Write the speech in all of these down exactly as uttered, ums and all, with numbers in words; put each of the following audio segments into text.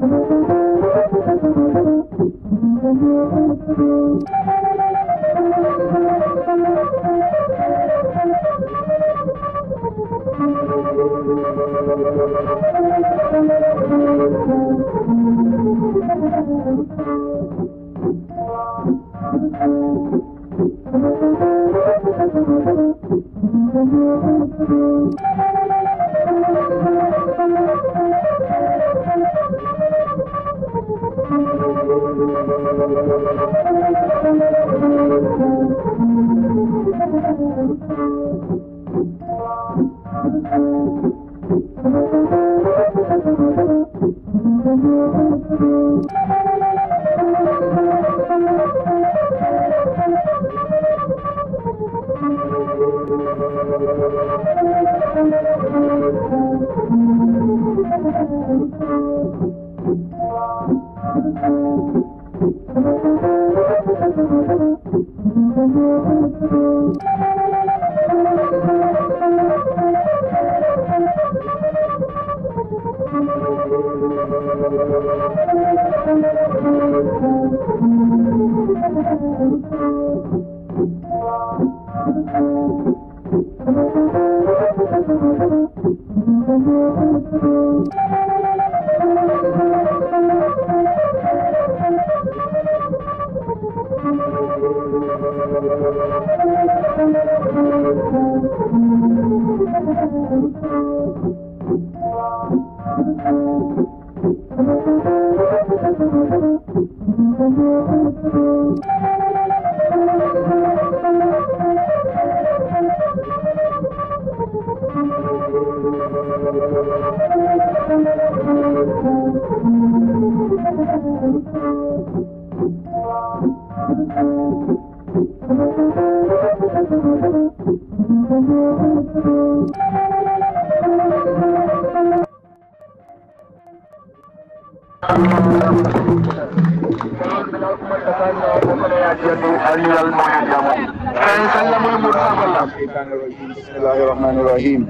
Bismillahirrahmanirrahim.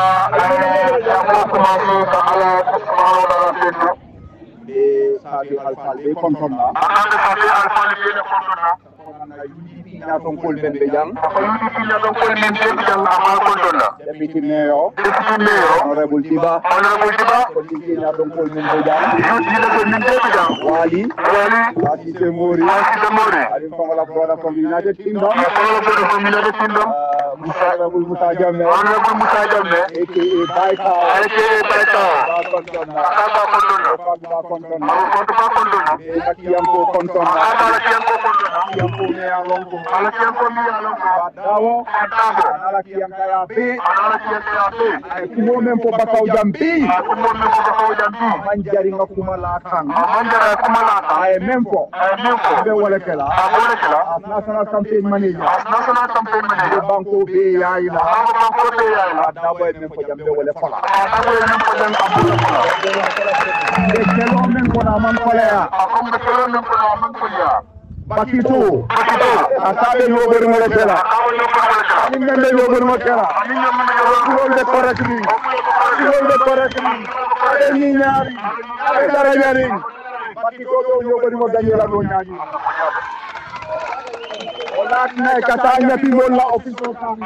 Ñaton kol ben be jang ñaton kol men be jang ama kontona deputy mayor deputy mayor honorable Tiba honorable Tiba ñaton kol men be jang ñaton kol men be jang wali wali wali te mori wali te mori ali fongola broda from United Kingdom fongola broda from United Kingdom honorable Musa Jamme honorable Musa Jamme aka Baika aka Baika kontona aka kontona aka kontona aka kontona aka yanko kontona aka yanko kontona yanko ne alonko ala kiyanko mi alonko dawo dawo ala kiyanka ya be ala kiyanka ya be ay kumo men ko bakaw jambi kumo men ko bakaw jambi man jari nga kuma la kan man jara kuma la kan ay men ko ay men ko be wala kala wala kala national campaign manager national campaign manager banko be yaila banko be yaila dawo men ko jambe wala fala dawo men ko jambe abula fala de kelo men ko na man ko ya ko de kelo men ko na man ko ya Bakito, Bakito, asabe yobor mo kela. Amin ngende yobor mo kela. Amin ngende de korakni. Ngende korakni. Ni ñaari. Ay dara ñaari. Bakito do yobor mo gañela do ñaari. Wala ne kata ñati wala office kan.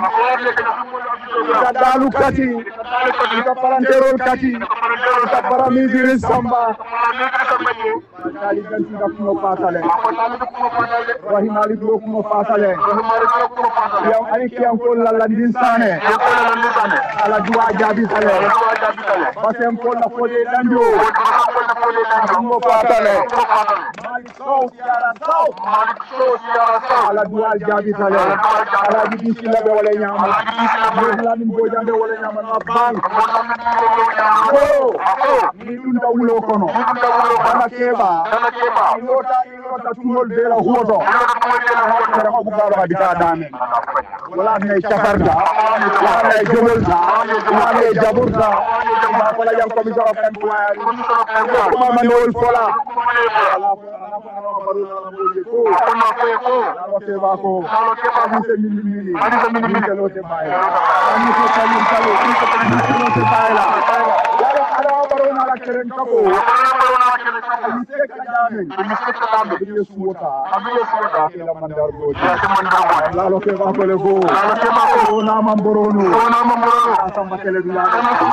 Dalu kati. Ka paranterol kati. Ka paramidiri samba. Kali ganti da kuno pasale. Rahim Ali do kuno pasale. Yow ari kiyam ko la landin sane. Ala duwa jabi sale. Basem ko la fode dando. Kuno pasale. Malik so yara so. Malik so yara so. Ala duwa jabi sale. Ala di sila be wala nyama. Ala di bo jande wala nyama na bang. Oh, ni dunda wulo kono. Ala keba. Ala keba. Ilota ilota tumol de la hodo. Ilota tumol de la hodo. Ko baba di ka dame. Wala ne chafarda. Wala ne jobelda. Wala ne jaburda. Wala jam commission of employer. Ko ma no fola. Ala ko na ko. Ala keba ko. Ala keba ni se mini mini. Ani se mini mini lo se bai. Ani se kali kali. Ni se kali lo se bai la. Ala ala barona la keren kapo. Lalo ke ba ko le go. Lalo ke ba ko na mamborono. Na mamborono. Asamba kele dula.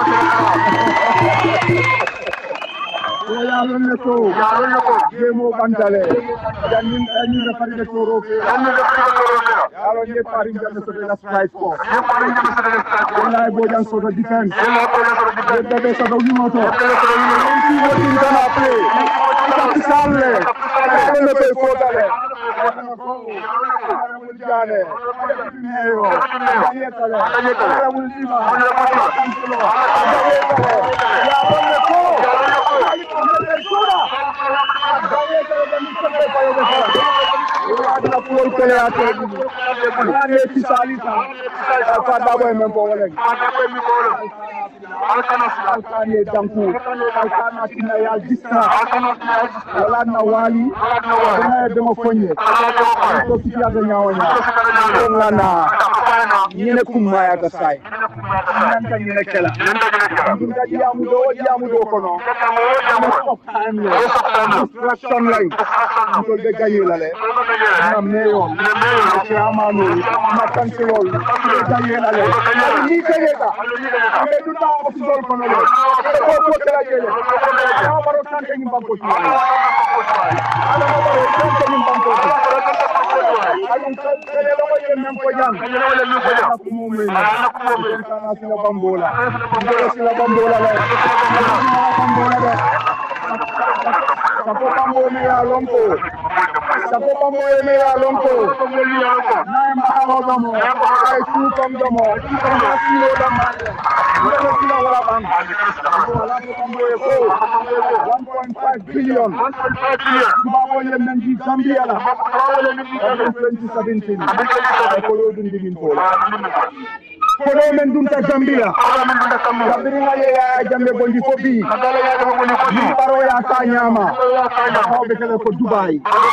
Ya lon ko. Ya lon ko. Demo bantale. Janin ani na fari de toro ke. Ani na fari de toro ke. Ya lon ye pari jam so de la strike ko. Ye pari jam so de la strike ko. Na bo jan so de defense. Na bo jan so de defense. De be so do ni moto. De be so do ni moto. Ni mo tin kana play. Kapitale. Kapitale pe ko dale. Jane. Neo. Ayetale. Ayetale multima. Ayetale. Ya lon ko. Ada pulau kelihatan, ada di salita, ada apa yang memboleh? Alkan ye jangku, alkan asina ya jista, wala nawali, wala demo fonye, ko kiti aga nyawanya, ngana, yene kumaya gasai, nanta yene kela, nda diamu do diamu do kono, distraction line, ko de gaye la le, na meyo, ke amanu, na kanselol, gaye la le, ni kayega, be du ta official kono le, ko ko kala jele, ya baro tante ni banko ti, ala baro tante ni banko ti, alun kele lo ye men ko jang, kele lo ye ko jang, ko mo men, ala ko mo men, kana sila bambola, sila bambola le, bambola le. Sapo pambo me ya lonko. Sapo pambo me ya lonko. Na mbaho domo. Ai tu kom domo. Kama silo dama. Ndio kila wala bang. Wala pambo ko. one point five billion. Babo yem nanji Gambia la. twenty seventeen. Ko yo dun digin ko. Kono men dunta Gambia. Gambia ya jambe bondi ko bi. Baro ya ta nyama. Ko be kala ko Dubai.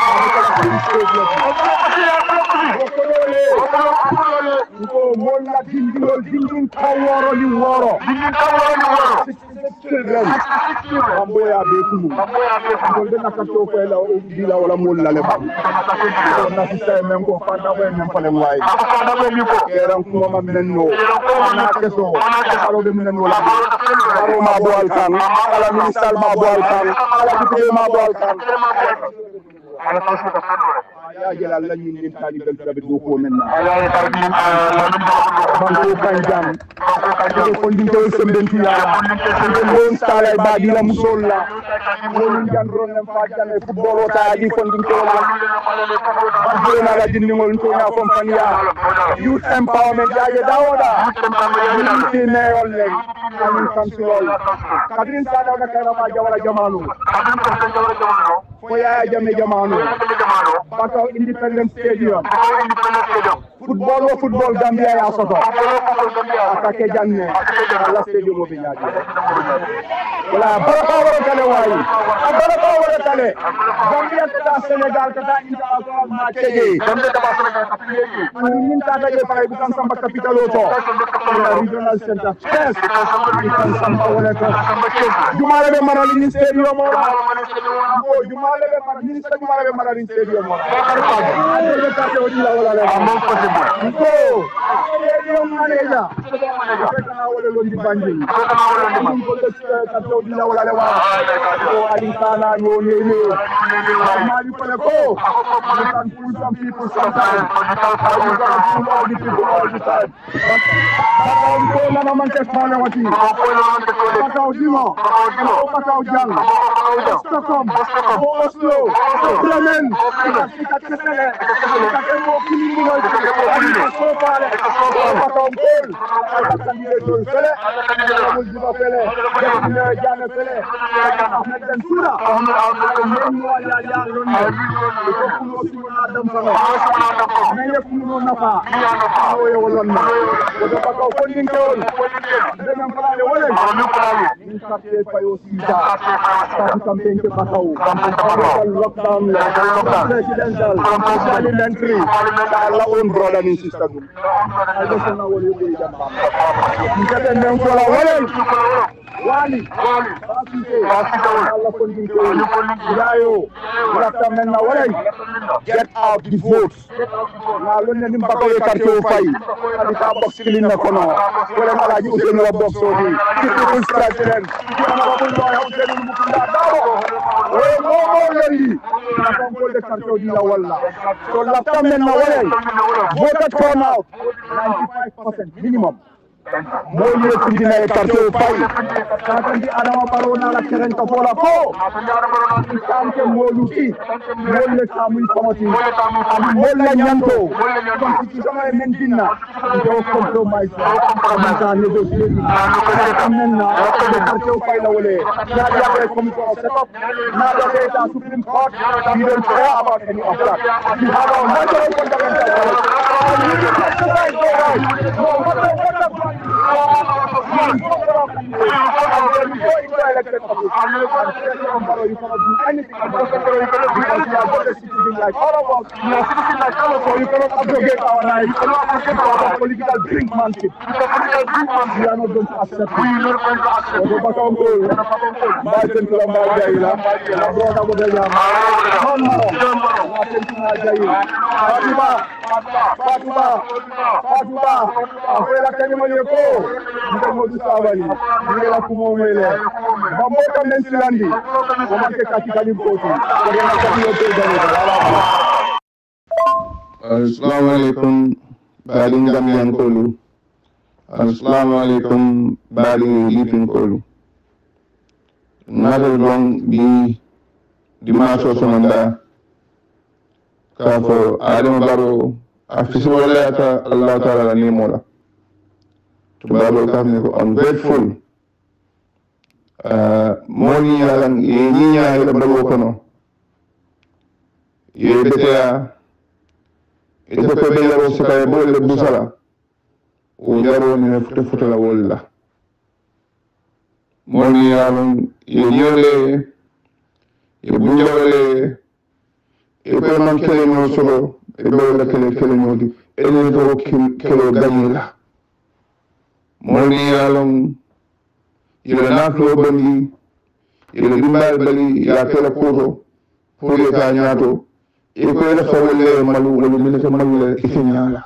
Ko mon la dindol dindul kaworo ni woro. Dindul kaworo ni woro. Ambo ya be kulu. Ambo ya be kulu. Ko na ka to ko la o dila wala mol la le ba. Na system men ko fanda be men pale way. Ko fanda be mi ko. Eran ko ma men no. Ana keso. Alo be men no la. Aro ma bo alkan. Ala minister ma bo alkan. Ala député ma bo alkan. Ala tasu ka sanore. Ya jela la ñu ni tali del tabe do ko men. Ala tabi la ñu banko kanjam. Banko ko ndinto sembentu ya. Won sala ba di la musolla. Won jandron len fa jale football o ta di ko ndinto la. Banko na la jinni ngol to ya compagnia. Youth empowerment ya je dawoda. Youth ne ol len. Ani kansulol. Kadrin sada na kala ma jawala jamanu. Kadrin ko jawala jamanu. Ko ya jame jamanu. Bakaw Independence Stadium. Football o football Gambia ya soto. Atake janne. Ala stadium o biñaji. Wala baraka wala tale wayi. Baraka wala tale. Gambia ta Senegal ta international match ji. Gambia ta Senegal ta ji. Ani min ta ta je fay bi kan samba capital o to. Regional center. Yes. Kan samba wala to. Jumala be manali ni stadium o. O jumala be manali jumala be manali stadium o. Among possible. Go. Stadium manager. Kana wala londi banji. Kana wala londi banji. Dila wala lewa. Ko alinkana no nene. Mali pale ko. You can fool some people sometimes. You can fool all the people all the time. Bakau ko na naman ke fala wati. Bakau dimo. Bakau jang. Stockholm. Oslo. Bremen. Katkesele. Kakemo kilimo. So pale. Bakau ko. Bakau fele. Bakau jiba fele. Jana fele. Ahmed Bensura. Ahmed wala ya londe. Ko kuno sima adam sala. Mele kuno nafa. Awo yo lonna. Ko bakau ko nin ko. Demam pala wala. Amu pala. Ni sapé fayo sida. Sa campagne ke bakau. Campagne lockdown. Lockdown. Presidential. Parliamentary. La on brother ni sister dum. Aldo sana wala yo jamba. Ni kata ndem ko la wala. wali fasite Allah continue yayo lafta men na walay get out the votes na lon ne mbako e quartier fay ali ka box clean na kono wala mala ji usenu la box so di people strategy ana ba ko ya usenu mu kunda dawo o mo mo lendi na ko ko de quartier di la wala so lafta men na walay vote turn out ninety-five percent minimum Moye kudina e quartier fay katandi adama barona la keren to fola ko kanke moluti molle tamu komati molle nyanto constitution e mentina do compromise compromise negotiate amenna de quartier fay la wole ya ya ko commission set up na da data supreme court we don't care about any of that we have our natural fundamental rights. Political brinkmanship. We are not going to accept it. Fatima, Fatima, afuera kanyuma yeko, ndio modu sabali, ndio la kumomele. Bamboka mensilandi, wamake katika limkoti. Kwa nakabiyo tezani. Assalamu alaikum, badi ngamiyan kolu. Assalamu alaikum, badi lipin kolu. Nada long bi dimaso sonanda. Kafo Adam Baro afisi wala ta Allah Taala ni mola to Baro kam ko ungrateful uh moni yalan e ninya ila bago kono ye betea e to ko be yaro sika bolle busala o yaro ni futa futa la wala moni yalan ye yole ye bunjawale e ko man kele no solo e be la kele kele no di e ne do kele ganila moni yalon ila na flo bani ila dimbal bali ya kele koto pour le ta nyato e ko la fawle malu wala min ta malu e signala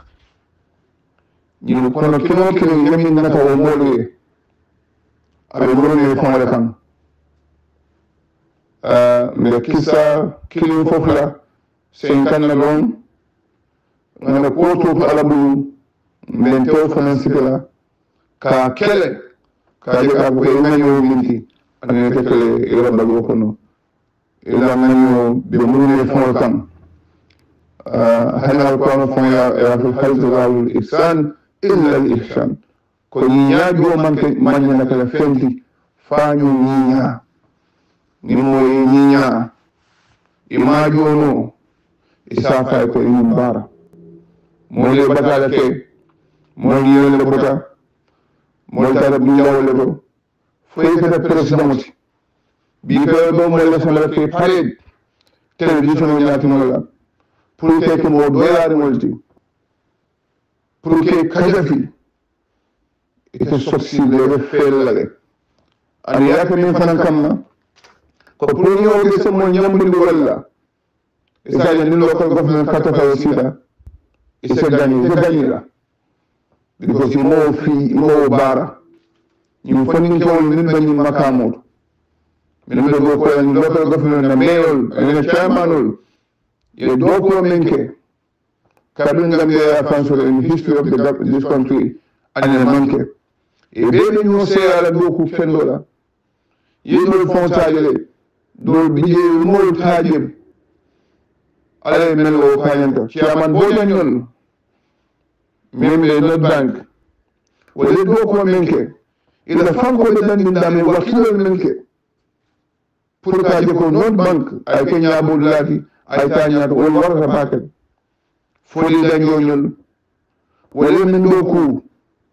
ni ko no kilo kilo yemi na ta wo mole abe moni ko wala kan euh me kissa kilin fofla sen kanna gon ngana koto ko ala bu men tew fanan sipela ka kele ka je ka ko menyo minti ane te kele ila bago kono ila menyo be munne fon kan euh hana ko no fon ya ya fi haltu wal ihsan illa al ihsan ko nya do man ke man na kala fendi fañu nya ni moy nya imajono isafa ko in bara mole batala ke mole yele bota mole tara billaw do fay ka president bi ko do mole sala ke pare television nyaati mola pour que mo doyare molti pour que kajafi ite soksi le fellale ani yaka min fanan kamna ko pour yo de se mo nyambundi walla isa ya ni local government kata fa sida isa gani isa gani la because you know fi mo bara you fani ko min bani makamud min do ko ni local government na mayor and chairman ye do ko menke kadun gambe afanso in history of the this country and manke e be ñu sé ala do ko fendola ye do fontaale do biye mo tajem ala men o kayanta chairman bojan yon membe North Bank wala do ko menke ila fanko de dan ndame wakilo menke pour ka je ko North Bank ay kenya bodlati ay tanya to wala wara bakel foli daño ñol wala men do ko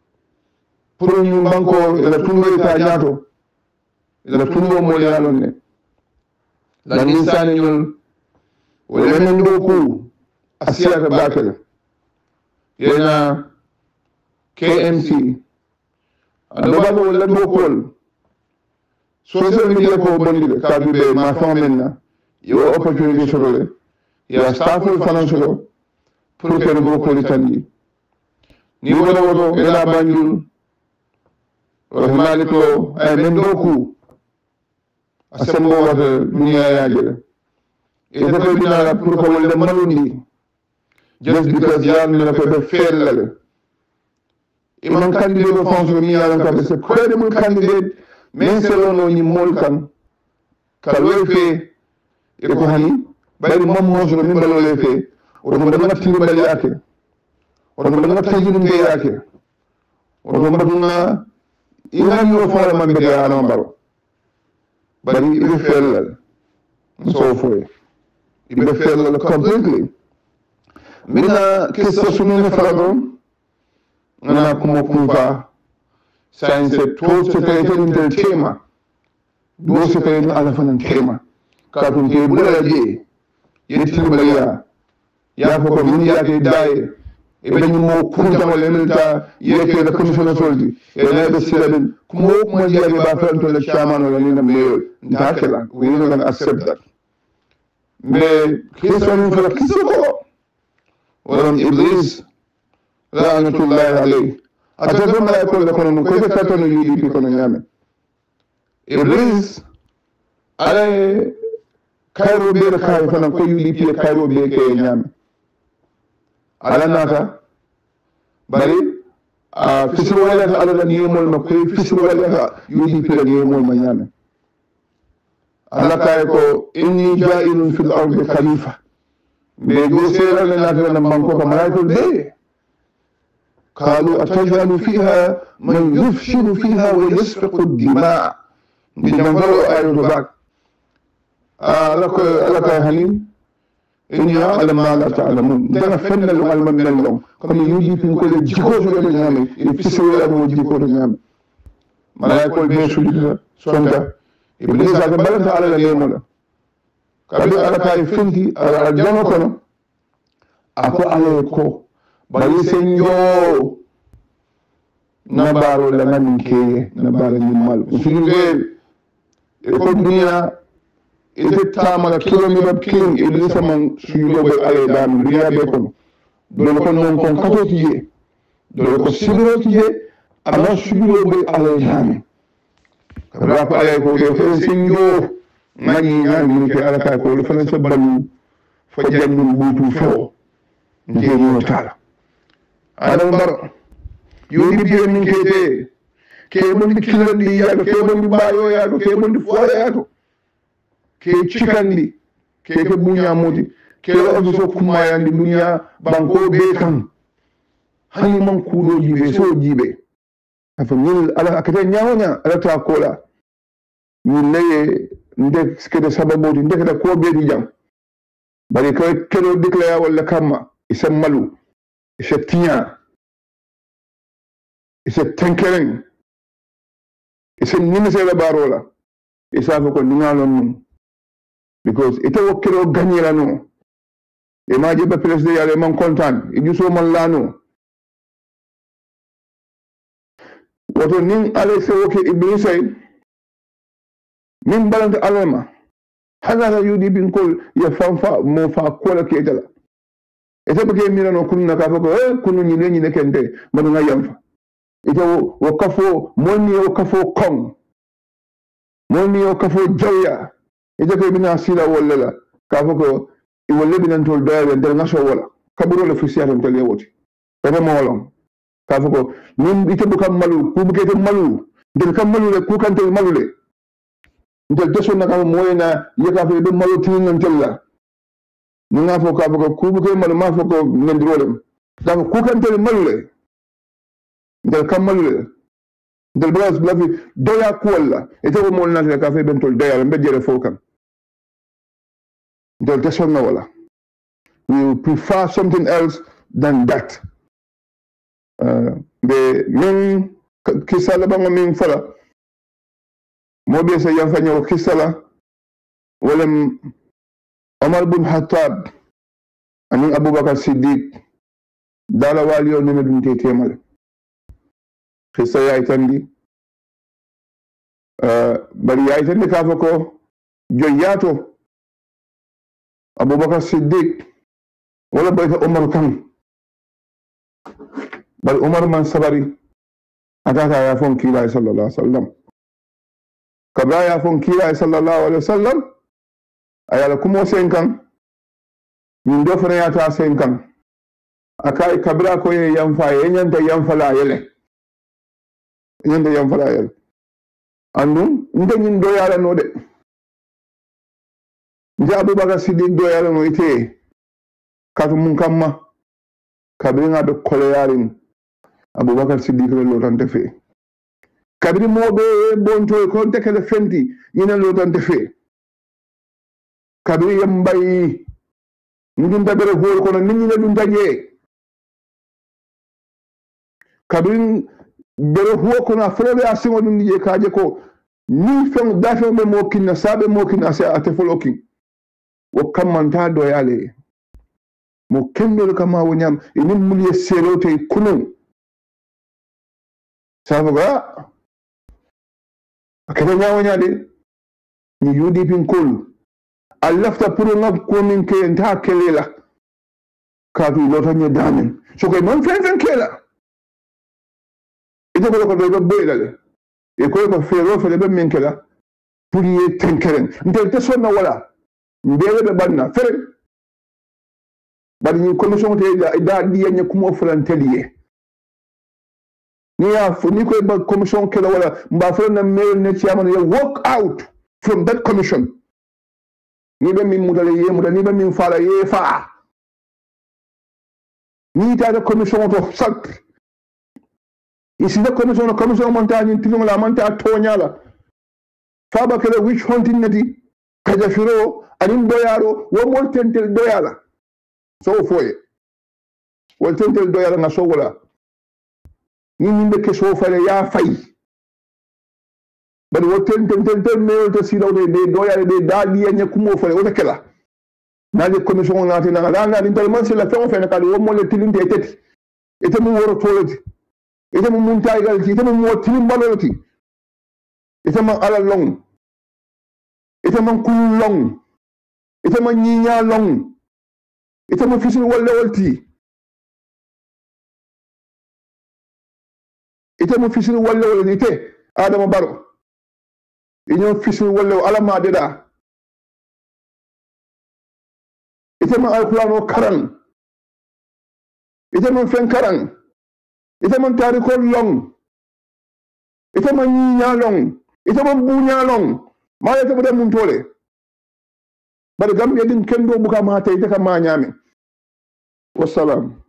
pour ñu banko ila tungo ta ñato ila tungo mo yalon ne la insane ñol wala men do ko asiyata bakel yena K M C ando bago wala do ko social media ko bondi ka be ma fa menna yo opportunity solo ya staffol fanan solo pour que no ko litandi ni wala wodo ela banjul wala malik lo ay men doku asembo wata dunia yaje ita ko binala pour ko wala malundi just because yam na ko be fellale imam candidate fonso mi yalan ka be se credible candidate men selono ni molkan kalwe fe e ko hani bari mom mo so min balole fe o mo dama tindi bali ake o mo dama tajiri mbe ake o mo dama ina yo fala man be ya no baro bari ibe fellal so fo ibe fellal completely mina kissa sunna farago ngana kuma kufa science to se tayten del tema do se tayten ala fanan tema ka tun ke bula je yetti baliya ya fo ko min yake dai e be mo kunta wala milta yake da commissioner soldi e na be siraben kuma mo yabe ba fanto le chairman wala ni na mayor ndakela we no gonna accept that mais kissa ni fara kissa ko ولم إبليس لعنة الله عليه أتذكر ما يقول لكم كيف كتنوا يدي في كون يامن إبليس على كايرو بير كاي فنان كو يدي في كايرو بير كي يامن على ناتا بري فيسر ولا على نيمول ما كوي فيسر ولا يدي في نيمول ما يامن على كايكو إني جائل في الأرض خليفة بيجوسير لنا كنا مانكو كمرايكو بي قالوا أتجعل فيها من يفسد فيها ويسفك الدماء بجنبروا آيو باك لك لك هني إني أعلم ما لا تعلمون دنا فن العلم من اليوم كم يجي في كل جيكوز ولا نعمل يفسد ولا مو جيكوز نعمل مرايكو بي سولي سونتا إبليس هذا بلد على اليوم kabi ala kay finti ala jama kono ako ala ko bari senjo na baro la ngani ke na baro ni mal usulul e ko dunia ite tamala kilomita king e lisa man suyo be ala dam dunia be kono do ko non kon kato tiye do ko sibiro tiye ama suyo be ala dam kabra ko ala ko do senjo magi ñaan ñu ke ala kay ko lu fa sa balu fa jannul butu fo nje ñu taala adam bar yo di bi min ke te ke bon di kilandi ya ke bon di bayo ya ke bon di fo ya ke cikandi ke ke bunya modi ke o so kuma ya ndi dunya banko be kan hani man kudo jibe so jibe afa ñil ala akata ñawonya ala ta kola ni leye nde skede sababodi ndekata ko beedi jam bari ko kero déclare wala kamma isa malu isa tinya isa tenkeren isa nimse la barola isa ko ningalon mum because ite wo kero gagnira no e ma jeba president yale man content e juso man lano woto nin ale se woke iblisay min balanta alama hada yudi bin kol ya fanfa mo fa kola ke dala ete bake mira no kunna ka fa ko eh kunu ni ne ni ne kente manu nga yamfa ite wo kafo moni wo kafo kon moni wo kafo jaya ite ko bina sila wala ka fa ko i wolle binan tol dawe ndel ngaso wala kaburo le fisiya tan tele woti ete mo wolon ka fa ko min ite bu kam malu ku bu kete malu ndel kam malu le ku kan tel malu le ndel deso na kam moyena yeka fe be malu tin nan tella ni nga fo ka ko ku bu ke malu ma fo ko ngendrolem da ku kan tel malu le ndel kam malu le ndel bras blafi doya ku wala ete ko mol na ka fe ben tol doya be jere fo kam ndel deso na wala we prefer something else than that uh, be min kisala bango min fala mo be se yan fanyo kisala walam Omar bin Khattab ani Abubakar Siddiq dala waliyo ne dum te temal kisa ya itandi bari yayi tan ka fako joyato Abubakar Siddiq wala bayta Umar kan bal Umar man sabari atata ya fon kila sallallahu alaihi wasallam kabra ya fon kila sallallahu alaihi wasallam ayala kumo senkan min do fana ya ta senkan akai kabra ko ye yamfa ye nyanta yamfala yele nyanta yamfala yele andum nde nyin do yala no de nde Abubakar Siddiq do yala no ite katu mun kamma kabri nga do kole yarin Abubakar Siddiq le lotante fe kabri mobe bonto ko tekele fenti yina lotante fe kabri yambay ndum tabere hol kono nit ñi la dum daje kabri bere huo kono frebe asimo dum je kaaje ko ni fen da fen be mo kinna sabe mo kinna sa ate folokin wo kamanta do yale mo kembel kama wonyam inin muliye serote kunu sabuga akada nyawonya de ni U D P nkolu alafta puru ngab ko min ke nta kelela kadu lota nya damen so ko non fen fen kela ite ko ko do be le e ko ko fero fere be min kela puri ye tenkeren nte te sonna wala mbele be banna fere bari ni commission te da di yanya kuma fulanteliye ni ya ni ko ba commission kela wala mba fere na mayor ne chairman ya walk out from that commission ni be min mudale ye mudale ni be min fala ye fa ni ta da commission to sak isi da commission commission montagne tilum la manta tonyala fa ba kala witch hunting nati kaja firo anin doyaro wo mol tentel doyala so foye wol tentel doyala nga so wala ni nimbe ke so fale ya fay bari wo tentel tentel me to silo de de doyala de dadi yanya kumo fale wo kala na de commission ngati na la ngati tal man la fe on fe na kali wo mol tilinde teti ete mu woro toloti ete mu munta gal ti ete mu mo tilim baloti ete ma ala long ete man kul long ite ma ñiña long ite ma fisil wala walti ite ma fisil wala wala ite Adama Barrow iño fisil wala ala ma deda ite ma alqur'ano karan ite ma fen karan ite ma tariko long ite ma ñiña long ite ma buña long ma yete bu dem mun tole bari Gambia din kendo buka ma tay te ka ma nyame wassalam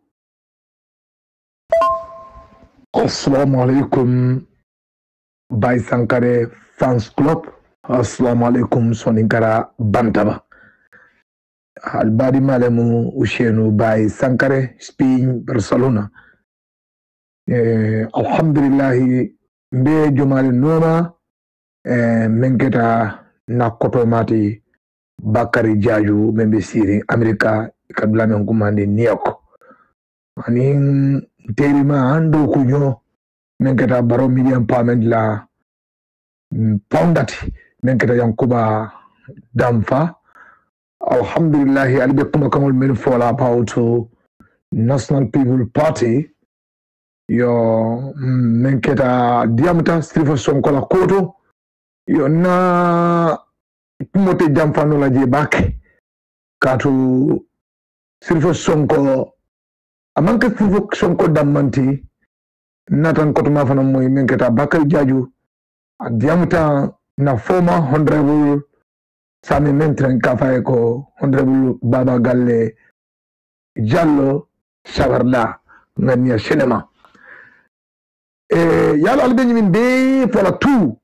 assalamu alaikum Bay Sankare fans club assalamu alaikum Soninkara Bantaba albadi malemu ushenu Bay Sankare Spain Barcelona eh, alhamdulillah mbe jomale noma eh, menketa na koto mati Bakari Jaju membe siri Amerika kabla men kumande niyako anin terima ando kunyo menketa baro million payment la poundati menketa yankuba damfa alhamdulillah alibe kuma kamul men fola about National People Party yo menketa diamta Stephen Sonkola koto yo na mote jamfano la je bake katu Sirfo Sonko amanka Sirfo Sonko damanti natan koto mafana moy menketa Bakari Jaju adiamta na former honorable Sami Mentren kafaye ko honorable Baba Galle Jallo Sawarda ngania cinema e yalla albeñi min be fola tout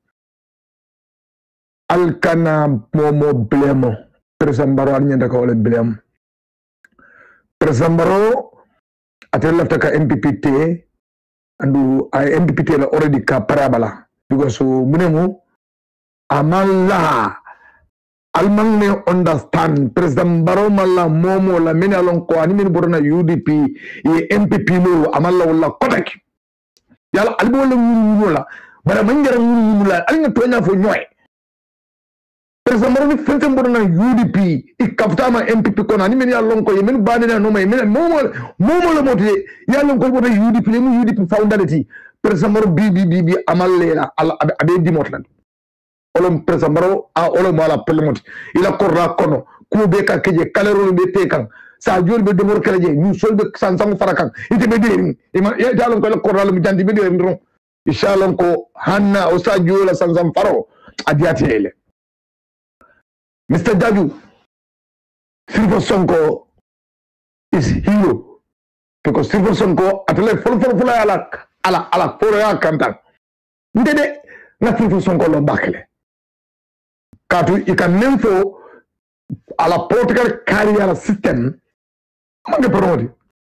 alkana momo blemo presambaro alnyanda ka wala blem presambaro atel lafta ka M P P T andu ay M P P T la already ka parabala because so munemu amalla almangne understand president baro malla momo la mena lon ko ani min borona U D P e M P P lo amalla wala kotak yalla albo wala wuro la bara manjara mula alinga tonya fo nyoy presamaro ni fente mbodo na U D P i kaftama M P P kona ni men ya lonko ye men bani na no may men momo momo le moti ya lonko bodo U D P le mu U D P foundarity presamaro bi bi bi bi amal lela ala abe di motlan olom presamaro a olom wala pelmoti ila korra kono ku be ka keje kalero be tekan sa jol be demor keleje ñu sol be san sang farakan ite be derin ima ya dalon ko la korra lu jandi be derin ron inshallah ko hanna o sa jola san sang faro adiati ele Mister Jaju, Silver Sonko is hero because Silver Sonko atele full full full ala ala ala full ya kanta. Ndede na Silver Sonko lo bakele. Katu ika nemfo ala political career system mange promoti.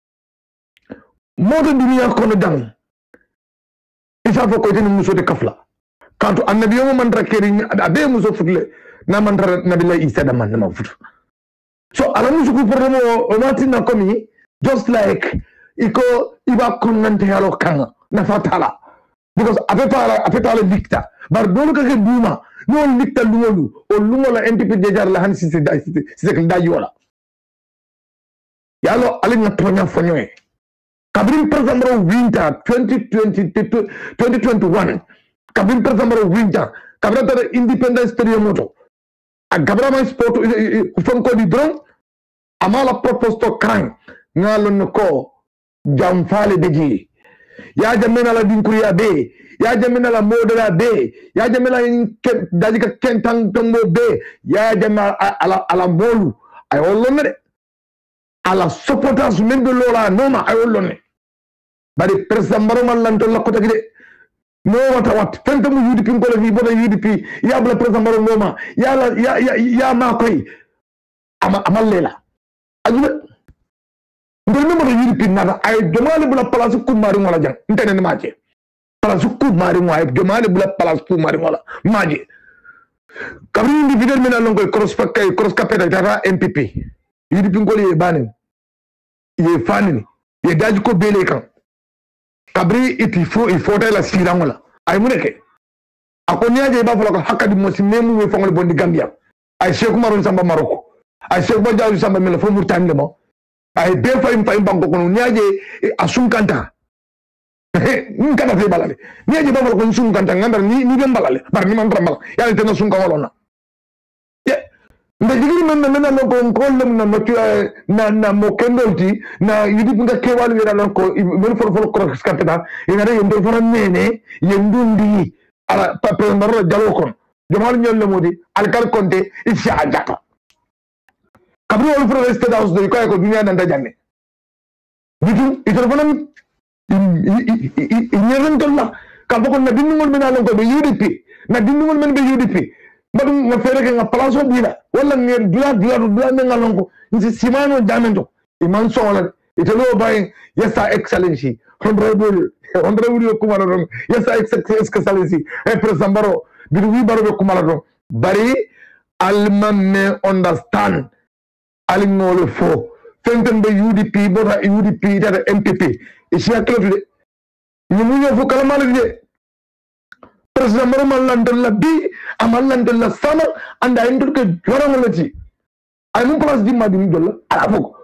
Moto dunia kono dang. Isa fo ko tini muso de kafla. Katu annabi yo man rakeri ade muso futle. Na mandara nabila isa da man na futu so ala musuku problème o mati na komi just like iko iba konnante halo kanga na fatala because apetala apetala dicta bar dolu ka ke duma no dicta lumolu o lumola N P P dejar la han sisi da sisi sisi da yola yalo ali na tonya fonyoe kabrim presamro winter twenty twenty twenty twenty-one kabrim presamro winter kabra independence terremoto a gabrama sport fonko di dron amala propose to crime ngalon ko jamfale beji ya jamena la dinkuriya be ya jamena la modela be ya jamena daji ka kentang tombo be ya jama ala ala molu ay wollone de ala supporters men de lola noma ay wollone bari president baromal lanto la ko tagi de no wata wat fenta mu U D P ngole fi bodo U D P ya bla president baro noma ya la ya ya ya ma koy ama amal lela ajube ngol no bodo U D P nada ay demale bla place ku mari ngola jang ntene ma ci place ku mari ngoy demale bla place ku mari ngola maji kabri individual mena longo cross pakay cross capeta dara M P P U D P ngole ye banen ye fanini ye daji ko bele kan kabri il faut il faut la sirangola ay muneke akoni aje ba fala ko hakadi mo simemu we fongol bondi Gambia ay Cheikh Umaru Samba Maroko ay Cheikh Badiaou Samba mel fo murtande mo ay be fayim fayim banko kono ni aje asum kanta ni kana fe balale ni aje ba fala ko sum kanta ngandar ni ni be balale bar ni man trambal yalla tena sum ka wolona ye nda jigiri men men na ko ko lem na mo na na mo kendolti na yidi nga kewal wi dal ko men fo fo ko skapeta ina re ndo fona nene yendundi ala pape ndaro jalo kon jomal ñol le modi al kal konte isha ajaka kabri wol fo state house do ko ko dunia nda janne bitu ito fona ñeren dolla ka bokon na dindugol men ala ko be U D P na dindugol men be U D P badum nga fere ke nga place bila wala ngel dula dula dula nga lonko nsi simano jamendo iman so wala itelo bay yesa excellency honorable honorable ko mala don yesa excellency e president baro bidu wi baro ko mala don bari alman understand alingolo fo fenten be U D P bota U D P data M P P e sia klotu de ni mu yo fo kala mala de president baro malandel la bi amalandel la sama anda endur ke jora ngolati ay mu place di madi dolla ala foko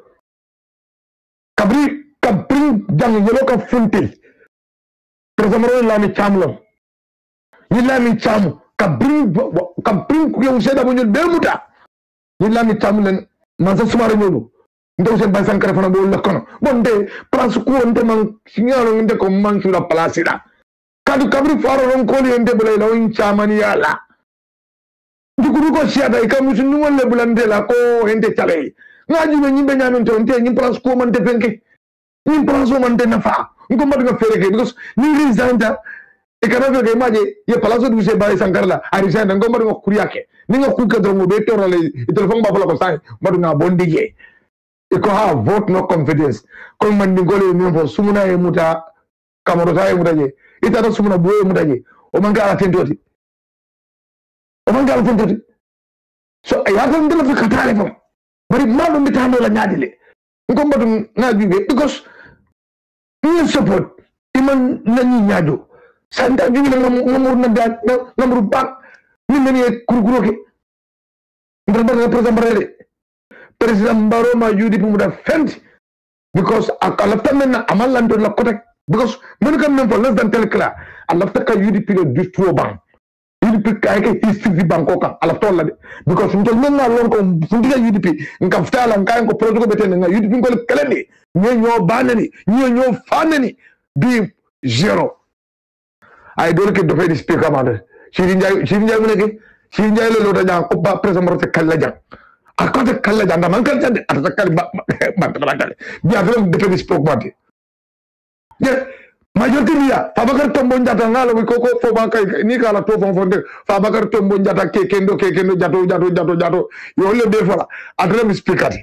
kabri kabri jang yelo ka funtel president baro la mi chamlo ni la mi cham kabri kabri ko yo seda bo ñol be muta ni la mi cham len man sa sumare ñolu ndaw sen bay sankara fana bo lekkono bon de place ko wonte man signalo ngende ko man sura place la kadu kabri faro ron ko li ende bulay law in chamani yala duguru ko siada ka musu nu wala bulande la ko ende chale ngaji be nyimbe nyamen to ente nyim place ko man te penke nyim place man te nafa ngom madu nga fere ke because ni resign e kana fe ke maje ye place du se bay sankara la ari resign ngom madu nga kuriyake ni nga ku kedro mo be toro le telephone ba fala ko sai madu nga bondi je e ko ha vote no confidence ko man ni gole ni fo sumuna e muta kamaro tay muta je ita da sumuna boye muta je o man ga ala tentoti o man ga ala tentoti so e ya tan dela fa katale fam bari malo mi tano la nyaadile ngom madu nga jube because ni support iman nani nyaado santa jibile ngamur na da ngamur bak ni meni kurkuro ke ndal ba president barele president baro ma yudi bu da fent because akala tamena amalanto la kotek because men kam men for less than tel kala alafta ka yudi pilo distro bank U D P kay ke history banko kan alafta la de because ntol men na lon ko fundiga U D P ngam ftala ngay ko projet ko beten nga U D P ngol keleni ñe ñoo banani ñe ñoo fanani bi zero ay dole ke do fay di speaker ma de Siri Ndiaye Siri Ndiaye mu ne ke Siri Ndiaye le lo da jang ko ba président mo te kala jang akote kala jang man kala jang ata kala ba ba kala bi afro de fay di speaker ma de ye majorité biya Fabakar Tombo Njata ngalo ko ko fo ba kay ni kala to fon fonde Fabakar Tombo Njata ke kendo ke kendo jato jato jato jato yo le de fola adre mi speaker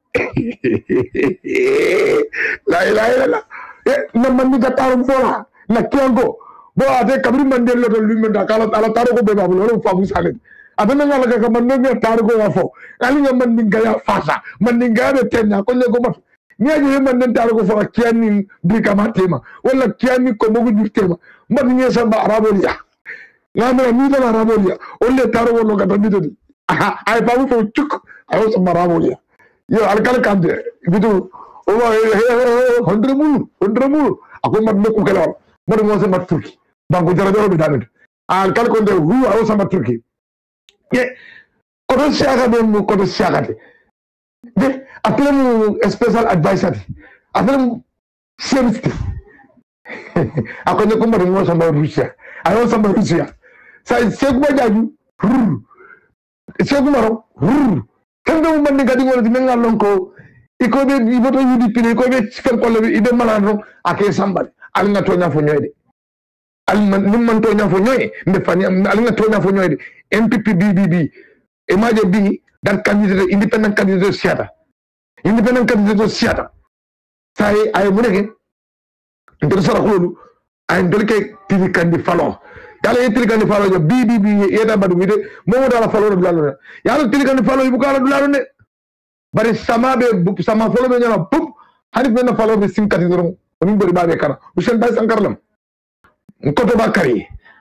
la la la e na man ni gatarum fola na kengo bo ade kabri mandel lo lu menda kala ala taro ko be babu lo fa bu sale adana ngala ka man no taro ko wafo ali nga man ni ngaya fasa man ni ngaya tenna ko le ko ma ni aje man nan taro ko fa kiani brikama tema wala kiani ko bogu jurtema man ni sa ba arabolia ngama ni da arabolia olle taro ko lo ga bido di ay babu fo tuk ay sa arabolia yo alkal kande bidu o wa hundre mulu hundre mulu ako man ko kala man mo sa mat turki banko jara jara bidanit alkal ko de hu aw sa mat turki ye ko do siaga be mo ko do siaga de appelez mon special advisor appelez mon service akonye kumba ngo samba Russia ayo samba Russia sai seguma jaju seguma ro kende mo mandi gadi ngol di mengal lonko iko be iboto yudi pile iko be fen ko le ibe malano ake samba al nga tonya fo nyoyde al man nim man tonya fo nyoy mbe fani al nga tonya fo nyoyde M P P B B B e maje bi dan candidate independent candidate siata independent candidate siata sai ay muneke ndir sara khulu ay ndol ke tili kandi falo yalla tili kandi falo jo B B B yeda badu wide mo dala falo do lalo yalla tili kandi falo ibu kala do lalo ne bari sama be sama falo be nyana pup hanif ben falo be sinkati do oni bari babe kana usen bay sankarlam nkoto bakari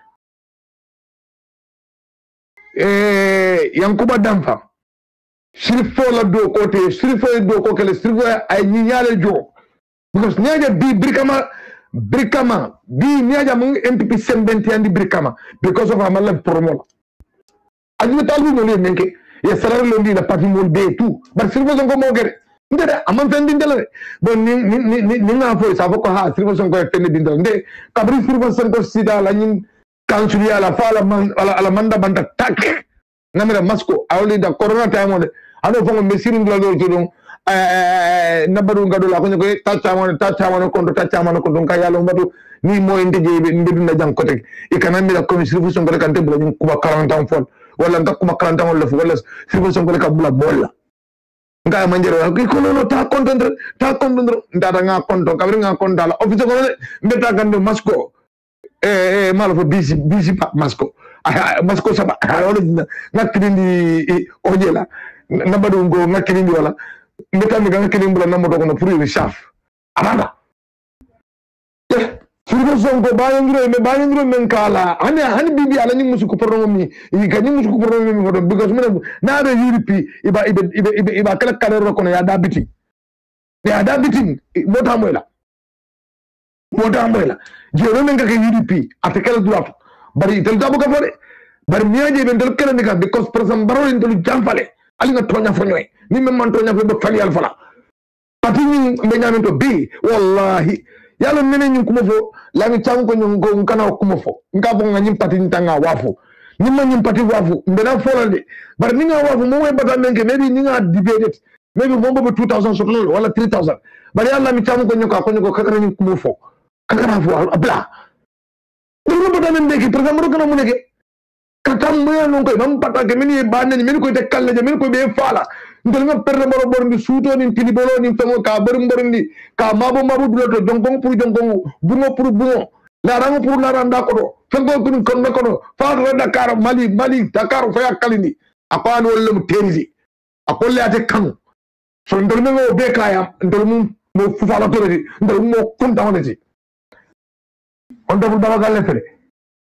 eh yankuba damfa sirfo la do kote sirfo do ko kele sirfo ay nyaale jo because nyaja bi brikama brikama bi nyaja mun M P P seventy andi brikama because of amala promo ajmi talbu mo le menke ya sarar lo ndi la parti mo be tout bar sirfo sonko mo gere ndere amam fen dindela bon ni ni ni nga fo sa ko ha sirfo sonko e fen dindela nde kabri sirfo sonko sida la nyin kansulia la fala man ala manda banda tak namira masko awli da corona time on ado fongo mesirin la do jodon eh nabaru ngado la ko nyako tacha mon tacha mon ko ndo tacha mon ko don ka yalo mbadu ni mo inde jebe mbedu na jang kotek e kanami la commission fu songo kan teblo ñu kuba quarante ans fon wala nga kuma quarante ans la wala fu songo ka bula bolla nga manjero ko ko no ta contendre ta contendre ndada nga konto kabri nga konta la office ko ne mbeta gande masko eh eh malo fo bisi bisi masko masko sama wala ngakindi ojela nabadu ngo ngakindi wala mbeta mi ngakindi mbula namoto ko no pour le chef aranda eh furgo sonko bayangiro me bayangiro men kala ane hani bibi ala ni musuko porno mi yi ganyi musuko porno mi ko because men na be yuripi iba iba iba iba kala kala ro ko ya dabiti ya dabiti mota moyla mota moyla jero men ka yuripi atakala duat bari tel dabu ka fore bari miaje ben tel kala nika because person baro tel jamfale ali nga tonya fo ñoy ni men man tonya fo be fali al fala pati ni be ñamento bi wallahi yalla nene ñu kuma fo la ngi cham ko ñu ko kana kuma fo nga bo nga ñim pati ni tanga wafu ñim ma ñim pati wafu mbena folande bari ni nga wafu mo way bata menke maybe ni nga debate maybe mo bo two thousand sotlo wala three thousand bari yalla mi cham ko ñu ko ko ñu ko kakara ñu kuma fo kakara fo abla ni mo bata men deke par exemple ro kana mu neke katam moya non ko mam pata ke meni banne ni meni ko te kalle je meni ko be fala ndel nga perde moro bor ndi suuto ni tili bolo ni tamo ka bor mbor ni ka mabo mabo dulo to jonkong pour jonkong bungo pour bungo la rango pour la randa ko do fengo ko ko ko do fa do Dakar Mali Mali Dakar fa yakalini akwan wolle mu terisi akolle ate kanu so ndel ngo be kaya ndel mu mo fu fala to di ndel mo kunta wonati on do dawa galle fere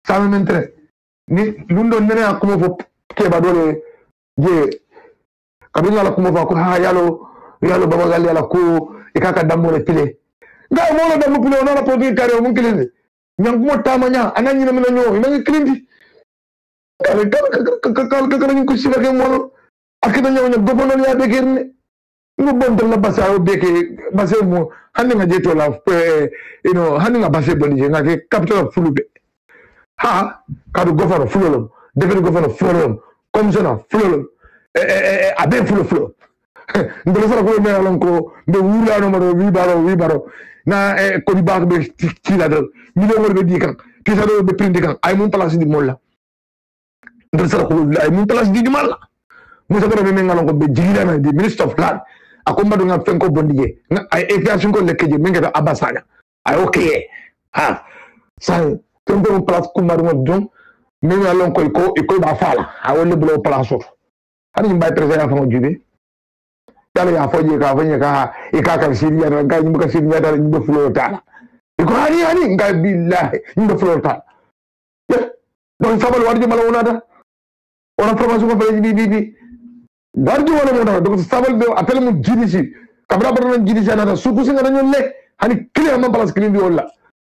sama mentre ni lundo nene akumo fo ke ba dole je kabinga la kumo fa ko ha yalo yalo baba gal yala ko e kaka dammo le pile nga mo la dammo pile ona la podi kare mo kilinde nyang mo tamanya ananyi na mena nyo ina kilindi kale kale kale kale ni ko siba ke mo akina nyaw nya gobono ya be gerne no bon dal la basa o beke basa mo hande nga jeto la you know hande nga basa boni je nga ke capital fulube ha kadu gofono fulolom defere gofono fulolom commissioner fulolom eh eh abe fulo fulo ndelo sara ko me alon ko de wula no maro wi baro wi baro na e ko di baax be ci la dal million wol be di kan ti sa do be prindi kan ay mun place di molla ndelo sara ko ay mun place di di malla mo sa ko be ngalon ko be jigila na di minister of land akomba do nga fenko bondige na ay aviation ko lekkeje mi ngata abasanya ay okay ha sa tembe mun place ko maru don mi ngalon ko ko ko ba fala a wole bulo place so ani mbay president fa mo jube yalla ya foje ka fanya ka e ka ka siriya da ga nyimba siriya da nyimba flota e ko ani ani ga billahi nyimba flota don sabal warji mala wona da ona formation ko fere bi bi bi warji wala mo da do sabal be appel mu jidisi kabra barna jidisi na su ku singa dañu le hani clear man place clean bi wala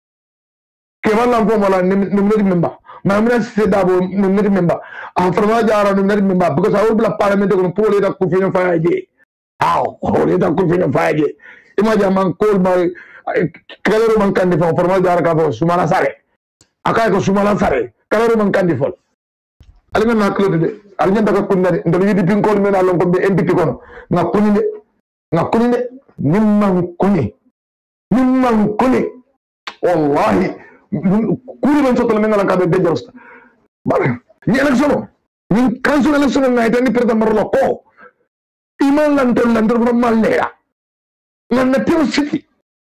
ke wala ko mala numeri memba ma mina se dabo numeri memba a forma jara numeri memba because I will bla parliament ko pole da ku fina fa je aw ole da ko fina faje imaja man kol ba kalero man kandi fo formal jara ka fo sumala sare akay ko sumala sare kalero man kandi fo alina na klode de alina daga kunna ndo yidi pin kol men alon ko be M P P kono nga kuni de nga kuni de nimman kuni nimman kuni wallahi kuri ben sotol men ka be dangerous bare ni election ni council election na ita ni perda marlo ko iman lantor lantor from malera nga na pure city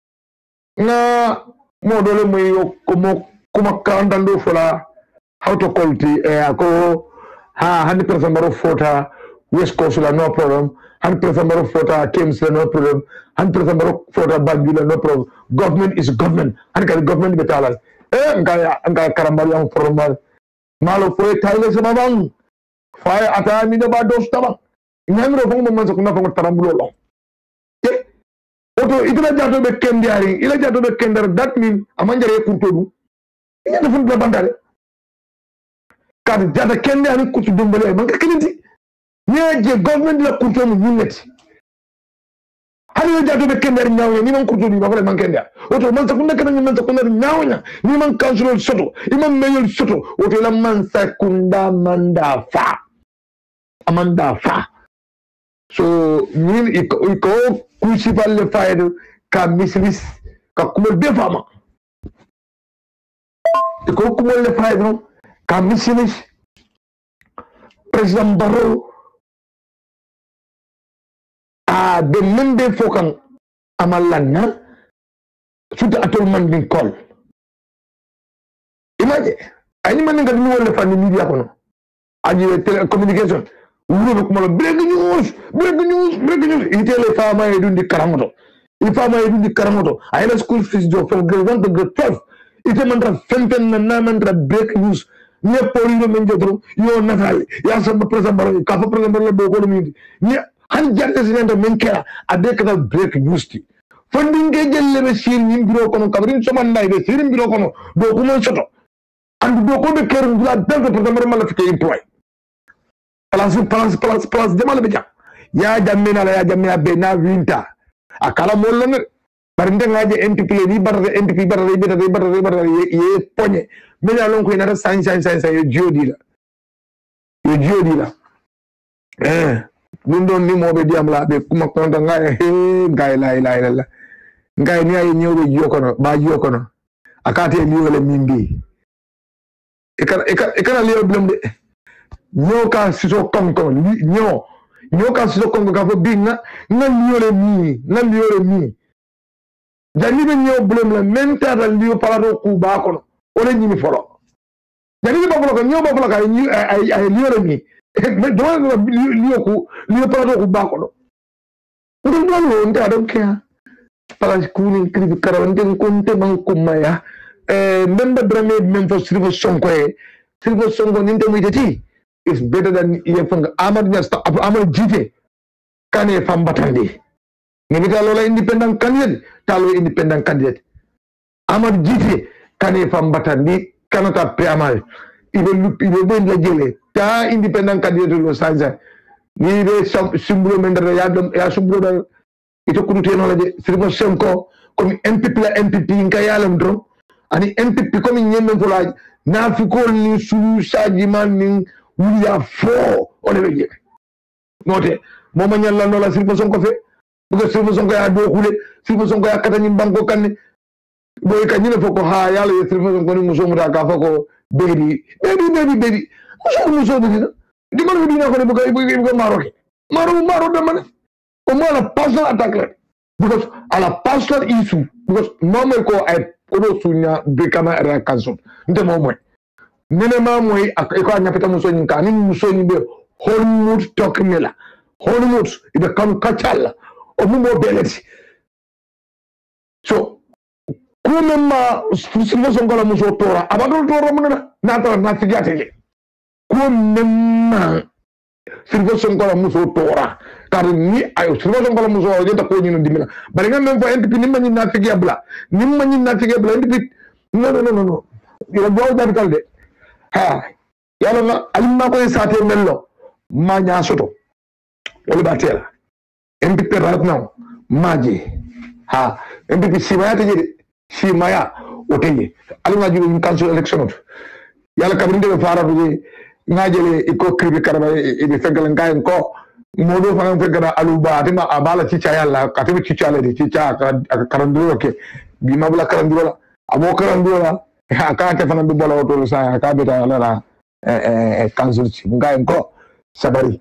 nga modole mo yo como kuma kandando fola how to call ti e ako ha one hundred percent baro fota west coast la no problem one hundred percent baro fota Thames la no problem one hundred percent baro fota Banjul la no problem government is government and ka government betala e nga nga karambal yang formal malo foi tayle sama bang fay ata mi do ba dos tabang nyamro fongo man so kuna fongo tarambulo lo e oto itna jato be kendiari ila jato be kendar that mean amanjare kurtodu ina da fun bandare kad jata kendiari kutu dumbale man ka kilinti nyeje government la kurtodu nyineti hani jato be kendari nyaaw ni man kurtodu ba fale man kendia oto man sa kuna kana man sa kuna nyaaw ni man councilor soto imam mayor soto oto la man sa kunda manda fa amanda fa so ñin iko kucibal le fayde ka mislis ka kumol be fama iko kumol le fayde ka mislis president Barrow a de membe fokan amalanna suta atol man din kol imagine ani man nga ni wala fan media kono aji telecommunication wuro ko mala break news break news break news itele fama e dundi karamoto i fama e dundi karamoto ayla school fees do from grade one to grade twelve ite mandra fempen na na mandra break news ne polino men jodro yo natal ya sama president Barrow ka fa president Barrow do ko mi ni han jarde sinendo men kera ade ka break news ti funding ge jelle be sir nim biro kono kabrin so man nay be sir biro kono do ko mon soto and do ko be ker dula dal president Barrow mala fi employ place place place place jamal be jam ya jammina la ya jammina be na winta akala mollo ne barinde ngaje M P P le ni barade M P P barade barade barade barade ye poñe me ya lon ko ina san san san san yo jodi la yo jodi la eh dum don ni mo be diam la be kuma konta ngaye he ngaye la la la ngaye ni ay ñewbe jokono ba jokono akate ni wala mindi e kana e kana liyo blum de nyoka siso konko nyo nyoka siso konko ka fo binga na liore mi na liore mi jani be nyo blum la menta da liyo parado ku ba kono o le nyimi folo jani be bablo ko nyo bablo ka ay ay liore mi me do liyo ku liyo parado ku ba kono ndo do lo nda do kya para kuni kri karawan den konte man kumaya eh member drame member Silver Sonko e Silver Sonko ninte muitati is better than yefanga Ahmad Nyasta Ahmad Jite kane fambatande ngini talo la independent candidate talo independent candidate Ahmad Jite kane fambatande kanata preamal ibe ibe ben la jele ta independent candidate lo sanza ni be simbulu mendere ya dom ya simbulu dal ito kudu no la je Silver Sonko comme M P P la M P P nka yalam dron ani M P P comme ñemen fo laaj na fi ko ni sulu saji man ni wuya fo on be je note moma ñalla no la Silver Sonko fe bu Silver Sonko ya do xule Silver Sonko ya kata ñi banko kanne boy ka ñine foko ha yalla ye Silver Sonko ni muso mu da ka fako baby baby baby baby muso muso dina di man dina ko bu ko bu ko maro ke maro maro de man o mo la personal attack la because à la personal issue because normal ko ay odo sunya be kama era kanso nde mo moy nene ma moy ak ko anya peta muso nyi kan ni muso nyi be Hollywood tokmela Hollywood ibe kam kachala o mu mo beleti so ko memma Silver Sonko la muso tora abadol tora mo na na tora na figate ko memma Silver Sonko la muso tora kar ni ayo Silver Sonko la muso o jenta ko nyino dimina bari ngam même fo N P P nimma nyina figi abla nimma nyina figi abla N P P no no no no no ila bo dar kalde ha yalla na alimma ko sate mello ma nya soto wala batela N P P right now maji ha N P P simaya teje simaya o teje alimma jiru council election yalla kabinde be fara be ngajele iko kribi karaba e be fegal ngayen ko modo fa ngam fegana aluba atima abala cica yalla katibi cica le di cica ka karanduro ke bi mabla karanduro la abo karanduro la ka ka fana bi bola oto sa ka be ta la eh eh kansul ci ngayen ko sabari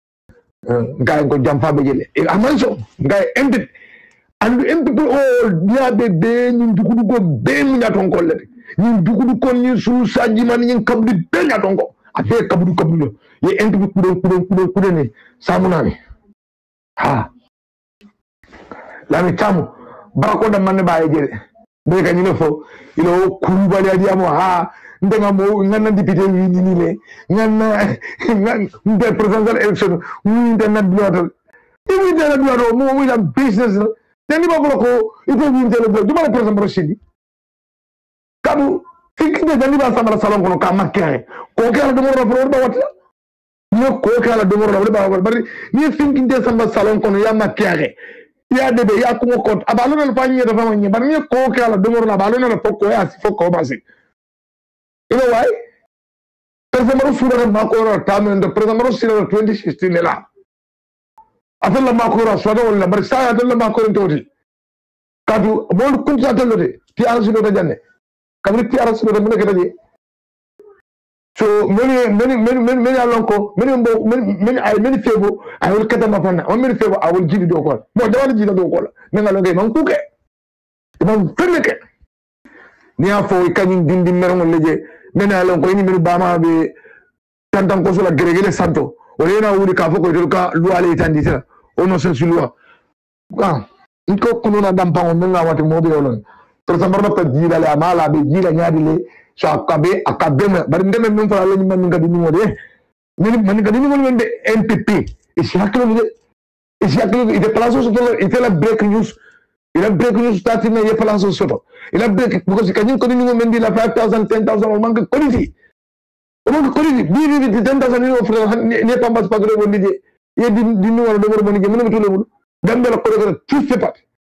ngayen ko jamfa be jele e amanso ngay embit andu embit o dia be be ni dukudu ko be mi nyaton ko le ni dukudu ko ni su saji man ni kabdi be nyaton ko abe kabdu kabdu ye embit kudo kudo kudo kudo ni samunani ha lami tamu barako da manne baye jere be ka nyino fo ilo kuru bali adi amo ha ndenga mo nganna député wi ni ni le nganna nde presidential election wi ndenna duwato wi ndenna duwato mo wi da business tani ba ko ito wi ndenna duwato duma president Rashidi kabu fikinde tani ba samala salon kono ka makkere ko kala do mo rafa ba watla ni ko kala do mo rafa ba bari ni fikinde samba salon kono ya makkere ya debe ya ko ko abalo na fanyi da fanyi bari ni ko kala do mo rafa balo na foko ya si foko ba si ino why president sura ma ko ra tamen do president sura twenty sixteen la afalla ma ko ra swada wala bari sa adalla ma ko toti kadu bol kun sa tolode ti arsu do janne kamri ti arsu do mun ke daje so many many many many many alonko many many ay many febo ay wol kata ma fanna on many febo awol jidi do ko mo dawal jidi do ko la nga lo ngay man kuke man feneke ni afo ikani dindi merongo leje many alonko ini many bama be tantan ko sula gregele santo olena wuri ka foko to ka luale tandi sera ono sen sulwa ah iko kununa dampango menga wati mobe olon to sambarno pa jida la mala be jida nyaadi le so akabe akabe bari ndeme min fala lañu man ngadi ni modé min man ngadi ni mon be N P P e siaklo de e siaklo ide plazo so il fait la break news il a break news starting na ye plazo soto il a break because kanyin ko ni mo mendi la five thousand ten thousand o manque quality o manque quality bi bi ten thousand ni offre ne pambas pagre bondi je ye di di no wala do mo ni je mo to le dambe la ko ko tout c'est pas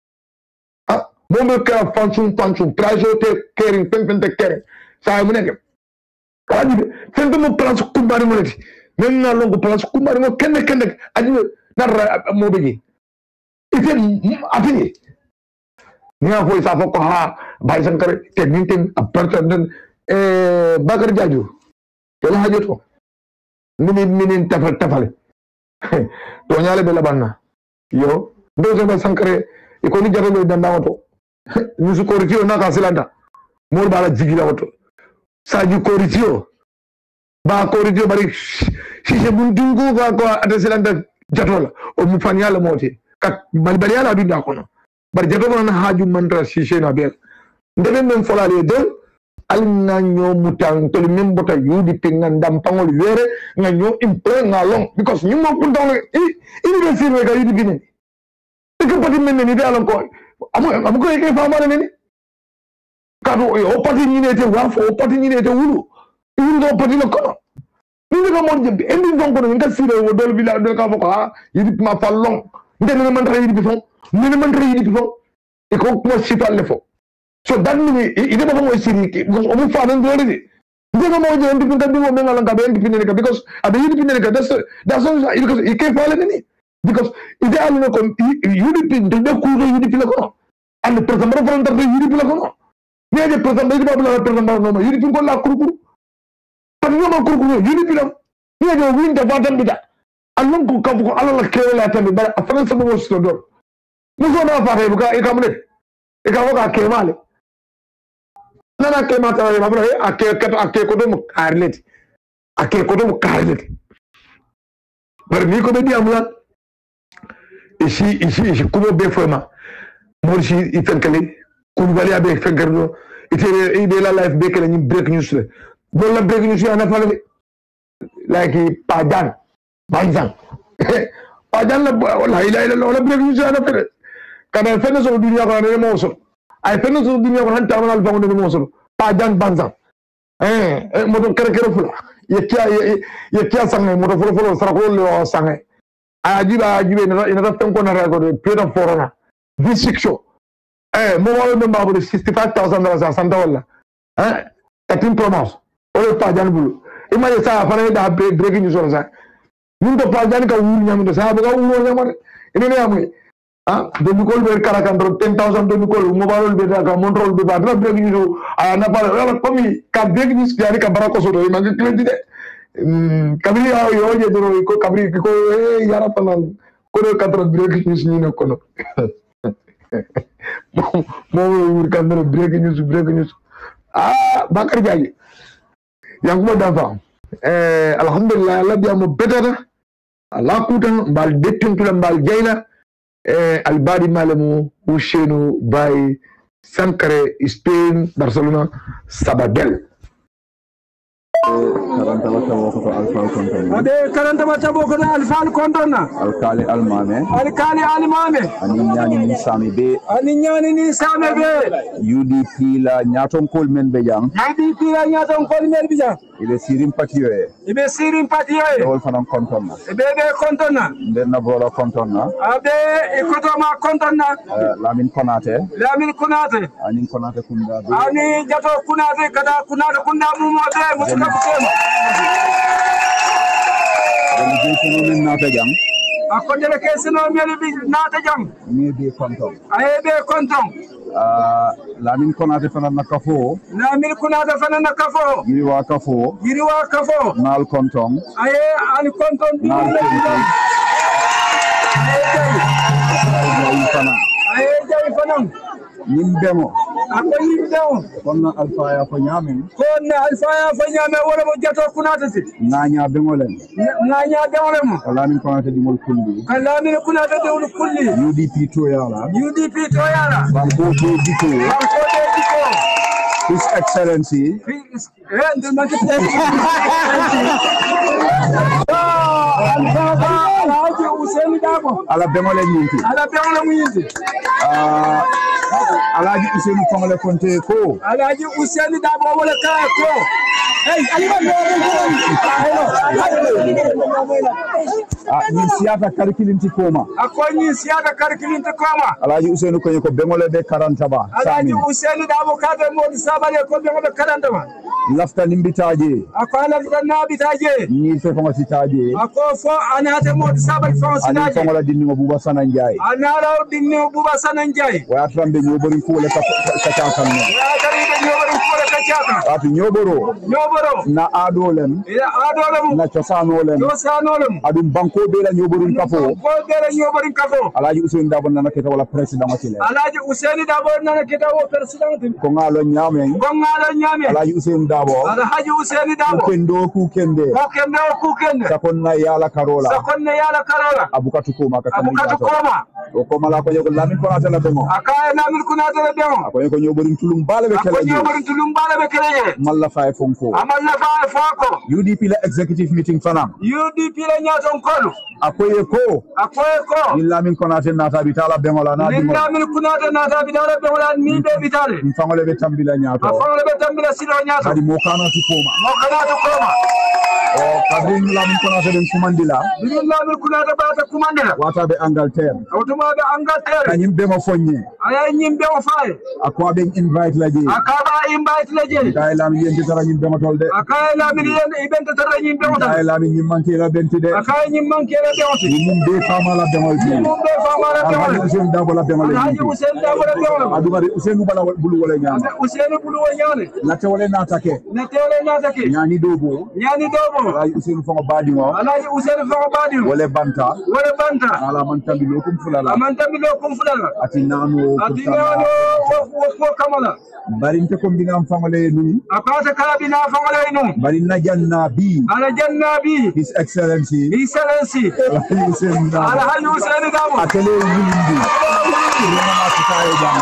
ah mo me ka fanchum fanchum plazo te caring pen te caring sa mu nek kadi fente mo place kumbari mo lati men na longo place kumbari mo kende kende adi na mo beji ite afini ni a foi sa foko ha bay sankare te mintin appartement eh bakar jaju wala hajoto mini mini tafal tafal to nyale be labanna yo do so sankare e ko ni jaro be danda wato ni su ko ritio na ka silanda mo bala jigila wato Saji koritio ba koritio bari sise buntungu ba ko adeselanda jatola o mu fanyala moti kat bal bal yala binda kono bari jatola na haju mantra sise na be ndebe men folale de al nga ñoo mutan to même bota yudi pinga ndam pangol wéré nga ñoo impre nga long because ñu mo ko dong i ini be firme ga yudi bini e ko pati men ni dalon ko amu amu ko e fa ma ni kadu o pati ni ne te wa fo pati ni ne te wulu wulu do pati no ko ni ko mo jebbi endi donc ko nga firé wo dol bi la do ka ko ha yudi ma fa long ndene man ra yudi bi fo ni man ra yudi bi fo e ko mo sitalle fo so that means ide ba mo siri because omu fa nan dole ni ndega mo je ndi pinga dingo menga langa be ndi pinene ka because abe yidi pinene ka that's that's because it can fall ni because ide alu no ko yidi pin de ku do yidi pila ko and president mo fronta de yidi pila ko ni je president de ba la president no yidi pin ko la kurukuru tan yo ma kurukuru yidi pila ni je winda batam bida alon ko ka ko ala la kewela tambe ba afran sa mo sto do mo so na fa he ka e ka mo ne e ka ko ka kemale nana ke mata ma bro ake kato ake ko do karlet ake ko do karlet bar ni ko be di amula ici ici ici ko be fema morsi ifenkale ko bali abe fenkerdo ite ide la life be kala ni break news le do la break news ana fale like pajan banzan pajan la wala ila ila la break news ana fale kana fene so dunya ko ne mo so ay fenno so dunya ko han tamal fa ngono mo solo pa jan banzam eh mo do kere kere fula yekia yekia sangai mo do folo folo sara ko le sangai ajiba ajibe na ina tan ko na ra ko de pedo forona visiksho eh mo wala no mabule sixty-five thousand dollars santa wala eh thirteen promos o pa jan bulu ima ye sa fa na da breaking news sa mun do pa jan ka wuri nyam do sa ba ka wuri nyam ina ne amui ah demi call ber kara kan ten thousand demi call mobile be da ka montrol be ba da break news ana pa wala komi ka break news yani ka barako so do ma ngi kledi de kabri ya yo je do ko kabri ko e yara tanan ko do ka break news ni no kono mo mo ka do break news break news ah bakar jaji yang mo da fa eh alhamdulillah Allah biya mo betata Allah kutan bal detun tulam bal jayla eh albadi malamu Ousseynou Baye Sankare Spain Barcelona Sabadell karanta wata wako alfal kontona ade karanta wata wako alfal kontona alkali almame alkali almame ani nyani ni sami be ani nyani ni sami be U D P la nyaton kol men be jang U D P la nyaton kol men be jang ibe sirim patiyo e ibe sirim patiyo e wol fanan kontona ibe be kontona den na bolo kontona abe ikoto ma kontona Lamin Konate Lamin Konate ani Konate kunda be ani jato kunate kada kunate kunda mu mo be musuka kusema delegation men nata jang akko delegation men bi nata jang ni be konton ay be konton ah Lamin Konate fanan na kafo Lamin Konate fanan na kafo yiri wa kafo yiri wa kafo nal konton ay ani konton bi nal konton ay fanan ay jay fanan nimbemo ako nimbemo konna alfa ya ko nyamen konna alfa ya ko nyamen wala mo jato kunata ti nganya bengolen nganya bengolen Lamin Konate di mol kulli Lamin Konate di mol kulli U D P to yala U D P to yala banko to diko banko to diko His Excellency His and the Alhaji Ousseynou Dabo ala bengolen nyinti ala bengolen nyinti ah Alhaji Ousseynou Fongole Konte ko Alhaji Ousseynou Dabo wala ka ko hey aliba ah ni siata karkilinti koma ako ni siata karkilinti koma Alhaji Ousseynou ko ko bengole be karanta ba Alhaji Ousseynou Dabo ka de mo sabale ko bengole karanta ba lafta nimbitaje ako lafta nabitaje ni fe fongo sitaje ako fo anate mo sabal fongo ani sitaje fongo la dinni mo buba sanan jay anala dinni mo buba sanan jay wa trambe nyobori ko le ka ka ka kan no ya taribe nyobori ko le ka ka ati nyoboro nyoboro na adolem ya adolem na chosanolem chosanolem adum banko be la nyoborin kafo ko be la nyoborin kafo Alhaji Ousseynou Dabo nana keta wala president watile Alhaji Ousseynou Dabo nana keta wo president ko ngalo nyamen ko ngalo nyamen Alhaji Ousseynou Dabo Alhaji Ousseynou Dabo ku kendo ku kende ko kende ku kende sakonna yala karola sakonna yala karola abukatu koma ka abukatu koma o ko mala ko yego lamin ko atala demo akaya lamin kunata la demo ko yego nyoborin tulum bala be kala ko nyoborin tulum bala be kala malla fay fonko amalla fay foko U D P la executive meeting fanam U D P la nyaton kolu akoye ko akoye ko ni lamin ko nata nata bitala demo la na ni lamin kunata nata bitala demo la mi be bitale ni fangole be tambila nyato fangole be tambila silo nyato hadi mo kana to koma mo kana to koma o kadrin lamin ko nata den kumandila ni lamin kunata ba ta kumandila wata be Angleterre automa be Angleterre kanyim be mo fonye aya nyim be o fay akwa be invite la je akaba invite la je kay lamin yende tara nyim be ma tolde akay lamin yende ibenta tara nyim be o kay lamin nyim manke la benti de akay nyim manke la be o nyim be fama la demol fi nyim be fama la be o Usain Dabo la demol Haji Usain Dabo la be o adu bari Usain bala bulu wala nyama Usain bulu wala nyane la te wala na take na te wala na take nyani dobo nyani dobo ala Usain fo badi ngo ala Usain fo badi wala banta wala banta ala man tambi lokum fulala man tambi lokum fulala ati nanu ati nanu wo wo kamala bari nte ko mbina famale nu akata kala bina famale nu bari na janna bi ala janna bi His Excellency His Excellency ala Usain Dabo ala Haji Usain Dabo atele yindi ngana tikaye jam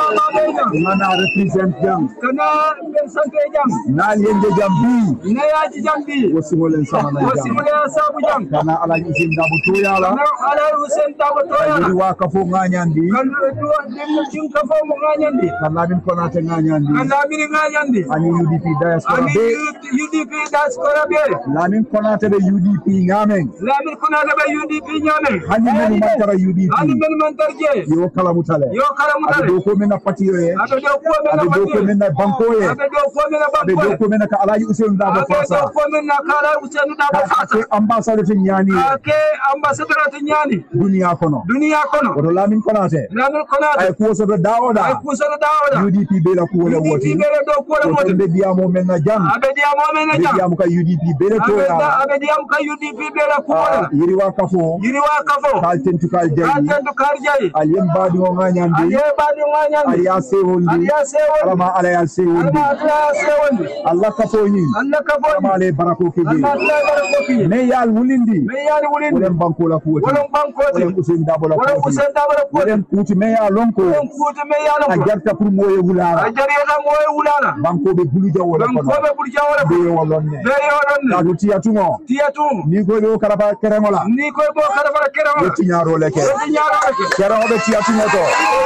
ngana represent jam kana ben sante jam na yende jam bi na yaji jam bi wasimulen sama na jam wasimulen sabu jam kana ala Usain Dabo to yala kana ala Usain Dabo to yala di wa kafo nganyandi kana do dem cin kafo mo nganyandi kana min konate nganyandi kana min nganyandi ani U D P diaspora ani be U D P diaspora be lamin konate be U D P ngamen lamin konate be U D P ngamen hani men man tara U D P hani men man tarje yo kala mutale yo kala mutale do ko men na patiyo ye abe do ko men na do ko men na banko ye abe do ko men na abe banko do ko men ka ala Usain Dabo fasa abe do ko men na kala Usain Dabo fasa ke ambassadeur ti nyani ke ambassadeur ti nyani dunia kono dunia kono ko lamin konate lamin konate ay ko so do dawoda ay ko so do dawoda U D P be la ko wala woti be do ko wala woti be diamo men na jam abe diamo men na jam diamo ka U D P be le to ya abe diamo ka U D P be la ko wala yiri wa kafo yiri wa kafo kal tentu kal jayi kal tentu kal jayi aliyem badi o nganyandi aliyem badi o nganyandi aliya sewondi aliya sewondi alama alaya sewondi alama alaya sewondi Allah kafo ni Allah kafo ni alama ale barako keje Allah ale barako keje me yal wulindi me yal wulindi wolem banko la kuwati wolem banko ti wolem Usain Dabo la wolem Usain Dabo la kuwati wolem kuti me ya lonko wolem kuti me ya lonko ajarta pour moye wulala ajarta moye wulala banko be bulu jawo la banko be bulu jawo la be wolonne be wolonne ka duti atumo ti atum ni ko do karaba keremola ni ko bo karaba keremola ti nyaro leke ti nyaro leke keremola be ti atumo to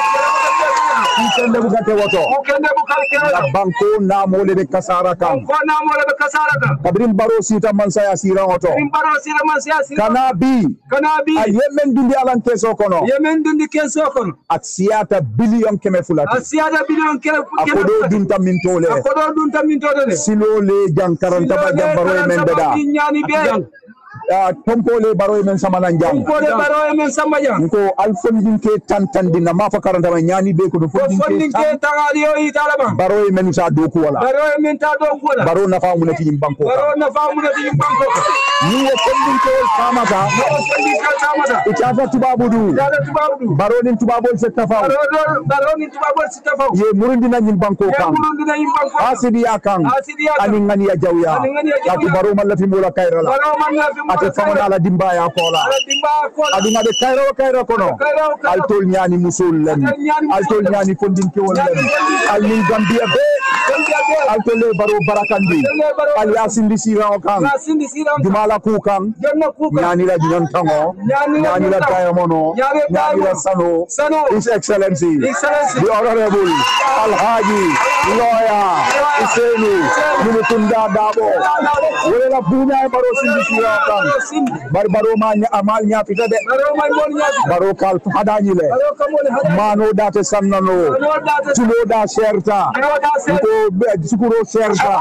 Ukende bukate woto ukende bukate woto banko na mole be kasara kan banko na mole be kasara kan kabrin baro sita man saya sira woto kabrin baro sita man saya sira kana bi kana bi a yemen dundi alan keso kono yemen dundi keso kono at siata billion keme fulati at siata billion keme akodo dunta min tole akodo dunta min tole silo le jankaran taba jambaro men beda nyani be tompole baro men samana jam tompole baro men sama jam ko alfondin ke tantandina ma fa karanta ma nyani be ko do fondin ke tangali yo italaba baro men sa do ko wala baro men ta do ko wala baro na fa mu ne fi banko baro na fa mu ne fi banko ni e fondin ke samata fondin ke samata itafa tubabudu itafa tubabudu baro nin tubabol se tafa baro baro nin tubabol se tafa ye murundi na nyim banko kan ye murundi na nyim banko asidi akan asidi akan ani ngani ya jawya ya ku baro man la fi mula kairala baro man la fi ate famana ala dimba ya kola ala dimba kola aduna be kairo kairo kono altol nyani musul len altol nyani fondin ke wol len al min gambia be altol le baro barakandi al yasin di sira o kan dumala ku kan nyani la dinan tango nyani la tayamono nyani la sano His Excellency the Honorable Alhaji Lawyer Usainu Munutunda Dabo wala la bunya baro sindi sira o kan bar baro ma amal nya pita de baro kal hadani le mano date sannano tulo da serta ko sukuro serta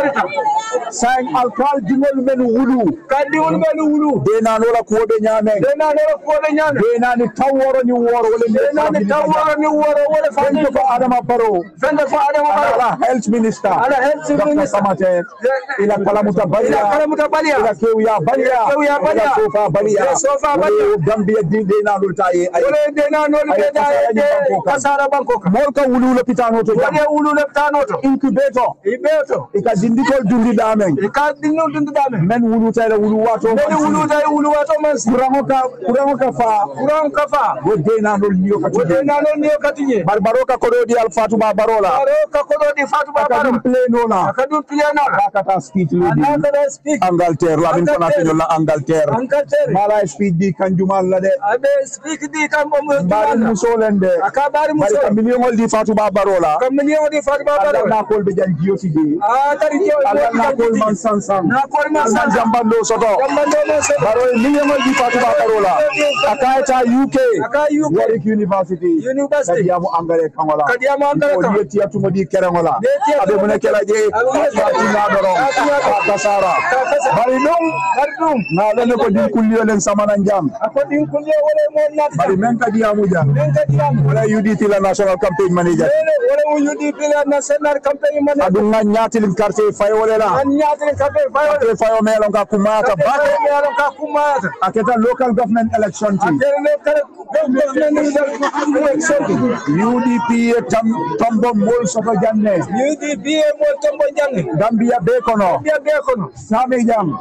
sang alkal dingol men wulu kan dingol men wulu de na no la ko be nyame de na no la ko be nyame de na ni taworo ni woro wala de na ni taworo ni woro wala fa ni ko adama baro fende ko adama baro ala health minister ala health minister samate ila kalamuta balia ila kalamuta balia ila kewya balia kewya balia sofa balia sofa balia gambia dinde na no taye ay de na no be da kasara banko mol ka wulu le pitano to wala wulu le pitano to incubator ibeto ika dindikol dundi damen ka dinno dundu dame men wulu tayla wulu wato men wulu tay wulu wato man kurango ka kurango ka fa kuran kafa wodde na lol niyo ka wode na non niyo katinye barbaro ka kodo di alfatu ba barola aro ka kodo di fatu ba ka dum baro pleno na ka dum plena ka ta speech lady na ka speak Angleterre la min kona to la Angleterre Angleterre mala speech di kanjumal la de abe speak di kam mo bari musolende aka bari bari muso ka million di fatu ba barola kam ni di fatu ba baro na kol be jan jiyo tiji ah tari jo na kol man sansan na kol man san jambando soto jambando man so baro million di fatu ba barola akaita U K aka U K Warwick University University kadiyamu angale kangola kadiyamu angale kan yeti atumo di kerengola Yeti abe mune kela je ati na doro kasara bari dum bari dum na lene ko din kulliyo len samana jam ako din kulliyo wala mo nat bari men kadiyamu jam men kadiyamu wala U D T la national campaign manager wala U D P la national campaign manager adu nga nyatil quartier fayo wala la an nyaati campaign fayo fayo melo nga kumata bake melo ka kumata aketa local government election ti akere local government election U D P tam tombo mol soto janne U D P mo tombo janne Gambia be kono Gambia be kono sami jam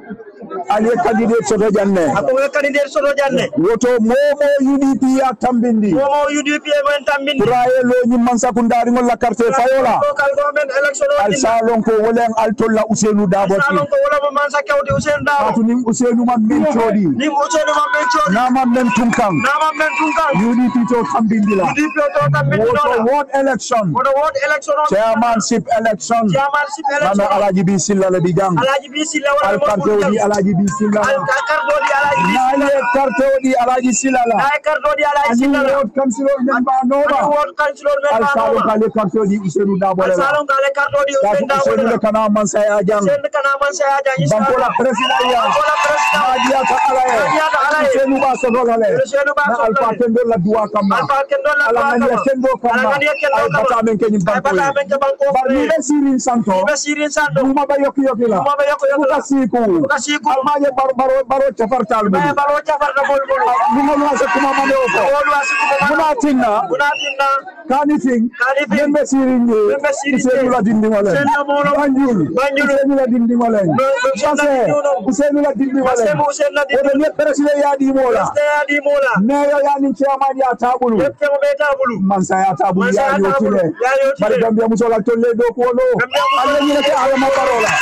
ali candidate soto janne ako candidate soto janne woto momo U D P ya tambindi momo U D P men tambindi raye lo ni man sakundari ngol la carte fayola local government election al salon ko wolen al tolla Ousseynou Dabo salon ko wala man sakawti Ousseynou Dabo atu ni Ousseynou man men chodi ni Ousseynou man men chodi na man men tunkang na man men tunkang U D P to tambindi la U D P to tambindi woto ward election woto ward election chairmanship election chairmanship election nana alaji bi silla le bijang alaji bi silla wala al carte di alaji bi silla al carte di alaji bi na ye carte di alaji silla la ay carte di alaji ani silla ward councilor men ba noma ward councilor men al ba salon noma kale carte di Ousseynou Dabo al la salon kale carte di Ousseynou Dabo Ousseynou le kana man say ajang sen kana man say ajang banko la president ya banko la president Nadia ta alaye Nadia ta alaye Ousseynou ba soto la le Ousseynou ba na soto alfa kendo la duwa kama alfa kendo la ala ngani kendo kama ala ngani kendo ay kama bata men kenyin ay banko bata men ke banko ba ni be sirin santo be sirin santo duma ba yoki yoki la duma ba yoki yoki la ka siku ka siku almaje baro baro baro chafartal bu be baro chafarta bol bol duma ma sa kuma ma do ko wolu asiku ma muna tinna muna tinna kani ting Kani ting. membe sirin ni Membe sirin ni. Ousseynou la dindi wala Ousseynou la molo. banjul Banjul. Ousseynou la dindi wala Ousseynou la Sase dindi wala. Ousseynou la dindi wala Ousseynou Ousseynou la dindi wala ne president ya di mola President di mola mayor ya ni chairman ya tabulu yepke mo beta bulu mansa ya tabulu Mansa ya ya yotile tabulu. Ya yotile. bari Gambia musola tolle do ko no Gambia musola alla ni ke ala ma parola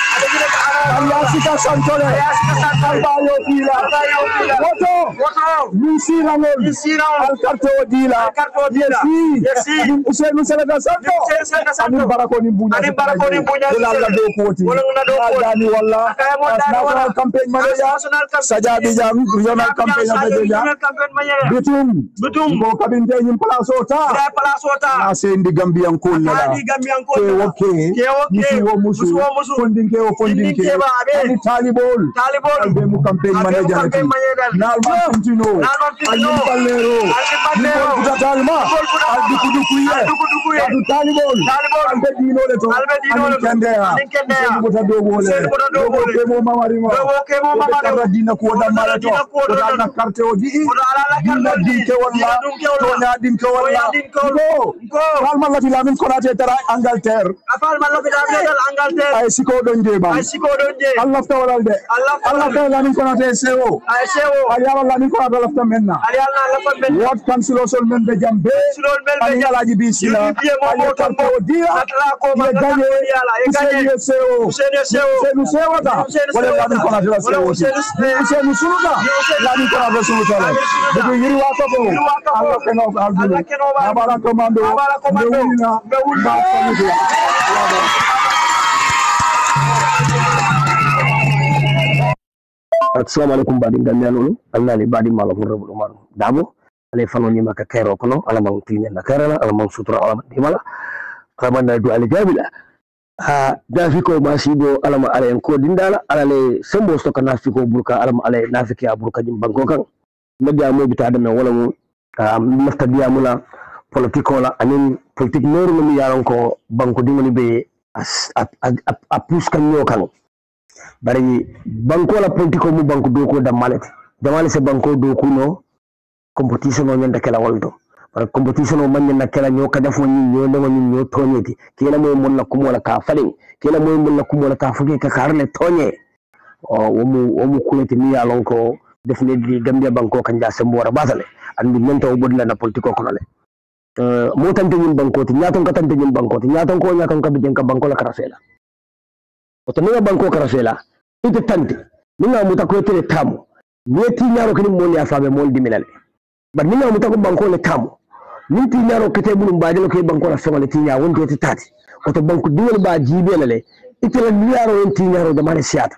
alla sika santole alba yotila Alba yotila. woto woto ni sira ngol Ni sira ngol. al karto dila Al karto dila. yesi Yesi. ni Ousseynou Sénégal santo Ousseynou Sénégal santo. ani barako ni bunya Ani barako ni bunya wala la do ko ti Wala la do ko ti. dani walla Kaya mo dani walla. national campaign manager National campaign. Sajadi Jang regional campaign manager National campaign manager bitum Bitum. ko kabinte nyim place ota ya place ota na sendi Gambian ko la Kadi Gambian ko ke woke Ke woke. musu wo musu Musu wo musu. fondinke o fondinke Fondinke ba abe. ani talibol Talibol. albe mu campaign Albe mu manager campaign manager. na alba tintino Alba Tintino. ali pallero Ali Pallero. ni ko talma Ni ko talma. albi kudu kuye Albi kudu kuye. adu talibol Talibol. albe dino le to Albe dino le to. kende ya Ani kende ya. bota do wole Seydou Bota Dogo le. ke mo mamari mo Dogo ke mo mamari mo. dina ko da mara to Dina ko ko da da carte o di Ko da ala la dina carte o di. dinke walla Dina dunke walla. to nya dinke walla To nya dinke walla. go Go. kalma la filamin konate tara Angleterre afal man lo bida dal Angleterre ay siko don je ba ay siko don je Allah ta walal de Allah ta Allah ta lamin konate sewo ay sewo ay yalla lamin konate lafta menna ali Allah la fa ben what councilor sol men be jambe Councilor men be ay jambe. yalla ji bisila Yu D P mo ay mo carte tombo. o dia Atla ko ma ye ka gagné carte o yalla, ye gagné. Ousseynou sewo Ousseynou sewo. Ousseynou sewo ta Ousseynou wala sewo lamin ta. konate la Wala sewo Ousseynou sewo. Ousseynou suluta Ousseynou lamin konate suluta la Lamin suluta. de yiri wa ko Yiri wa ko. Allah keno albu Allah keno ba. abara commando Abara commando. bewulina Bewulina. assalamu alaikum badin gambianolu allah le badin mala ko rebul umar dabo ale fano ni maka kairo kono ala ma tinya na karala ala ma sutura ala di mala kama na du ale jabila ha dafiko masibo ala ma ale ko dindala ala le sembo sto kana fiko burka ala ma ale nafiki ya burka jim banko kan nadia mo bita da wala mo mafta biya mula politiko la anin politik noru mi yaron ko banko dimoni be a plus kan yo kan bari banko la politiko mu banko doko da malati jamale se banko doko no competition no nyanda kala waldo par competition o man na kala nyo ka dafo ni nyo no ni nyo tonyeti kila moy mon na kumo la ka falin kila moy mon na kumo la ka fuke ka karle tonye o womu womu kuleti mi ya lon ko definitely Gambia banko kan ja sembo wara basale andi mento bodla na politiko ko le euh mo tante nyim banko ti nyaton ka tante nyim banko ti nyaton ko nyaton ka bijen ka banko la karasela o to mi banko karasela ite tante ninga muta ko tele tamo yeti nyaro kini mo ya fabe mo dimilale bar ninga muta ko banko le tamo ninti nyaro kete bulum baade lo ke banko la fengale ti nya wonde ti tati o to banko diwol ba jibelale ite la nyaro wonti nyaro da mane siata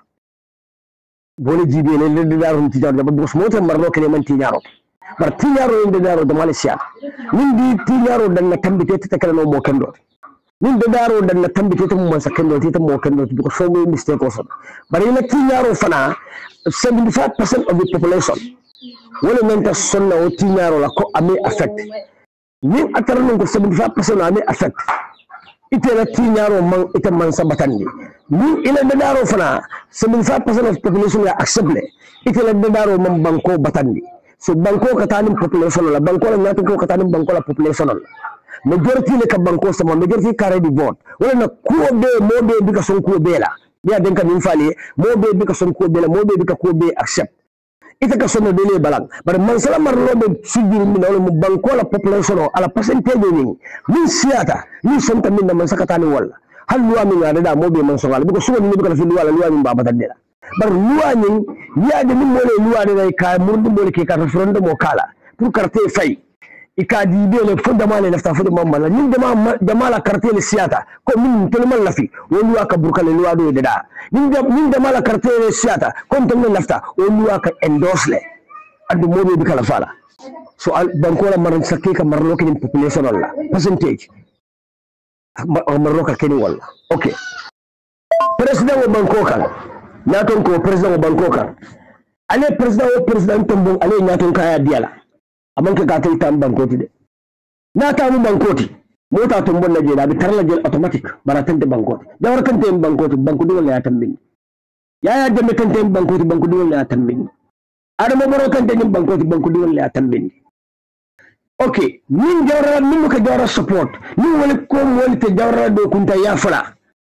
bole jibele le le daro ti jaro ba bos mota marlo kene man ti nyaro bar ti nyaro inde daro da mane siata nin di ti nyaro dan na tambite ta kala no mo kendo nin de daro dan na tambite ta mo sakendo ti ta mo kendo ko so mo mistake also bar ina ti nyaro fana seventy-five percent of the population wala menta sonna o ti nyaro la ko ame affect ni atarno ko seventy-five percent ame affect itela ti nyaro man ita man sabatandi ni ila de daro fana seventy-five percent of population ya accept itela de daro man banko batandi so banko katanim population la banko la nyata ko katanim banko la population la majority le ka banko sama majority carré du vote wala na ko be mo be bi ka son ko be la biya den ka min fali mo be bi ka son ko be la mo be bi ka ko be accept ita ka son de le balang bar man sala mar lo be sujiri min wala mu banko la population ala percentage ni min siata ni son ta min man sakatani wala hal luwa min ngada da mo be man songal bi ko suwa ni bi ka fi luwa la luwa min baba tadela bar luwa ni ya de min mo le luwa de ka murdu mo le ke ka referendum mo kala pour carte fay ikadi be le fonda male lafta fonda mamma ni jama jama la carte le siata ko min telman lafi woni wa ka burkale luwa do de da ni ni jama la carte le siata ko telman lafta woni wa ka endorse le adu mobe bi kala fala so banko la maran sakke ka marlo ke population wala percentage marlo ka keni wala okay president wo banko kan nyaton ko president wo banko kan ale president wo president tombon ale nyaton kaya diala amanke ka tay tam bankoti de na tamu bankoti mota to bon naje da bi tarla jel automatic baratante bankoti dawar kan tay bankoti banku dum la tambin ya ya jemme kan tay bankoti banku dum la tambin adama boro kan tay bankoti banku dum la tambin okay min jawra min ko jawra support ni wala ko wala te jawra do kunta ya fala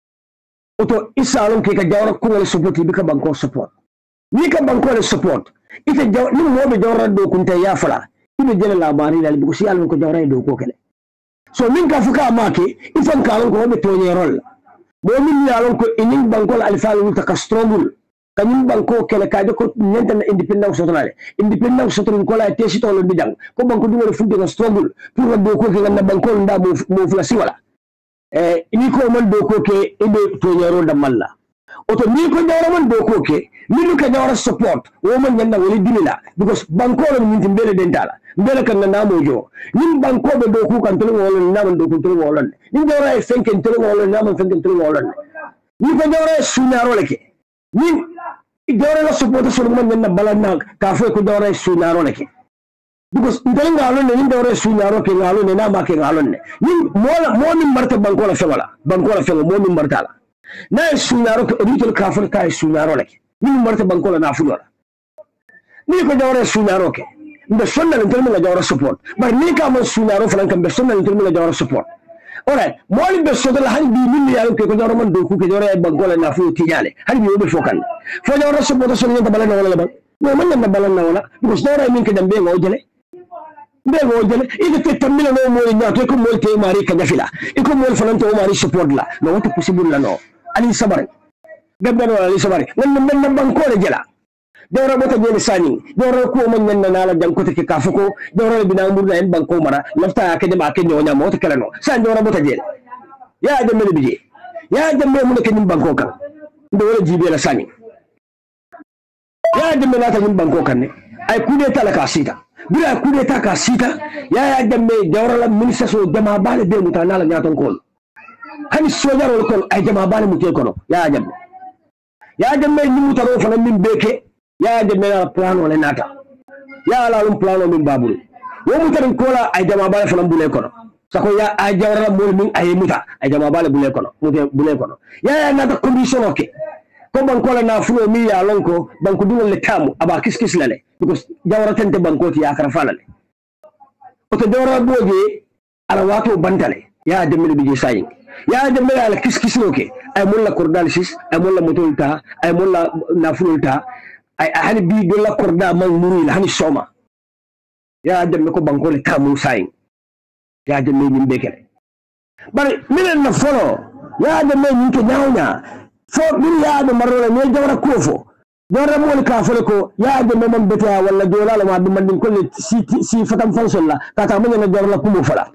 oto isalon ke ka jawra ko wala support bi ka banko support ni ka banko le support ite jaw ni mo be jawra do kunta ya fala ibe jele labari dal bi ko si alon ko jawra do ko kele so min ka fuka make ifan kalon ko be tonye rol bo min yalon ko inin banko alfal wulta ka strongul kanyum banko kele ka ko nyenta na independence sotonale independence soton ko la tesi to lo bidang ko banko dum wala funde ka strongul pour do ko ke na banko nda mo mo fula si wala eh ini ko man do ko ke ibe tonye rol da malla oto ni ko jawra man do ko ke ni ko jawra support wo man nyanda wali dimila because banko lo min timbele dentala mbele kan na mojo nim banko be do ku kan tulu wala na man do ku tulu wala ni jawra e fenken tulu wala na man fenken tulu wala ni ko jawra sunaro leke ni jawra la support so man nyanda balana ka fo ko jawra sunaro leke because ndel ngalo ne ni jawra sunaro ke ngalo ne na ma ke ngalo ne ni mo mo min marta banko la fewala banko la fewo mo min marta la na sunaro ko ritul kafir ka sunaro leke ni marta banko la na fulora ni ko jawra sunaro ke be sonna le termi la jawra support bar ni ka mo sunaro falan kam be sonna le termi la jawra support ora mo li be so la handi min ya ko jawra man do ku ke jawra e banko la na fu tijale handi be fokan fo jawra support so ni tabala wala la ba no man na bala na wala ko jawra min ke dambe ngo jele be ngo jele ide te tamila no mo nya to ko mo te mari ka jafila e ko mo falan to mari support la no wato possible la no ali sabare gabbe no ali sabare nan nan banko la jela jawra bota jeli sani jawra ko man nan na la jang ko te ka fuko jawra bina murna en banko mara lafta ka de ma ke nyonya mo to kala no san jawra bota jeli ya de mel bije ya de mel mun ke nim banko kan ndo wala jibe la sani ya de mel ta nim banko kan ne ay kude ta la ka sita bila kude ta ka sita ya ya de mel jawra la ministre so jama bale be mutana la nyaton ko hani so jaro ko ay jama bale muté ko no ya jam ya de mel ni mutaro fa min beke ya de mena plan wala nata ya la lum plan min babul wo mu tan kola ay jama bale fa bule kono sako ya ay jawra mo min ay muta ay jama bale bule kono mute bule kono ya ya nata condition oke ko ban kola na fulo mi ya lonko ban ko dum le tamu aba kiskis lale because jawra tante ban ko ti ya kara falale o to dora boje ala wato bantale ya de mi bi sayin ya de mi ala kis kisroke ay mulla kordal sis ay mulla motolta ay mulla nafulta ay hani bi do la korda man muri hani soma ya de ko bankole tamu sayin ya de mi nimbe kele bari minen na folo ya de mi nyinke nyawnya fo min ya de marole ne jawra kofo dora mo ka folo ko ya de mi man beta wala jola la ma dum man ko si si fatam fanson la kata mo ne jawra kumu fala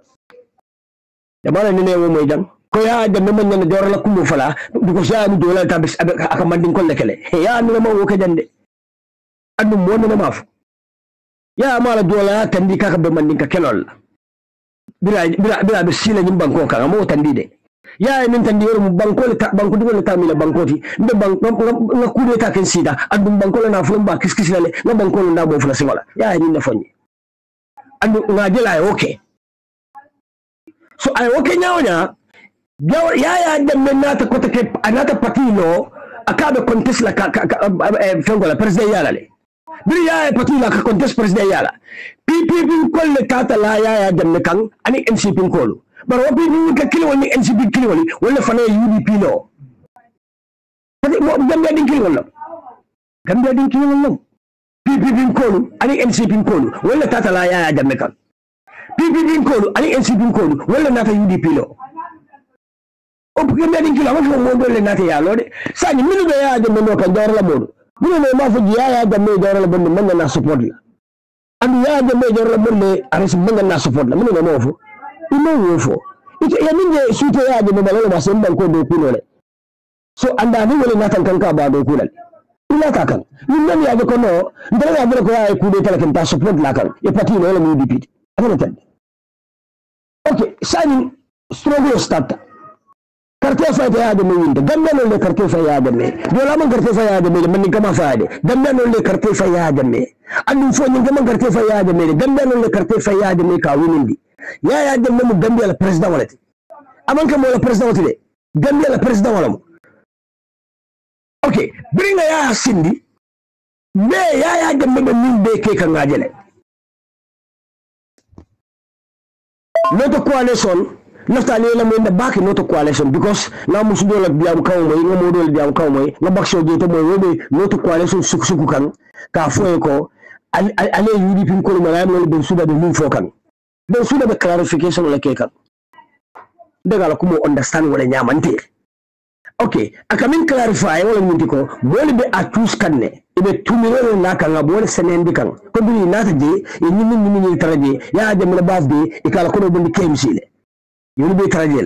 ya bala ni ne wo moy jang ko ya de mi man ne jawra kumu fala du ko sa ni jola ta bis aka man din ko lekele ya ni ma wo ka jande adu mo ne ma fu ya mala jola tandi kaka be man din ka kelol bila bila bila be sila nyim banko ka mo tandi de ya min tandi wor banko ta banko digo ta mi la bankoti be banko nga kude ta ken sida adu banko na fu ba kis kis la le nga banko nda bo fu la singola ya ni na fonni adu nga jela ay okay so ay okay nyawnya ya ya de men nata ko take anata patino akabe contest la ka fengola president yala le biri ya patino ka contest president yala P P P kolle kata la ya ya de kan ani N C P kolu baro P P P ka kili woni N C P kili woni wala fana U D P lo tadi mo gambia din kili wala gambia din kili wala P P P kolu ani N C P kolu wala tata la ya ya de kan P P P kolu ani N C P kolu wala nata U D P lo o gambia din kili wala mo dole nata ya lo de sani minu be ya de mo kan dawra la modu minu ne ma fu ya ya de mo dawra la bonde man na support la andu ya de me jorla bonne aris manga na support la mino mo fo imo wo fo ite ya minje sute ya de me balalo ma sen banko do kuno le so anda ni wala na tan kanka ba do kulal ila ka kan min nan ya de ko no ndara ya de ko ya ku de tala kan ta support la kan e pati no la mu dipit amana tan okay sani struggle start carte fa ya de me winde gambe no le carte fa ya de me dola man carte fa ya de me man kama fa de gambe no le carte fa ya de me andu fo ni man carte fa ya de me gambe no le carte fa ya de me ka winindi ya ya de me mu gambe la president wala ti aman ka mo la president wala de gambe la president wala mo okay bringa ya sindi me ya ya de me min be ke kan ngajele noto coalition naftali la mo back noto coalition because na musu do la biam kaw moy nga mo do la biam kaw moy nga bakso je to moy wobe noto coalition suku suku kan ka foye ko ale U D P ko ma mo ben suda de min fo kan ben suda de clarification la ke kan daga la ko mo understand wala nyamante okay akamin clarify wala mun diko boli be atus kanne ibe tumiro na kan ngabole senen dikan ko bi na ta je e nyimi nyimi ni taraje ya de mo bafde e kala ko do bondi K M C le yoni be tarajele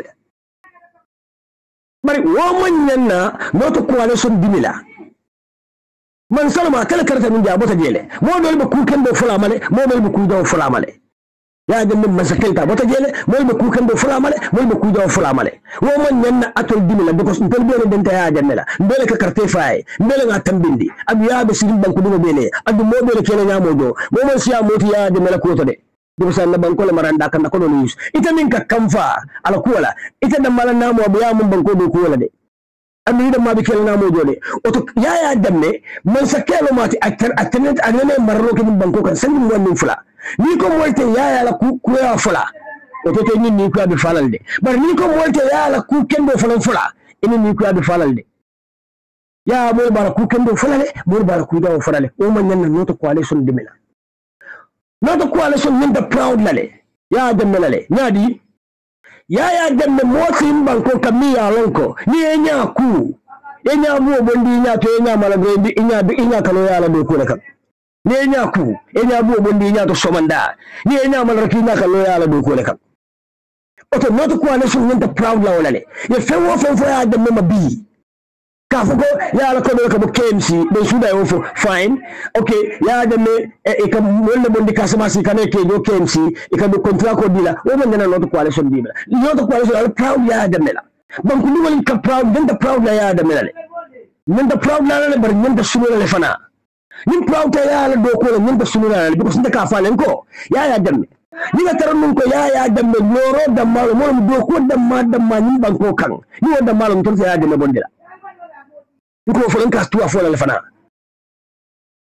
bari wo man nanna noto coalition dimila man salama kala karta min jabota jele mo dol be ku kendo fula male mo dol be ku do fula male ya de min masakelta bota jele mo be ku kendo fula male mo be ku do fula male wo man nanna atol dimila because ntol be den ta ya janela mbele ka karte fay mbele nga tambindi ab ya be sirim banku dum bele adu mo be kele nyamo do mo man siya moti ya de mela ko to de dum sa na banko la maranda kan ko no yus ita min ka kamfa ala kuwala ita da mala namo abu ya mun banko do kuwala de amini da ma bi kele namo jode oto ya ya damme man sa kelo mati aktar atnet anene marlo ke banko kan sangin wannan fula ni ko molte ya ya la ku ku ya fula oto te ni ni ku abi falal de bar ni ko molte ya la ku kendo fulan fula ini ni ku abi falal de ya mo bar ku kendo fulale mo bar ku do fulale o man nan noto coalition dimila noto coalition min da proud lale ya damme lale nyadi ya ya damme moti banko kamiya lonko ni enya ku enya mu bondi nya to enya mala grendi enya bi enya kalo ya la do ko kan ni enya ku enya mu bondi nya to somanda ni enya mala raki nya kalo ya la do ko kan oto noto coalition min da proud lale ye fewo fo fo ya damme mabi kafuko ya la ko do ko K M C be suda yo fo fine okay ya de me e ka wala bondi kasama si kan ke do K M C e ka do contrat ko dila o man na not coalition dila not coalition al proud ya de me la ban ko ni ka proud den da proud la ya de me la men da proud la la bar men da sunu la fana nim proud ta ya la do ko men da sunu la bi ko sinda ka falen ko ya ya de me ni ga taron mun ko ya ya de me loro da ma mo do ko da ma da ma ni ban ko kan ni wanda malum tun ya de me bondila ko fo en ka tuwa fo la fana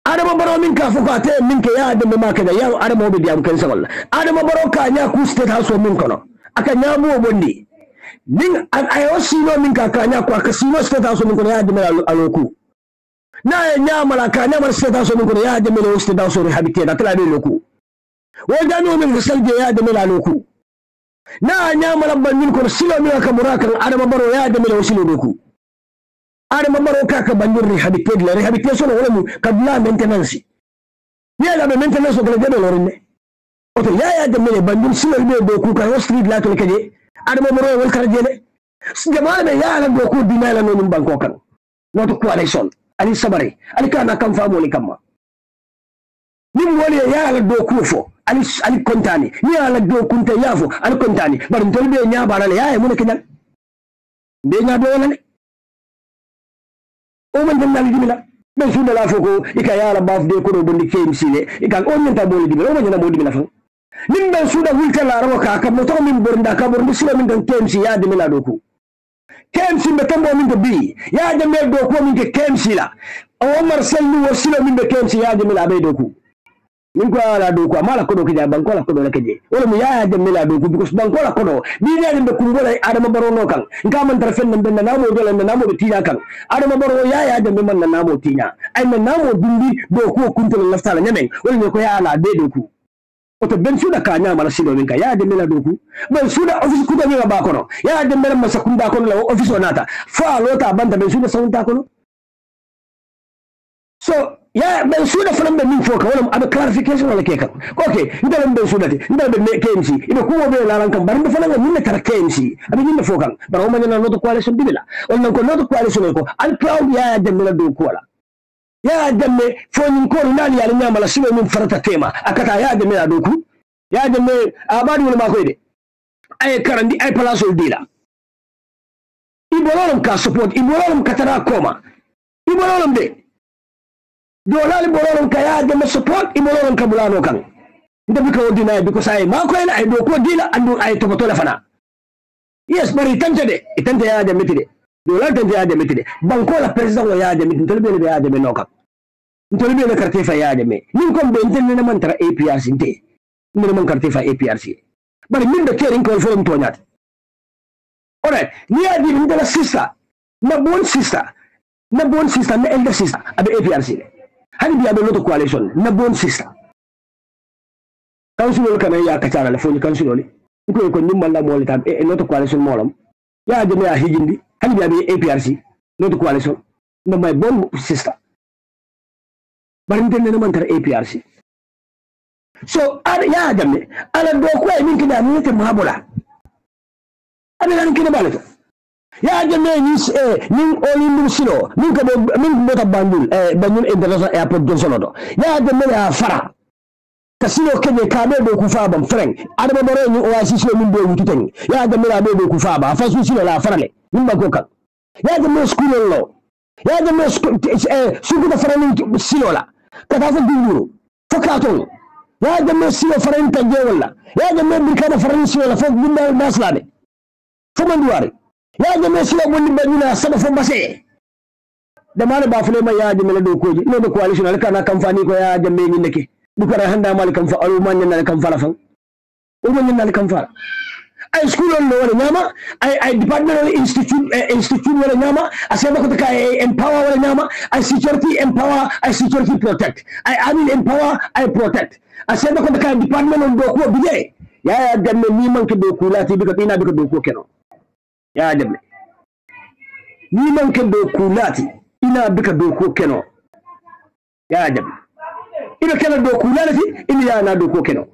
adama baro min ka fuka te min ke ya de ma ka da ya adama be diam kan sawalla adama baro ka nya ku state house min kono aka nya mo bondi ning ayo sino min ka ka nya ko aka sino state house min kono ya de mala aloku na nya mala ka nya mala state house min kono ya de mala state house rehabilitate da kala de loku wo jano min salje ya de mala aloku na nya mala bannin kono silo mi ka murakan adama baro ya de mala silo loku adama baro ka ka bannin rehabilitate la rehabilitation wala mu kabla maintenance ya la maintenance ko le de lorine oto ya ya de mele bannin silo be do ku ka street la to keje adama baro wal karjele jamaa be ya la do ku dinala no nim banko kan not coalition ali sabare ali kana kam fa moli kamma nim woli ya la do ku fo ali ali kontani ni ya la do kunta yafo ali kontani bar ntolbe nya barale ya mun kinan de nya do wala ne o man tan dal dimila be sunda la foko ika ya la baf de ko do bondi K M C le ika on nyanta boli dimila o man na boli dimila fa nim be sunda wulta la rawa ka kam to min bornda ka borndi sila min tan K M C ya dimila do ku K M C be tambo min to bi ya de mer do ko min ke K M C la o Marcel ni wasila min be K M C ya dimila be do ku min ko ala do ko mala ko do ke banko la ko do la keje wala mu ya de mela do ko because banko la ko do bi ne de ko ngola adama baro no kan ngam man tarfen nan ben namo do lan namo be tinya kan adama baro ya ya de man nan namo tinya ay man namo bindi do ko kunto la laftala nyamen wala ne ko ya ala be do ku oto ben suda ka nya mala silo min ka ya de mela do ku ben suda office ku do ni ba ko no ya de mela masa kunda ko la office onata fa lota banda ben suda sawunta ko no so ya ben suda falam be min foka wala abe clarification wala keka okay ndal ben suda ti ndal be K M C ibe ko be la lan kam bar be falam min tar K M C abe min foka bar o man na no to coalition dibila wala ko no to coalition ko al proud ya demela do ko wala ya demme fo nyin ko nani ya nya mala sibe min farata tema akata ya demela do ku ya demme abadi wala ma ko ide ay karandi ay palaso dila ibololum ka support ibololum katara koma ibololum de dolali bololon ka ya de support ibololon ka bulano kan ndabi ko dina because ay ma ko ina ay do ko dila andu ay to to fana yes bari tante de tante ya de mitide dolal tante ya de mitide banko la president wa ya de mitide tolbe be ya de me noka tolbe le carte fa ya de me nin ko be intende na man tara A P R C inte min man carte fa A P R C bari min de kering ko forum to nyat alright ni ya di min de la sister na bon sister na bon sister na elder sister abe A P R C hani biya be loto coalition na bon sister council kana ya kachara le foni council le ko ko nyum malla mo le tam e loto coalition molam ya de me a hijindi hani biya be A P R C loto coalition na my bon sister barin den na man tar A P R C so ada ya de me ala do ko e min kida mi te mabola ada lan kida balato ya de me ni eh nin oli ndu silo nin ko min mota bandul eh banyul international airport johnson do ya de me ya fara kasino kebe ka be do ku fa bam freng adama baro ni oasis min be wutu tan ya de me la be do ku fa ba fa su silo la farale min ba ko kan ya de me school lo ya de me eh su ko farale silo la ka ta fa dulu fakato ya de me silo farale tan je wala ya de me bi ka farale silo la fa bindal maslade fo man duwari ya de me silo bonni badina saba fo basse da mala ba fule mai ya de me do koji no do coalition al kana kamfani ko ya de me ni neke du ko handa mal kam fa alu man nan kam fala fan o man nan kam fala ay school on wala nyama ay ay departmental institute uh, institute wala nyama asema ko ka empower wala nyama ay security empower ay security protect ay army empower ay protect asema ko ka department on do ko bije ya ya de me ni man ko do ko lati bi ko ina bi ko do ko keno ya de me ni man ko do ko lati ina bi ko do ko keno ya de me ina kala do ko lati ina ya na do ko keno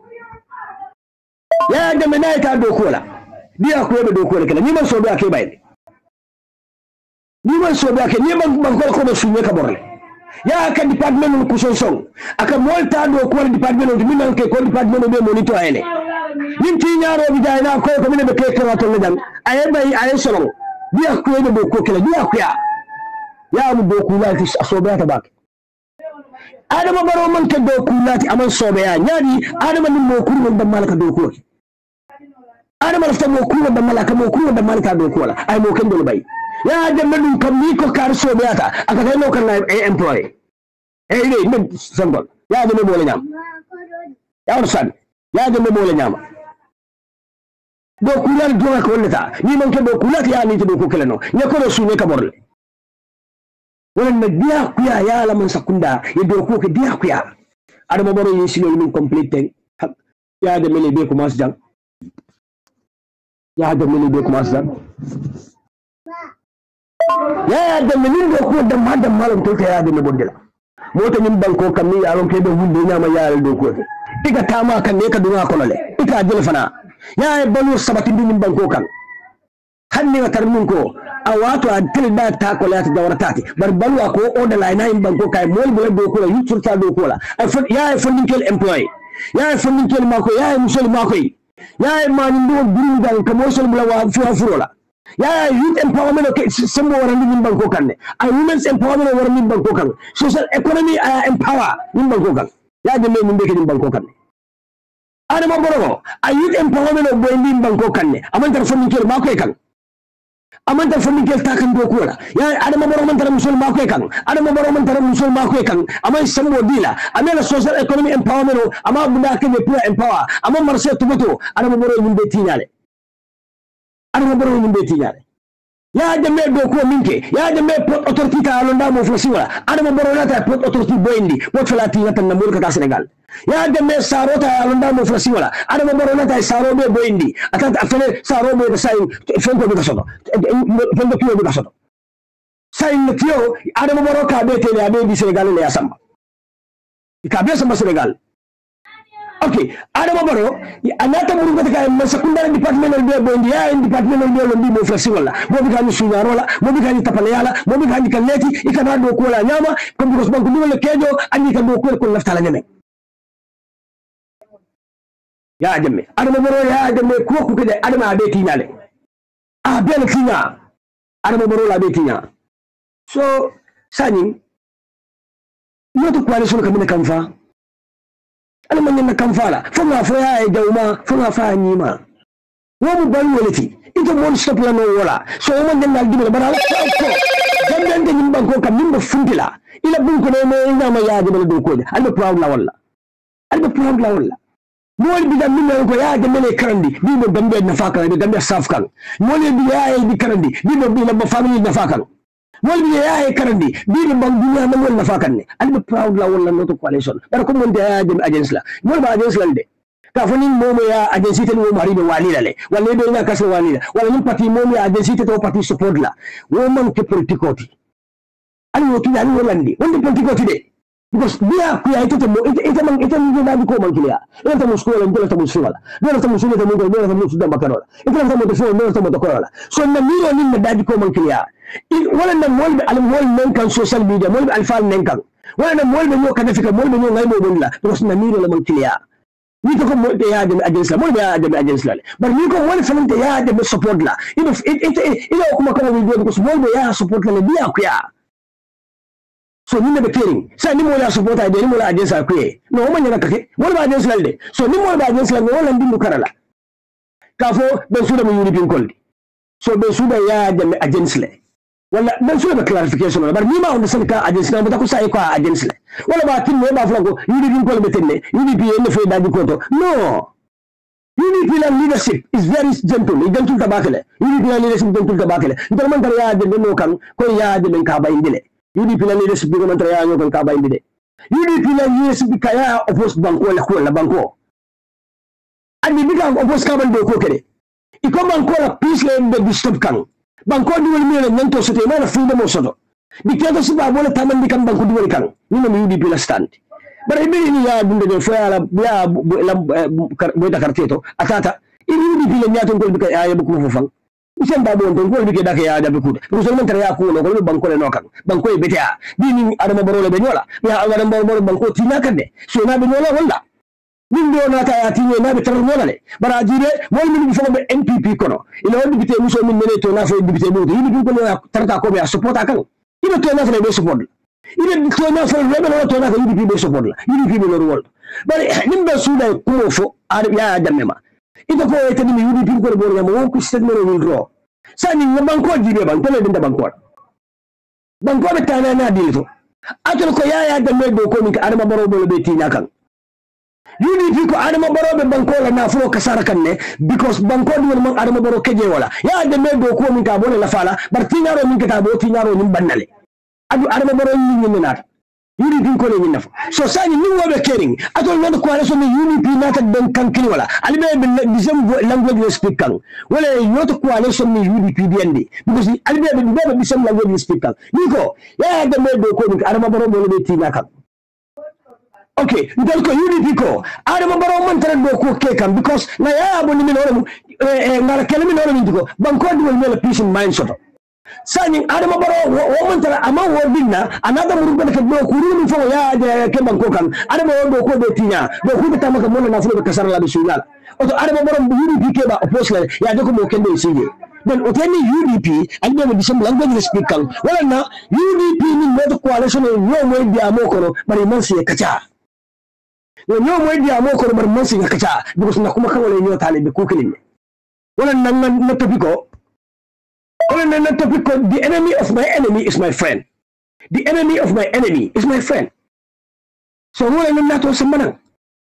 ya de me na ta do ko la dia ko be do ko kala ni man so be akay bayde ni man so be akay ni man man ko ko be sunne ka borle ya ka department ko son son aka molta do ko department do min ke ko department be monitor ayne nim ti ñaaro bi jaay na ko ko min be ke ko to le dal ay bay ay solo dia ko be do ko kala dia ko ya ya mu do ko lati so be ta bak adama baro man ke do ko lati aman so be ya ñaadi adama ni mo ko non da malaka do ko adama lafta mo ko da malaka mo ko da malaka do ko la ay mo ken do bay ya de medum kam ni ko kar so be ata aka tay no kan na employee e ide men sangol ya de mo le nyam ya understand ya de mo le nyam do kulal do ko leta ni man ke do kulat ya ni do ko keleno ne ko su ne ka borle wala na dia kuya ya la man sakunda e do ko ke dia kuya ada mo boro yisi lo min complete ya de mele be ko mas jang ya de mele be ko mas jang ya de mele do ko da madam malam to ya de me bondela mota nyim banko kam ni yaron ke do hunde nyama ya do ko tika tama kan ne ka dunga ko lole ika jël fana ya balu sabati nyim banko kan hanni wa tarmin ko awato adil da ta ko lati da wartati bar balwa ko o da layna nyim banko kay mol bu do ko yu turta do ko la ya funding kel employee ya funding kel mako ya musol mako ya ma ni do buru dal ko musol bula wa fu furola ya youth empowerment ke sembo wara nyim banko kan ne ay women's empowerment wara nyim banko kan social economy uh, empower nyim banko kan ya de me nyimbe ke nyim banko kan ana ma boro ay youth empowerment boy nyim banko kan ne amantar funding kel mako kan amantar funding kel takan do ko la ya ana ma boro mantar musol mako kan ana ma boro mantar musol mako kan amay sembo dila amela social economy empowerment ama bunda ke be pour empower ama marché tubato ana ma boro nyimbe tinyale ana ma boro nyimbe tinyale ya jamme do ko minke ya jamme pot autorité ta londa mo flasi wala ana ma boro nata pot autorité boyndi pot flati nata na mulka ta Sénégal ya jamme sarota ya londa mo flasi wala ana ma boro nata saro be boyndi atata afele saro be sai fonko be kasoto fonko kiyo be kasoto sai ntiyo ana ma boro ka be tele abe di Sénégal le yasamba ka be sama Sénégal okay ada ma baro anata muru ko ka ma secondary department be bondi ya department be lo ndi mo flasi wala mo bi kan sunya rola mo bi kan tapale yala mo bi kan kaleti ikana do ko la nyama ko bi ko banku ni le kejo andi kan do ko ko laftala nyame ya jamme ada ma baro ya jamme ko ko kede ada ma be tinyale a be le tinya ada ma baro la be tinya so sani yoto kwale solo kamene kamfa ana man na kamfala fanga fa ya jawma fanga fa nyima wo mu bal wolati ito mon stop la no wala so mo den dal dibe bara ko den den de nyimban ko kam nimba funtila ila bun ko no ina ma ya dibe do ko alba proud la wala alba proud la wala mo bi dam min ko ya de mele karandi bi mo gambe na fakal be gambe safkal mo le bi ya di karandi bi mo bi la ba family na fakal wol bi ya karandi bi ni bang dunya na wol na fakan ne albi proud la wala no to coalition dar ko mon ya dem agence la mo ba agence la de ka fani mo mo ya agence te mo mari be wali la le wala be na kaso wali la wala ni parti mo ya agence te to parti support la wo man ke politikoti ali wo kila ni wolandi wonde politikoti de because dia ku ya ito mo ito man ito ni na ko man kila ito mo skola ito ito mo skola ito mo skola ito mo ito mo suda makarola ito mo to fo ito mo to kola so na miro ni na dadi ko man kila wala na mol be al mol men kan social media mol be al fal men kan wala na mol be mo kan fika mol be mo ngai mo bonla because na miro la man kila ni ko mo de ya de agence la mol be ya de agence la bar ni ko wala fa de ya de support la ito ito ito kuma kan video because mol be ya support la dia ku ya so ni ne be caring sa ni mo la support ay de ni mo la agence ku ye no mo nyana kake mol ba agence la de so ni mo ba agence la wala ndindu karala ka fo ben suda mo yuri pin koldi so ben suda ya de agence la wala ben suda be clarification wala bar ni ma on sen ka agence na ko sai ko agence la wala ba tin ne ba flanko yuri pin kol be tenne yuri pi en fe daji ko to no U D P la leadership is very gentle i gentle tabakele U D P la leadership gentle tabakele ntar man tar ya de no kan ko ya de ben ka bayindile U D P la leadership bi man tar ya kan ka bayindile U D P la leadership ka ya oppose banko la ko la banko ani bi kan oppose ka ban do ko kede iko banko la peace le be disturb kan banko di wol mi la nanto sote ma la freedom mo soto dictator si ba bola tamandi kan banko di wol kan ni no U D P la stand bara ibe ni ya bunde de fo ya la ya la boy da karteto atata ini U D P la nyato ngol bi ka ya bu ko fofan isen ba bon ngol bi ke da ka ya da bi ko ko so man tar ya ko no ko banko le no kan banko e betea bi ni adama borole be nyola ya adama borole banko tina kan de so na be nyola wala min do na ta ya tinye na be tar nyola le bara jire mol min bi fo be N P P kono ila won bi te muso min mene to na fo bi te do yi bi ko no tarta ko be support kan ibe to na fo be support ibe to na fo rebe no to na ko yi bi be support la yi bi be no wol bari nimbe suda ko fo ar ya jamme ma ito ko ete ni U D P ko bo ngam ko sted mero withdraw sani ngam banko jibe ban tele dinda banko banko be tana na dilito atol ko yaya da me do ko min ka adama baro bolo be tina kan U D P ko adama baro be banko la na furo kasara kan ne because banko di man adama baro keje wala ya da me do ko min ka bolo la fala bar tinaro min ka bo tinaro min bannale adu adama baro ni ni nat U D P ko le ni nafa so sani ni wobe kering atol non ko ala so U D P nata ben kan kini wala albe be disem language we speak kan wala yoto ko ala so ni U D P bende because albe be be disem language we speak kan ni ko ya da me do ko min adama baro bolo be tina kan okay ndol ko U D P ko adama baro man tan do ko ke kan because na ya bo ni min wala eh ngala kele min wala min diko banko di wal mel peace in mind soto sani adama baro wo man tan ama wo dinna anada muru be ke do ko ru fo ya de ke banko kan adama wo do ko be tinya do ko ta maka mon na fu be kasara la bisulal oto adama baro U D P ke ba opposite ya de ko mo kende sije then oteni U D P albe mo disem language speak kan wala na U D P ni mo ko ala so no mo di amoko bari man se kacha yo moy dia mo ko bar mansi nga kacha because na kuma kan wala ñoo talé be ko kelin wala nan na topiko wala nan na topiko the enemy of my enemy is my friend the enemy of my enemy is my friend so wala nan na to samana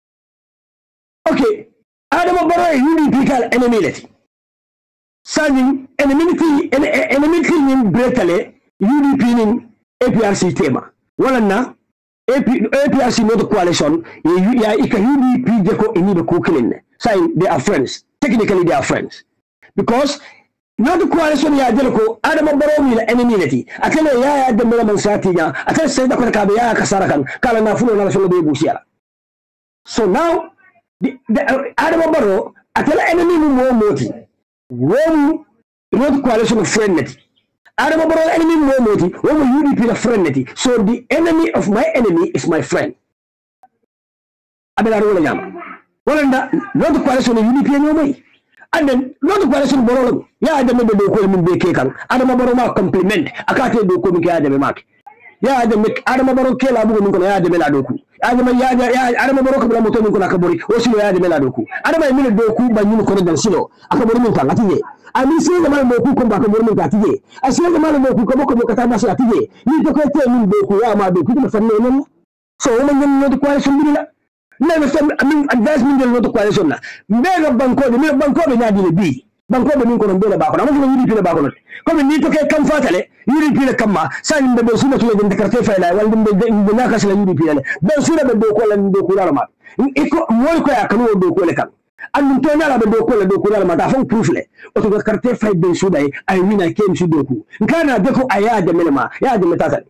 okay adama baro U D P kal enemy lati sani enemy enemy kin bretale U D P nin A P R C tema wala na A P R C not coalition ya ika U D P jeko inibe kukilin saying they are friends technically they are friends because not coalition ya jelko adama baro mi la enemy lati akale ya ya de mala mansati ya akale sayda ko ka ya kasara kan kala na fulo na so be busiya so now the, the uh, adama baro akale enemy mo moti wo not coalition friend lati adama baro enemy mo moti wo mo U D P la friend neti so the enemy of my enemy is my friend abela wala nyama wala nda not coalition U D P no mai and then not coalition baro ya adama be do ko min be ke kan adama baro ma compliment akate do ko mi ke adama mak ya adama adama baro ke la bugo min ko ya adama la do ku adama ya ya adama baro ko bla moto min ko nakabori o silo ya adama la do ku adama min do ku ba min ko dal silo akabori min kan atiye ami si de mal moku ko ba ko mon ta tije asi de mal moku ko ko ko ta ba sa tije ni to ko te min do ku ya ma do ku de fanne non so o man no de coalition bi la na be fam amin advance min de no de coalition na me ga banko de me banko be nyaadi le bi banko be min ko non be la ba ko na mo ni bi la ba ko non ko ni to ke kam fatale yuri bi la kamma sa ni be suma to de carte fay la wal de de na ka sala yuri bi la be sura be do ko la do ku la ma iko moy ko ya kanu do ko le kan andum to nala be do ko la do ko la ma ta fon proof le o to carte fay be suday ay wina kem su do ku kana de ko aya de melma ya de metata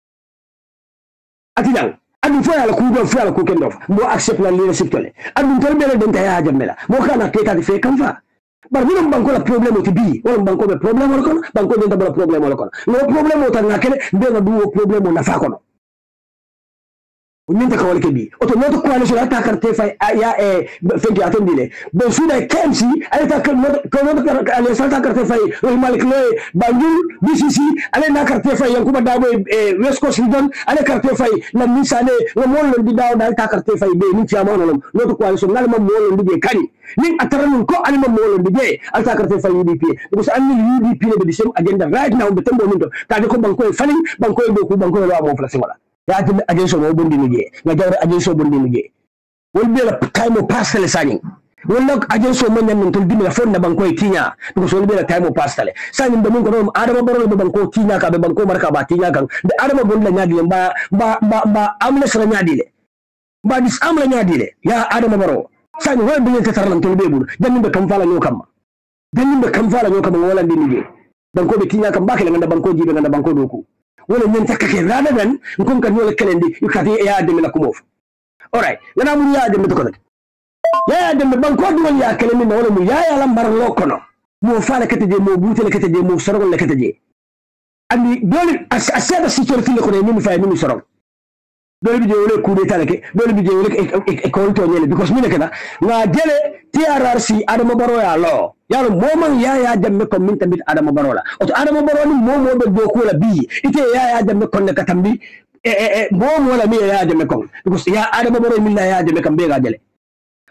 atidan andum fo ya la ku do fo ya la ku ken dof mo accept la leadership tole andum to be le den ta ya de mela mo kana ke ta fe kam fa bar minum banko la problème ti bi wala banko be problème wala kono banko den ta bala problème wala kono no problème o tan ngakele be na du problème na fa kono Unyenta kawale kebi. Oto noto coalition ata carte fay ya e fenki atendile. Ben suda K M C aleta noto ale salta carte fay o Malik Loye Banjul B C C ale na carte fay Yankuba Dabo e West Coast Region ale carte fay na misale no mollo di daw dal ta carte fay be ni tiamo no noto coalition ngal ma mollo di kani ni ataranun ko ale ma mollo di je alta carte fay U D P because anni U D P le be same agenda right now be tembo minto ka de ko banko e fani banko e do ku banko e lo amo flexible ya ati agenso mo bondi nuje nga jawre agenso bondi nuje wol be la time pastel sani wala agenso mo nyam tol dimela fonna banko e tinya ko so be la time pastel sani be min ko no adama baro be banko tinya ka be banko marka ba tinya kan de adama bon la nyaadi ba ba ba amna sra nyaadi le ba dis amla nyaadi le ya adama baro sani wol be ta tarlan tol be bul dan be kam fala nyokam dan be kam fala nyokam wala ndi nuje banko be tinya kam ba ke nganda banko jibe nganda banko doku wala ñen takake rather than ngom kan ñola kelendi yukati ya dem la kumof alright ngana mu ya dem to ko ya dem banko do ya kelendi wala mu ya ya lambar lo kono mo faala kete je mo buutele kete je mo sorogol la kete je andi doli asada security le ko ne mi fay mi sorog doli bi je wala coup d'état leke doli bi je wala e ko to ñele because mi ne kana nga jele T R R C Adama Barrow ya lo yalo moman ya ya dem ko min tamit Adama Barrow la o to Adama Barrow ni momo do do ko la bi ite ya ya dem ko ne katambi e e momo la mi ya dem ko because ya Adama Barrow min la ya dem kam be ga jele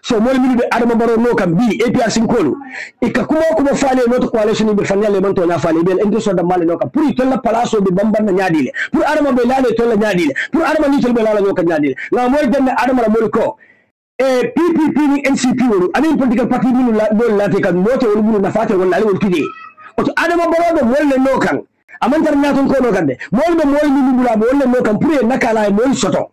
so mo mi be adama baro no kam bi A P R C kolu e ka kuma kuma faale no to coalition be fanale man to na faale be endo so da male no kam pour to la place be bamban na nyaadile pour adama be laale to la nyaadile pour adama ni to be laala no ka nyaadile na moy dem adama la mo ko e P P P ni N C P wolu ani political party ni la do la te kan moto wolu bunu na faate wala ali wol kidi o to adama baro be wolle no kan amantar na ton ko no kan de mol be mol ni bula be wolle no kan pour e nakala e mol soto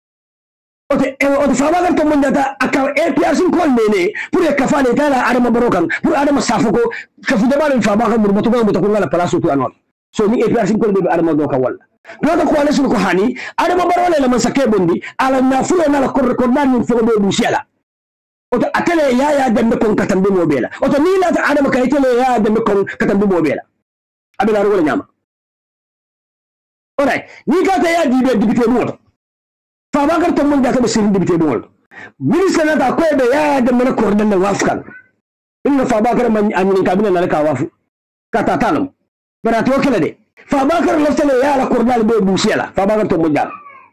ote ote fama kan to mondata aka A P R C ko nene pour e kafale tala adama barokan pour adama safuko kafu de balin fama kan murmatu ko mutaku ngala place to anon so ni A P R C ko be adama do ka walla do ko wala sun ko hani adama barole la man sakke bondi ala na fulo na la ko ko dan ni fulo do siala ote atele ya ya dembe kon katambe mo bela ote ni la ta adama kay tele ya dembe kon katambe mo bela abela ro nyama alright ni ka ta ya dibe dibite mo Fabakar to mun da ka basirin dibite bol minister na ta ko be ya da mana kordan na wafkan inna Fabakar man amin kabina na ka wafu ka ta tanam bara to kala de Fabakar laftale ya la kordan be busiala Fabakar to mun da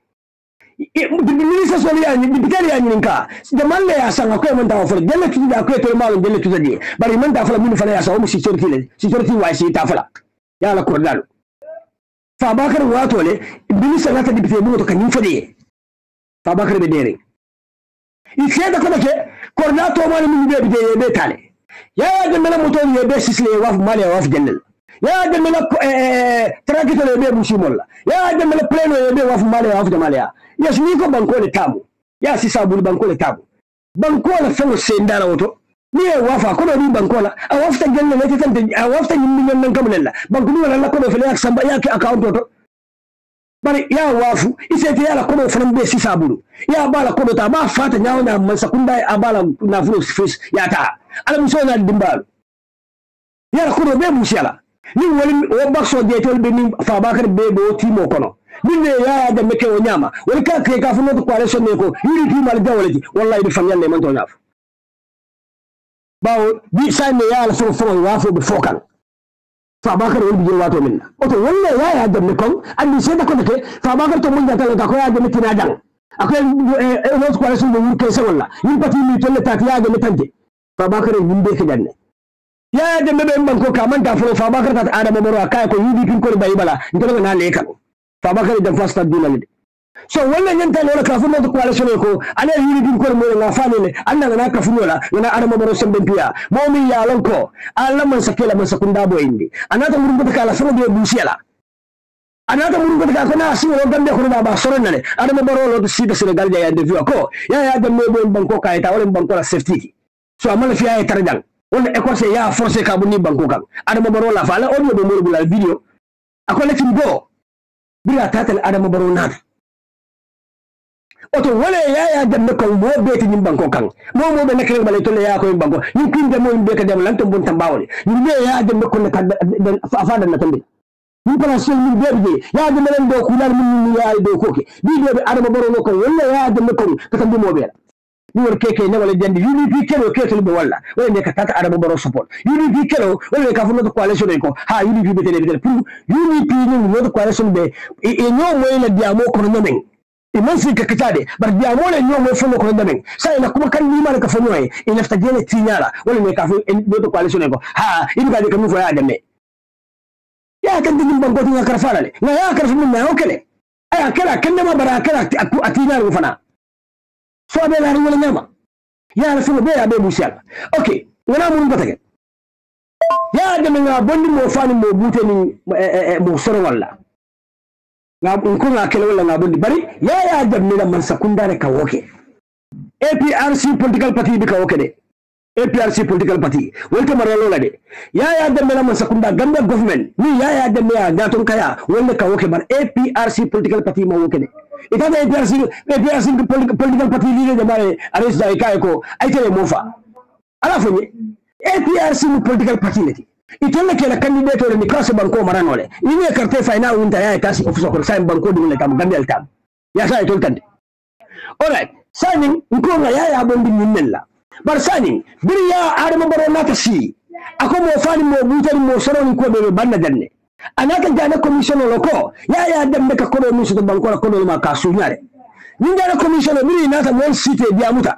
minister so ya ni dibite ya ni ka da malle ya san ko man da wafu dalla tu da ko to malu dalla tu zadi bari man da fala min fala ya sa mu security le security wa shi ta fala ya la kordan Fabakar wato le minister na ta dibite mu to kan yin fade Fabakar be dere ikeda ko ke korna to mali min be be be tale ya ya de mena moto ye be sisle waf mali waf jennel ya de mena eh trakito le be mushimolla ya de mena pleno ye be waf mali waf jamalia ya suni ko banko le tabu ya sisa bul banko le tabu banko la fengo sendala woto ni e wafa ko ni banko la a wafta jennel ne tante a wafta nyimmi nan kamlela banko ni wala ko do fele ak samba ya ki account to bari ya wafu isete ya la kodo fanan be sisa bulu ya bala kodo ta ba fata nyawo na masakunda abala na fulo face ya ta ala muso na dimbal ya la kodo be musiala ni wali o bakso je tol be ni Fabakar be do timo kono ni ne ya da meke o nyama wali ka ke ka funo to coalition ne ko yiri ti mal dawlati wallahi bi fanyal ne man to nyaf bawo bi sa ne ya la so fo wafu be fokan Fabakar wol bijo wato minna oto wolle ya ya dem kon andi seda ko ke Fabakar to mun jata ko ya dem tina dang akoy e no ko rasul mo ke se wala yin pati mi tolle tati ya dem tante Fabakar yin be ke janne ya dem be ban ko ka man ta fo Fabakar ta adama baro akay ko yidi kin ko bayi bala ngelo na le kan Fabakar dem fasta dunal so wolle nyanta no ka fu mo ko rasul ko ale yidi kin ko mo na fanele anda na ka fu no la na adama baro sembe piya mo mi ya lon ko alla man sakela man sakunda bo indi anata murungu ta kala fo be busiala anata murungu ta ko na si wo gambe ko ba soro nale adama baro lo si de Senegal ya de view ko ya ya de mo bon banko ka eta wala banko la safety so amala fi ay tarjang wala écossais ya forcer ka bu ni banko kan adama baro la fa la audio do mo la video akola tin go bila tatal adama baro nata oto wala ya ya dem ko mo beti nyim banko kan mo mo be nakere balay to le ya ko banko ni kin dem mo be ka dem lan to bon tambawle ni be ya dem ko ne ka fa da na tambe ni para sel min be be ya dem len do kulal min ya do ko ke bi do be adama baro no ko wala ya dem ko ka tambe mo be ni wor keke ne wala jandi U D P kelo ketel be wala wala ne ka tata adama baro support U D P kelo wala ka fu no coalition ko ha U D P be tele be pour U D P ni no coalition be e no mo ila diamo ko no men imansi ka kitade bar biya mole nyo mo fono ko ndamen sai na kuma kan ni ma ka fono e ina fta jene tinyala wala me ka fu do to coalition ko ha in ga de kan fo ya deme ya kan din bango tin ka fala le na ya ka fu min na okele ay kala kan ma bara kala atina ru fana so be la wala nyama ya la fu be ya be musial okay ngana mun batake ya de nga bonni mo fani mo bute ni mo soro wala ngab ko nga kele wala ngab di bari ya ya dem ni la man sakunda ne ka woke A P R C political party bi ka woke de A P R C political party wolta maralo la de ya ya dem la man sakunda Gambia government ni ya ya dem ya gaton kaya wala ka woke bar A P R C political party ma woke de ita da A P R C A P R C political party li de bare ares da ikay ko ay tele mo fa ala fo ni A P R C political party leti itolle ke la candidate ni classe banko maranole ini carte final unta ya tasi officer ko sai banko dum le tam Gambia tam ya sai tol tande alright sani nko nga ya ya bondi minella bar sani biriya adama baro nata si ako mo fani mo butari mo soroni ko be banna janne anaka jana commission loko ya ya dembe ka ko do musu banko ko do ma ka sunyare ni jana commission biri nata mon cité dia muta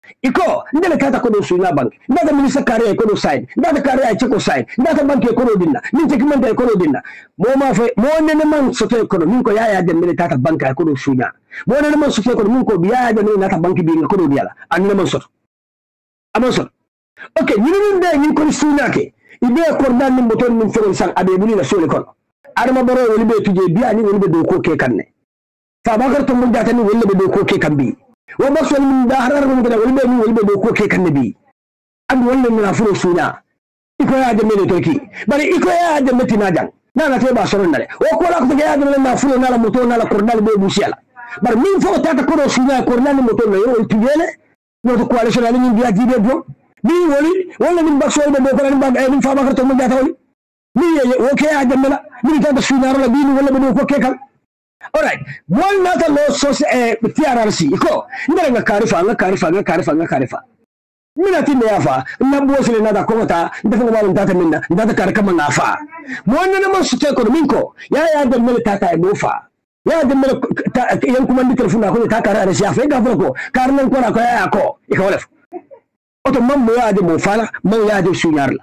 iko ndele kata ko do suina bank ndata ministre carrière ko do side ndata carrière cheko side ndata banque ko do dinna ni tekimante ko do dinna mo ma fe mo nene man soto ko min ko yaya de mele tata banque ko do suina mo nene man soto ko min ko biya de nata banque bi ko do diala anne man soto amon soto okay ni ni de ni ko suina ke ibe ko dan ni moton min fere san abe buli la sole kon adama baro woni be tuje biya ni woni be do ko ke kanne fa bakar to mun data ni woni be do ko ke kambi wa bakso min da harar mun da woni be ni woni be do ko ke kanne bi and woni na furo suina iko ya de mele toki bari iko ya de metina jang nana te ba soron dale o ko la ko ya de na furo na la moto na la kordal be busiala bar min fo tata ko do suina kordal ni moto no yo tujele no to coalition ali ni biya jibe do bi woni wala min bakso be do ko ni bag ay min fa bakar to mun data woni ni ye o ke ya de mela ni ta suina la bi ni wala be do ko ke kan alright wal nata lo sos e T R R C iko ndere nga karifa nga karifa nga karifa nga karifa mina tinde yafa na bosile nada kota ndafa nga balon tata minna ndata karaka manga fa monna na man sute ko minko ya ya de mele tata e bofa ya de mele yan kuma ndi telefona ko ta kara arasi afa ga ko karnan ko na ko ya ko iko wala oto mammo ya de mo fala mo ya de sunyarla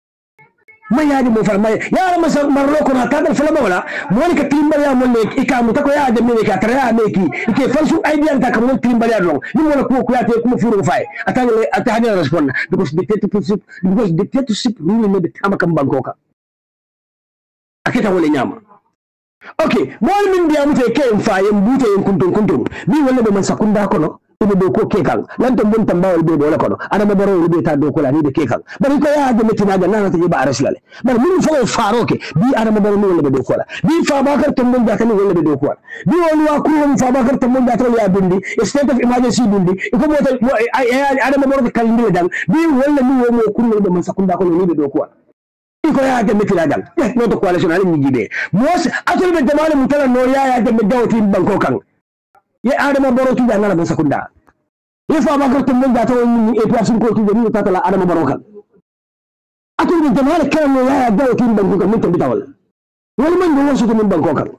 ma yaadi mo farma ya ma sa marlo ko na tadal fala wala moni ka timbal ya mon ne ikamu ta ko ya de me ka tara me ki ke falsu idea ta kam timbal ya long ni mo ko ko ya te ko furu fay atale atani respond because dictatorship because dictatorship rule ne be tamakam bankoka akita wala nyama okay mol min biya mute ke en faye mbute en kuntum kuntum bi wala be man sakunda ko no ibe do ko kekal lan to mun tambawol be wala ko no ana ma baro be ta do ko la ni be kekal bari ko ya de metina ga nana te ba araslale bari min fo faroke bi ana ma baro ni wala be do ko la bi fa bakar to mun da kan wala be do ko la bi woni wa ku won fa bakar to mun da to ya bindi state of emergency bindi iko mo to ana ma baro kal ni dal bi wala ni wo mo ku be man sakunda ko ni be do ko la iko ya de metina dal no to coalition ali ni jibe mos atol be jamal mutala no ya ya de dawti banko kan ye adama baro tu jangala ben sakunda ye fa bakar to mun jata woni e person ko tu ni tata la adama baro kan atu ni jamal kan no ya dawo tin banko kan mun tabitawal wal man do wasu min banko kan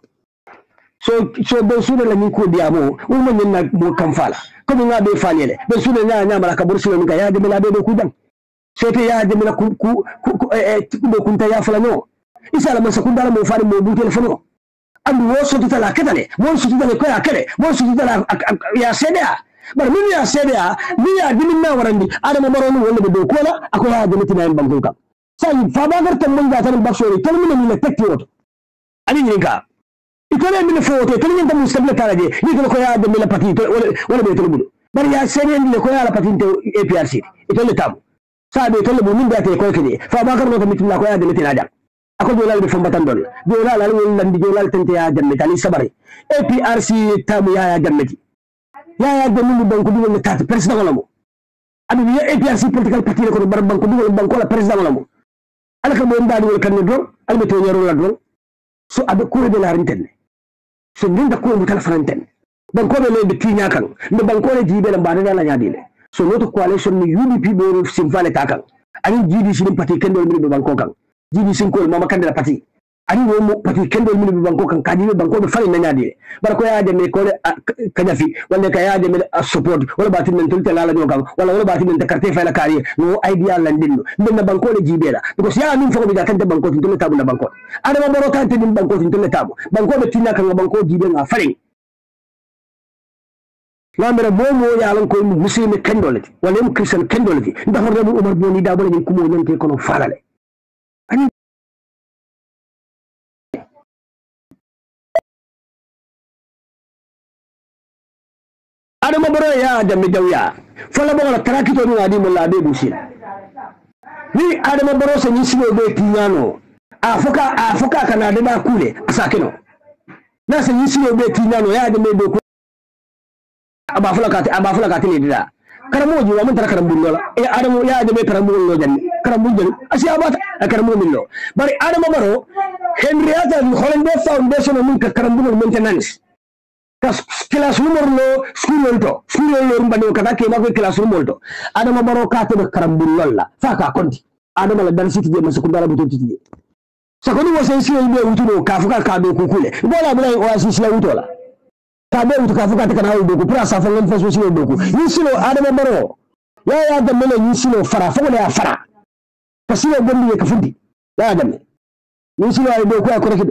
so so be su la ni ko diamo wal man na mo kan fala ko mi ngabe falele be su na nya mala ka bursu mi ka ya de mala be do ku dan so te ya de mala ku ku e be kunta ya fala no isa la man sakunda la mo fari mo bu telefono andu wo so tutala ketale mo so tutala ko ya kede mo so tutala ya sedea bar min ya sedea mi ya dimin na warandi adama baronu wala be do kola ako ya de mitina en banko ka sai fa bagar tan mun ga tan baksori tan min ni le tekki woto ani ni ka ikole min foto tan min tan mustabla taraje ni ko ya de mila pati wala wala be to budu bar ya sedea ni ko ya la pati to A P R C itole tam sa be to le bu min da te ko kede fa bagar no mitina ko ya de mitina da ako jolal be fombatan dol jolal al wol landi jolal tante ya jamme tali sabari A P R C tamu ya ya jamme ya ya jamme banko dum le tat president wala mo adu ya A P R C political party ko bar banko dum banko la president wala mo alaka mo ndani wol kan do albe to ñero la do so abe ko de la rentene so ndinda ko bu kala frantene banko be le be tinya kan no banko le jibe la mbade la nyaadile so noto coalition ni U D P be sim fale takan ani G D C ni parti kendo mi be banko kan jibi sinkol mama kandela pati ani wo mo pati kendo mi banko kan kadi banko be fali nanyadi bar ko ya de me ko kanyafi wala ka ya de me support wala batin men tulta la la jogal wala wala batin men carte fala kari no idea la ndinno ndina banko le jibe la because ya min fo be da kante banko tin tabu na banko adama baro kante din banko tin tabu banko be tinna kan banko jibe nga fali lamere momo ya lan ko muslimi kendolati wala mu christian kendolati ndax rebu umar boni da bala ni kumo nante kono falale adama baro ya da midawya fala bola tarakito ni adi mulla be busil ni adama baro se ni sibo be tinyano afuka afuka kana da kule asakino na se ni sibo be tinyano ya da me do ko aba fula ka aba fula ka tele dida karamo ji wa mun tara karamo lola e adama ya da me karamo lo janni karamo janni asi abata karamo millo bari adama baro henrietta holande foundation mun ka karamo maintenance kelas numor lo school to school lo mbade kata ke mako kelas numor to adama baro ka to karambul lolla fa ka konti adama la dan siti je masu kundala buto titi sakoni wo sen si be wutuno ka fuka ka do kukule bola bula o asi sila wutola ka be wutu ka fuka ta kana do ku pra sa fa ngam fa so sila do ku ni silo adama baro ya ya da mele yisilo fara fa wala ya fara kasilo gondi ya kafundi ya da me yisilo ay do ko ko rek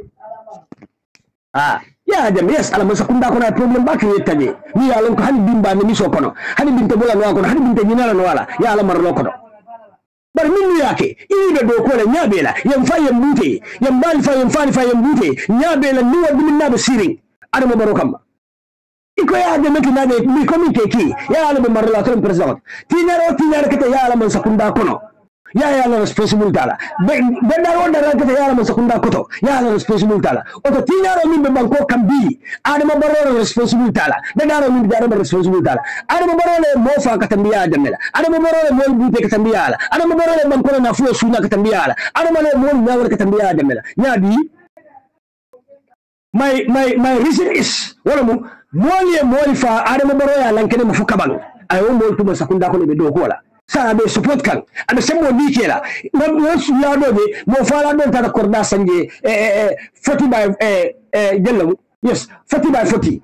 ah ya da me yes ala masa kunda ko na problem ba ke yetaje ni ya lon ko hani bimba ni so kono hani binte bola no ko hani binte nyina no wala ya ala mar lo kono bar min yake ida do ko la nyabela yam fa yam bute yam bal fa yam fa fa yam bute nyabela ni wa min na basirin adama barokam iko ya de meki na de mi komite ki ya ala be marla to president tinaro tinaro kete ya ala man sakunda kono ya ya ala responsible tala be daro daro kete ya ala man sakunda koto ya ala responsible tala oto tinaro min be banko kambi adama baroro responsible tala daro min daro responsible tala adama baroro mo fa katambiya jamela adama baroro mo bute katambiya ala adama baroro banko na fu suna katambiya ala adama le mo nyawar katambiya jamela nyabi my my my reason is wala mo moli e moli fa adama baro ya lankene mu fukaban ay o mol tuma sakunda ko be do ko la sa be support kan ada sembo ni kela no su ya do be mo fala don ta korda sanje e e forty by e e jello yes forty by forty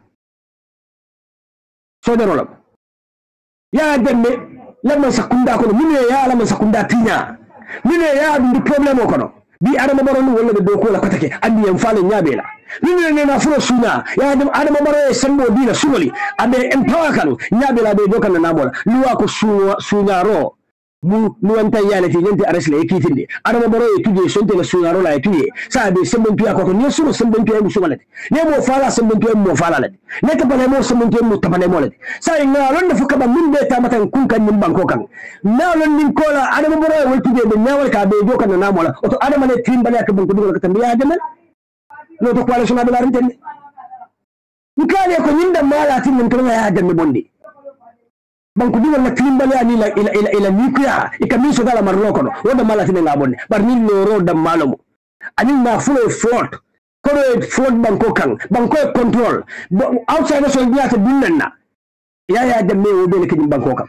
so de rolam ya demme lamma sakunda ko mine ya lamma sakunda tinya mine ya du problem ko no bi adama baro ni wala be do ko la ko take andi en fala nyabela nini ne na furo suna ya adam adama baro e sembo dina sugoli abe empower kanu nyabela be do kan na mola luwa ko suna suna ro mu nuwanta yale ti nyente aresle ekitinde adama baro e tuje sonte la suna ro la e tuje sa be sembo piya ko ni sunu sembo piya mu sumalati ne mo fala sembo piya mo fala la ne ta bale mo sembo piya mu tabale mo la sa nga lon da fuka ba min be ta matan kun kan nim banko kan na lon nin kola adama baro e tuje be nyawal ka be do kan na mola oto adama ne timbale ka banko do ka tambiya adama no to kwale sona bala rintende nikale ko nyinda mala tin min kana ya danne bondi banku di wala klimbale ani la ila ila ila nikuya ikamiso dala marlo kono wada mala tin nga bondi bar ni loro da malomo ani na full fort kono fort banko kan banko control outside so biata binnanna ya ya danne wo be ke banko kan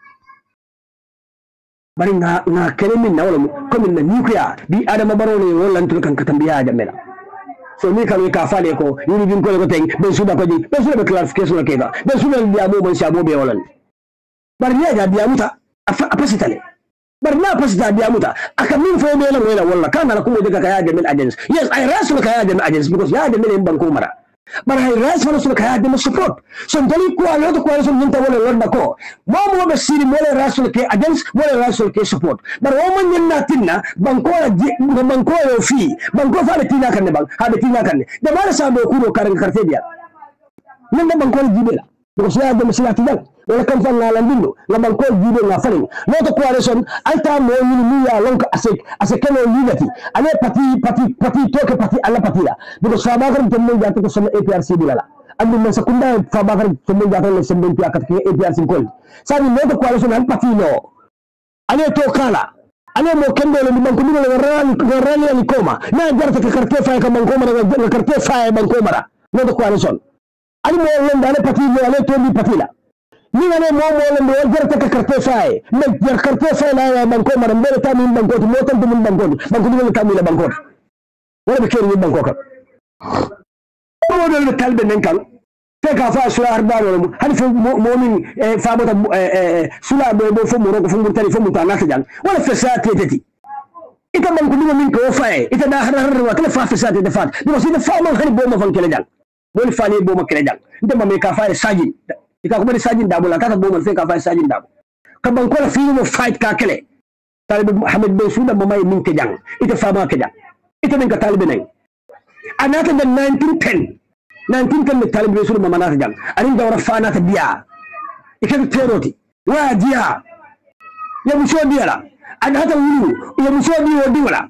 bari na na kele min na wala ko min na nikuya bi adama barone wala ntul kan katambiya jamela so mi kan ka fale ko yini bin ko ko ten ben suba ko di ben suba clarification ke ba ben suba dia mo ban sabo be wala bar ni ga dia muta apasitale bar na apasita dia muta aka min fo me la wala wala kana la ko daga kaya da min agents yes I rasul kaya da min agents because ya da min ban ko mara bar I rasul rasul kaya da min support so dali ko alo to ko so min ta wala lorda ko mo mo be siri mo le rasul ke agents mo le rasul ke support bar o man nyenna tinna ban ko la ban ko yo fi ban ko fa tina kan ne ban ha be tina kan ne da mara sa do ko karan karte biya nan da ban ko jibela ko so ya da misila tidan wala kan fan la ndindo la ban ko jibe na falen no to ko son alta mo yini mi ya lonka asek asek no ligati ale pati pati pati to ke pati alla pati la because fa ba kan temmo ja to so A P R C bilala andi men sakunda fa ba kan temmo ja to le semben pi akat ke A P R C ko sabi no to ko son al pati no ale to kala ale mo kendo le ban ko le ran ran le koma na jarta ke karte fa ka ban ko mara ga karte fa ban ko mara no to ko son ali mo le ndale pati no ale to bi pati la ni ngane mo mo le mo jarta ka karte fa me jar karte fa la ban ko mara mbele ta min ban ko mo tan min ban ko ban ko le ta min ban ko wala be keri ban ko ka mo le talbe nen kan te ka fa sura arba mo hadi fo mo min fa bota sula be bo fo mo ro ko fo mo tari fo mo ta na jang wala fa sa tete ita ban ko min ko fa ita da har har wa kala fa fa sa tete fa do si da fa mo hadi bo mo fan kele jang bo le fa ni bo mo kele jang ita ma me ka fa sajin ita ko be sajin da bo la ka bo mo fe ka fa sajin da ka ban ko la fi mo fight ka kele talib Muhammad bin Suda mo may min ke jang ita fa ma ke jang ita min ka talib nay anata da nineteen ten nineteen ten talib bin Suda mo manata jang arin da wara fa na ta biya ita teroti wa dia ya mu so dia la anata wulu ya mu so dia wodi wala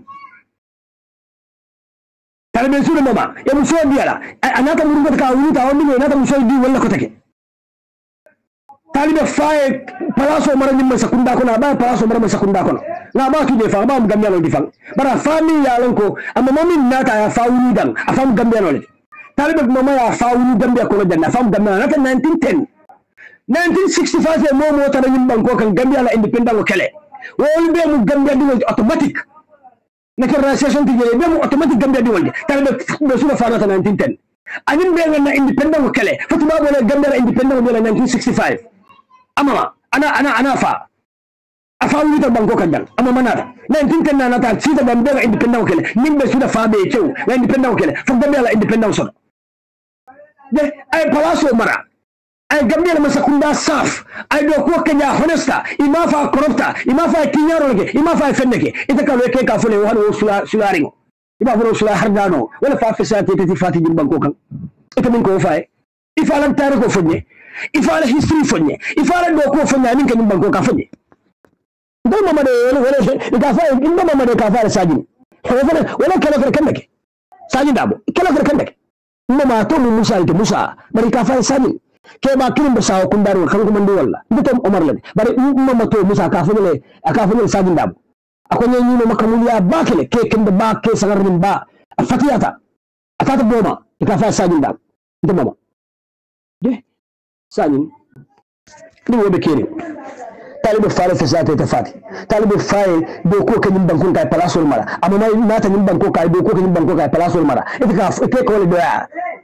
talib bin Suda mama ya mu so dia la anata mu rubuta ka wulu ta wodi anata mu so dia wala ko take talibe faye palaso mara nyimma sakunda kono ba palaso mara sakunda kono na ba tu de fa ba gambia no difang bara fami ya lonko amma momin nata ya fawuni dan afam gambia no le talibe mama ya fawuni gambia kono janna afam gambia nata nineteen ten nineteen sixty-five mo mo tara nyimba ko kan gambia la independent ko kele wol be mu gambia di automatic na ke relation ti jere be mu automatic gambia di wolde talibe be sura fa nata nineteen ten anin be na independent ko kele fatuma bo le gambia la independent ko nineteen sixty-five amama ana ana ana fa afa wita banko kadal amma manata nan tinta na nata sita ban daga independent kele nimbe suda fa be cew na independent kele fo gambe la independent so de ay palaso mara ay gambe la masakunda saf ay do ko kenya honesta ima fa corrupta ima fa kinyaro ke ima fa fenneke ita ka ke ka fule wano sula sularingo iba furo sula hardano wala fa fesati tati fati jim banko kan ita min ko fa ifa lan tare ko fonye ifa la history fonye ifa la do ko fonye min kan banko ka fonye dai mama de wala wala ita fa inda mama de ka fa sajin wala wala kala kala kandake sajin dabo kala kala kandake mama to mu musa ita musa bari ka fa sajin ke ba kirin da sawo kun daro kan kuma ndi walla bitom umar lade bari mama to musa ka fa le aka fa le sajin dabo akwai ni no makamuliya ba kele ke kin da ba ke sagarin ba fatiyata atata boma ka fa sajin dabo ita mama de sajin ni wobe kere talibe fare fesate ta fati talibe faye do ko kanyim bankon kay palasol mara amma na nata nyim banko kay do ko kanyim banko kay palasol mara ita ka ite ko le doya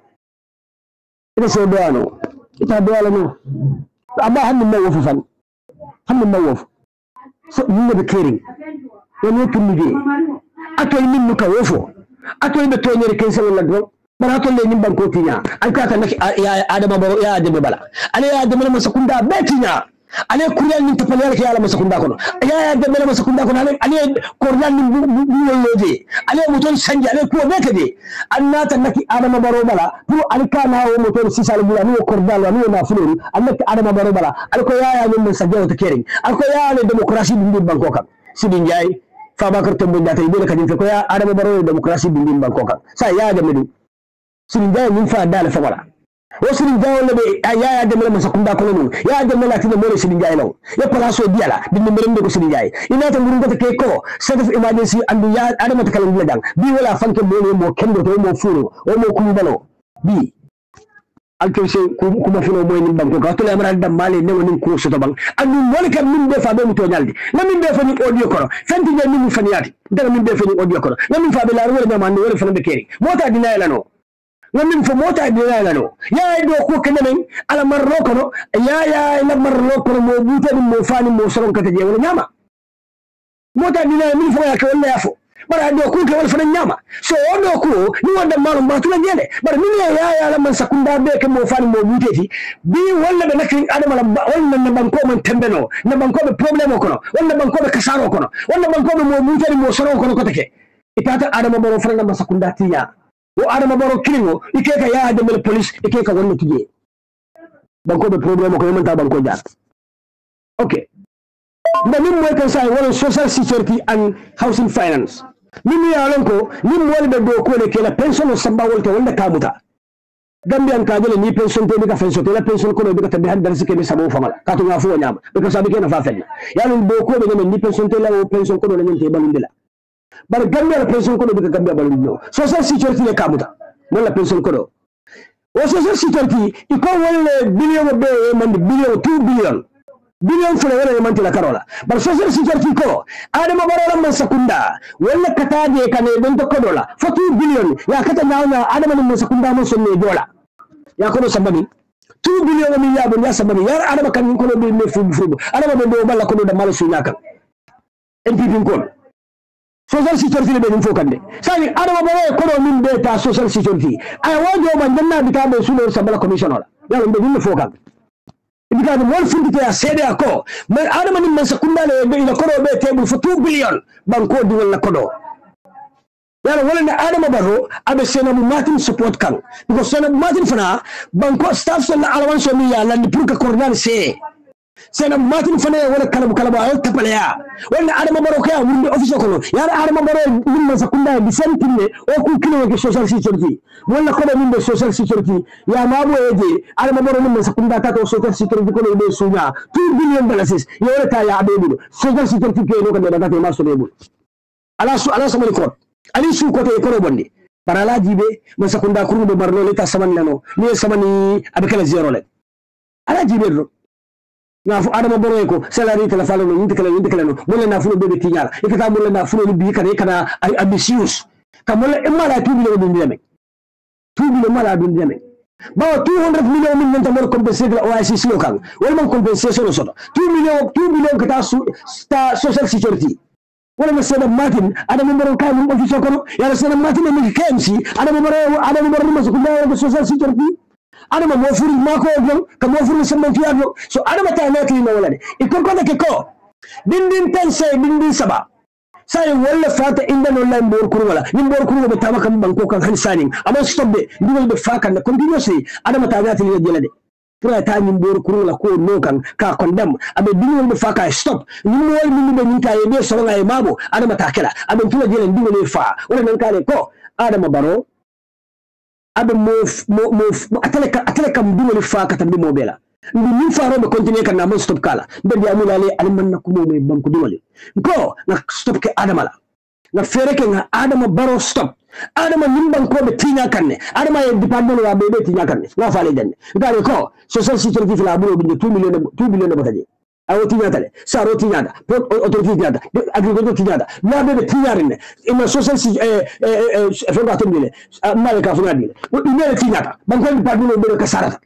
ita so doya no ita doya la no amma hanni ma wofu fan hanni ma wofu so ni be kering woni tumide atoy min nuka wofo atoy be toñere kensel la do bara to le nyim banko tinya an ka tan ya adama baro ya adama bala ale ya adama ma sakunda betinya ale kuryal min tafal yalla yalla masakunda kono ya ya dembe masakunda kono ale ale kuryal min bu wolloje ale moton sanje ale ko bekade annata naki adama baro bala pour alkana o moton sisal bu ani kordal ani na fulori annaki adama baro bala alko ya ya min sajjaw to kering alko ya le demokrasi bindi banko kam sidin jay fabakar tombo ndata ibe kadin fe ko ya adama baro demokrasi bindi banko kam sa ya dembe du sidin jay min fa dal fa wala wosiri jawo lebe ya ya demele masakunda kono non ya demele atine mole sidi jay law ya palaso diala binni merende ko sidi jay inata ngurun ko ke ko set of emergency andu ya adama to kala dang bi wala fanke mole mo kendo to mo furo o mo kumbalo bi alto se kuma furo moy ni banko ka to le amara dam male ne woni ko so to bang andu mole kam min be fa be mi to nyaldi na min be fa ni audio kono fenti je min faniyati dara min be fa ni audio kono na min fa be la wala ma ni wala fa be keri mota dina la no ومن فموت عندنا لانو يا يدو كو كنمن على مروكو يا يا لا مروكو مو بوتا مو فاني مو سرون كتجي ولا نياما موت عندنا من فوق يا ولا يافو bara do ku ke wal fana nyama so do ku ni wanda malum ba tula nyele bara min ya ya la man sakunda be ke mo fani mo muteti bi walla be nakin adama la walla na banko man tembeno na banko be problème ko no walla banko be kasaro ko no walla banko be mo muteti mo soro ko no ko take itata adama baro fana na sakunda tiya o adama baro kilingo ikeka ya adama police ikeka wonna tije banko be problème ko yamanta banko jaar okay nda min moy kan say wala social security and housing finance min ya lonko min wala be do ko le kala pension samba wolta wala kamuta gambian ka jele ni pension te be ka pension te la pension ko be ka tabi han darsi ke be sabo famala ka to nga fu nyama be ko sabi ke na fa fenna ya lon do ko be ni pension te la o pension ko do la nyante balundila bar gambia la pension ko do be ka gambia balundilo social security le kamuta wala pension ko do o social security iko wala billion be man billion two billion billion fule wala yamanti la karola bar social security ko adama barola man sakunda wala kataje kane don to kodola for two billion ya kata nauna adama man sakunda man sonne dola ya kono sabani two billion mi ya bon ya sabani ya adama kan ko do me fu fu adama be do balla ko do da mala sunya kan npp ko social security be dum fokande sani adama baro ko do min be ta social security ay wajo man danna bitabe sulo sabala commission wala ya be dum fokande because one fundi to sede ako man adama ni man sakunda le be ila kodo be table for two billion banko di wala kodo yalla wala na adama baro abe sena mu martin support kan because sena martin fana banko staff sala alawan so mi ya landi pour que coordinate se sena martin fana wala kala kala ba ay tapale ya wala adama baro ko ya wurdi office ko no yalla adama baro ni man sakunda di sentine o ku kilo ke social security wala kodo min be social security ya mabo eje adama baro ni man sakunda ta to social security ko be sunya two billion dollars yo ta ya abebu social security ke no ko daga te marso bebu ala su ala so ko ali su ko te ko bonde para la jibe man sakunda kuru be barno le ta saman lano ni samani abekala zero le ala jibe do na fu adama baro ko salary kala falo no yinte kala yinte kala no mo na fu be be tinyala ikata mo na fu bi kana kana ambitious kamola imala two billion dum deme two billion mala dum deme bawa two hundred million min nanta mo compensate la O I C C o kan wala man compensation so two million two million kata sta social security wala ma seda Martin ada mo borom kay mo office ko ya seda Martin mi K M C ada mo borom ada mo borom so ko social security ada mo mo furi mako gam ka mo furi sama fiado so ada mata na kli na wala de ikon ko ke ko din din tan say din din saba sai wala fata inda no la mbor kuru wala ni mbor kuru be tamaka banko kan hansani amma stop be dugal be faka na continuously ada mata ga tili jela de pura ta ni mbor kuru la ko no kan ka condemn abe dugal be faka stop ni mo wal ni be ni kaye be so ngai mabo ada mata kala abe tula jela dugal le fa wala nan kale ko ada mabaro abe mo mo mo atale atale kam dugal faka tambi mo bela ndi min faro be continuer kan na mo stop kala be dia mu lale alman na ko mo be banko dumale ko na stop ke adama la na fere ke na adama baro stop adama nim banko be tinya kanne adama e department wa be be tinya kanne na fale den ngale ko social security fila bulo be two million two billion bataje awo tinya tale saro tinya da autorité tinya da agriculture tinya da na be be tinya rene ina social eh eh fe ba tumile na ka funa dile ina tinya da banko department be ka sarata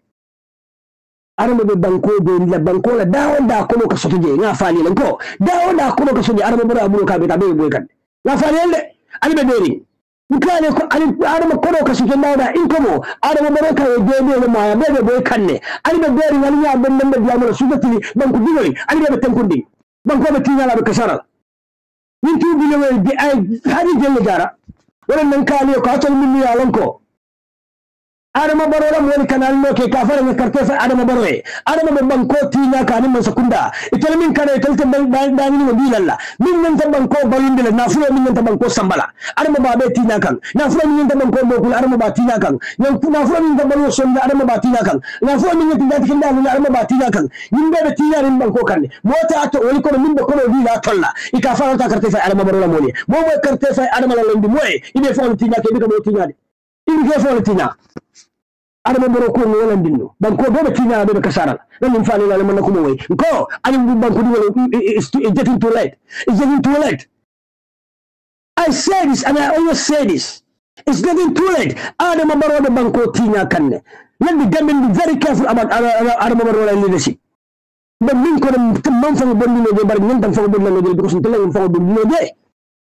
arama be banko do la banko la dawo da ko ko soto je nga fali len ko dawo da ko ko soto arama bura abulo ka be ta be boy kan nga fali le ali be deri nkale ko ali arama ko ko soto da in ko mo arama bura ka je be le ma be be boy kan ne ali be deri wali ya ben ben be amala subati banko digoli ali be tankundi banko be tinya la be kasara min tu bi le bi ay hadi jelle jara wala nan kale ko atal min ya lan ko adama barora mo kanal no ke kafara ne karte fa adama barore adama be banko tinya kan man sakunda itel min kare itel te dan dan ni bilalla min nan ta banko balindele na fulo min nan ta banko sambala adama ba be tinya kan na fulo min nan ta banko bokul adama ba tinya kan nan na fulo min ta balo sonda adama ba tinya kan na fulo min nan ta kinda adama ba tinya kan yin be be tinya rin banko kan mota to wali ko min be ko bila tolla ikafara ta karte fa adama barora mo ni mo mo karte fa adama la lendi moy ibe fon tinya ke bi ko tinya de ibe fon tinya adama boro ko wala dinno banko be tinya be kasara nan min fani la man ko moy ko ani banko di wala is getting too late it's getting too late I say this and I always say this it's getting too late adama boro de banko tinya kanne let me get be very careful about adama boro la leadership but min ko man fa bonni no de bar ñen tam fa bonni no de because tele fa bonni no de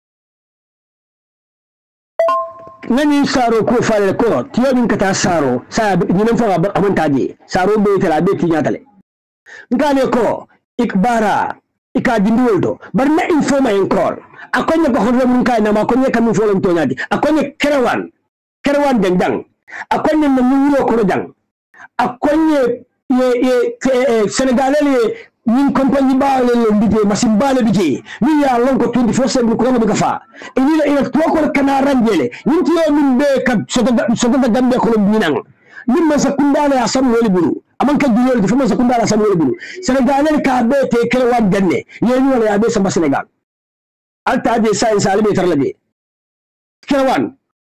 nani saro ko fale ko tiyo min kata saro sa ni nan fa abun taje saro be tala be tinya tale ngale ko ikbara ika dindiwoldo bar na informa en call akonye ko hono mun kay na ma konye kam fo lan tonyadi akonye kerewan kerewan den dang akonye na nyulo ko dang akonye ye ye senegalele min compagnie baale le bije masim baale bije mi ya lon ko twenty-four seven ko no gafa e ni ila to ko kana ranjele min tiyo min be ka soto soto da gambe ko minan min ma sakundale asam woli buru aman ka julol di fama sakundale asam woli buru senegal ka be te kere wan ganne yeni wala ya be sama senegal alta je sai sale be tarla je kere wan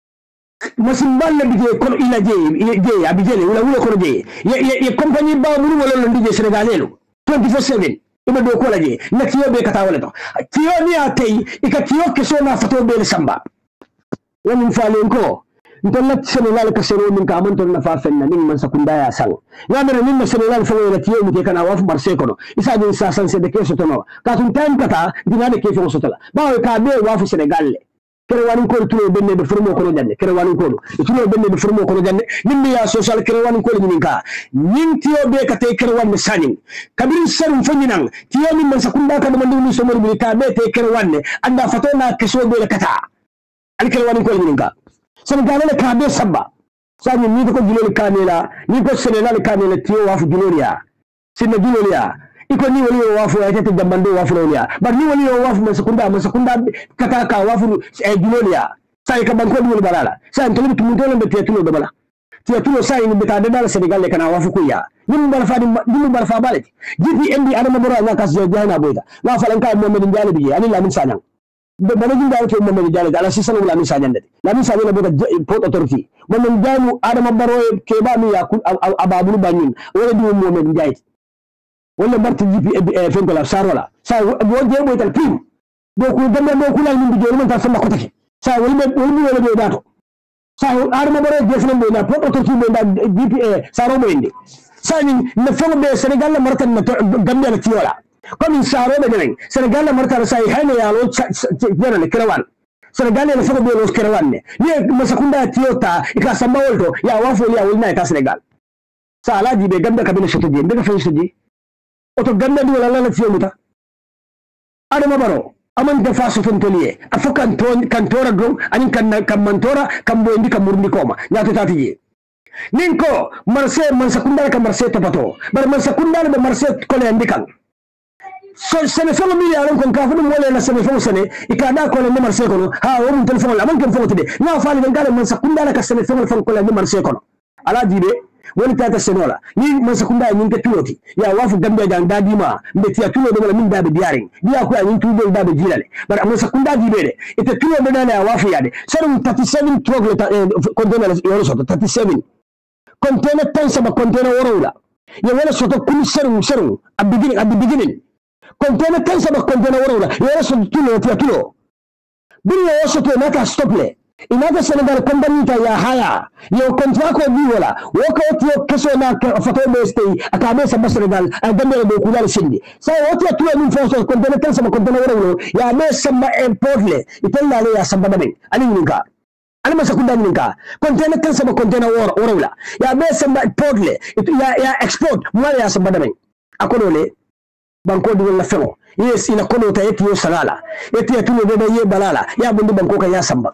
masim baale bije ko ila je je abijele wala wala ko je ye compagnie ba buru wala lo ndije senegalelo twenty-four seven ibe do ko laje na tiyo be kata wala to tiyo ni atay ika tiyo ke so na fato be samba woni falen ko ntolla senegal ka sero min ka man ton na fa fenna min man sakunda ya sang ngam min senegal fo la tiyo mi kana wa fu marse ko no isa din sa san se de ke so to no ka tun tan kata dina de ke fo so tala ba ka be wa fu senegal le kere wani ko tulo benne be furmo ko janne kere wani ko tulo benne be furmo ko janne nimbe ya social kere wani ko ni ka nin tiyo be ka te kere wani sanin kabir sarum fanyinan tiyo min man sakunda ka man ni so morbi ka be te kere wani anda fatona keso be kata al kere wani ko ni ka senegal le ka be sabba sani ni ko jilol kanela ni ko senegal kanela tiyo wa fu jilolia sinna jilolia iko ni wali wafu ya tete jambando wafu lolia bar ni wali wafu masakunda masakunda kataka wafu eh gilolia sai ka banko dul balala sai ntoli tumuntolo be tetulo do bala tetulo sai ni beta dala senegal kana wafu kuya nim bal fa nim bal fa balati jipi endi adama boro na kas jo jana boyda la fa lan ka mohammed ndiale bi ani la min sanan be bana jinda ko mohammed ndiale ala sisana la min sanan dati la min sanan be ka pot authority mohammed ndiale adama boro ke ba mi yakul ababulu banin wala di mohammed ndiale wala barti jipi e fenko la sarola sa bo je boy tal pim do ko dembe do ko la min bijo man ta sama ko take sa wala wala wala be dato sa arma bare defna be na poto to be na D P A saro mo indi sani na fogo be Senegal la martan na Gambia la tiola comme saro be den Senegal la martan sai hane ya lo jera le kerawan Senegal la fogo be lo kerawan ne ni masakunda tiota ika samba wolto ya wafo ya wulna ta Senegal sa ala di be Gambia kabila shoto di be fa shoto oto Gambia di wala la tioluta adama baro aman da faso tontoliye afokan ton kantora gong anin kan kan mantora kan bondi kan murni koma nyato tatiye ninko marse man sakundala kan marse tapato bar man sakundala be marse kole andikan so sene fo mi yaron kon ka fu mo le na sene fo sene ikada kole ni marse kono ha o mun telefon la man kan fo tede na faali ben kala man sakundala ka sene fo fo kole ni marse kono ala dibe woni tata senola ni man sakunda ni ke tuloti ya wafu Gambia dan dadima mbe tiya tulo de wala min dabe diaring biya ko ani tulo dabe jilale bar man sakunda dibe de ite tulo de dana ya wafu yade serum thirty-seven trogle container yoro soto thirty-seven container tan sama container worowla ya wala soto kun serum serum at beginning at the beginning container tan sama container worowla yoro soto tulo tiya tulo biya yoro soto naka stople inata Senegal company ta ya haya yo contract ko bi wala woka otio keso na fato be stay akabe sa Senegal a gambe do kula shindi sa otio tuwa min foso ko de kan sama ko de woro ya me sama import le italla le ya samba dabe ani ninka ani ma sakunda ninka container kan sama container woro woro la ya me sama import le ya ya export mo ya samba dabe akodo le banko di wala fero yes ina kodo ta yeti yo salala yeti tulo de ye balala ya bundi banko ka ya samba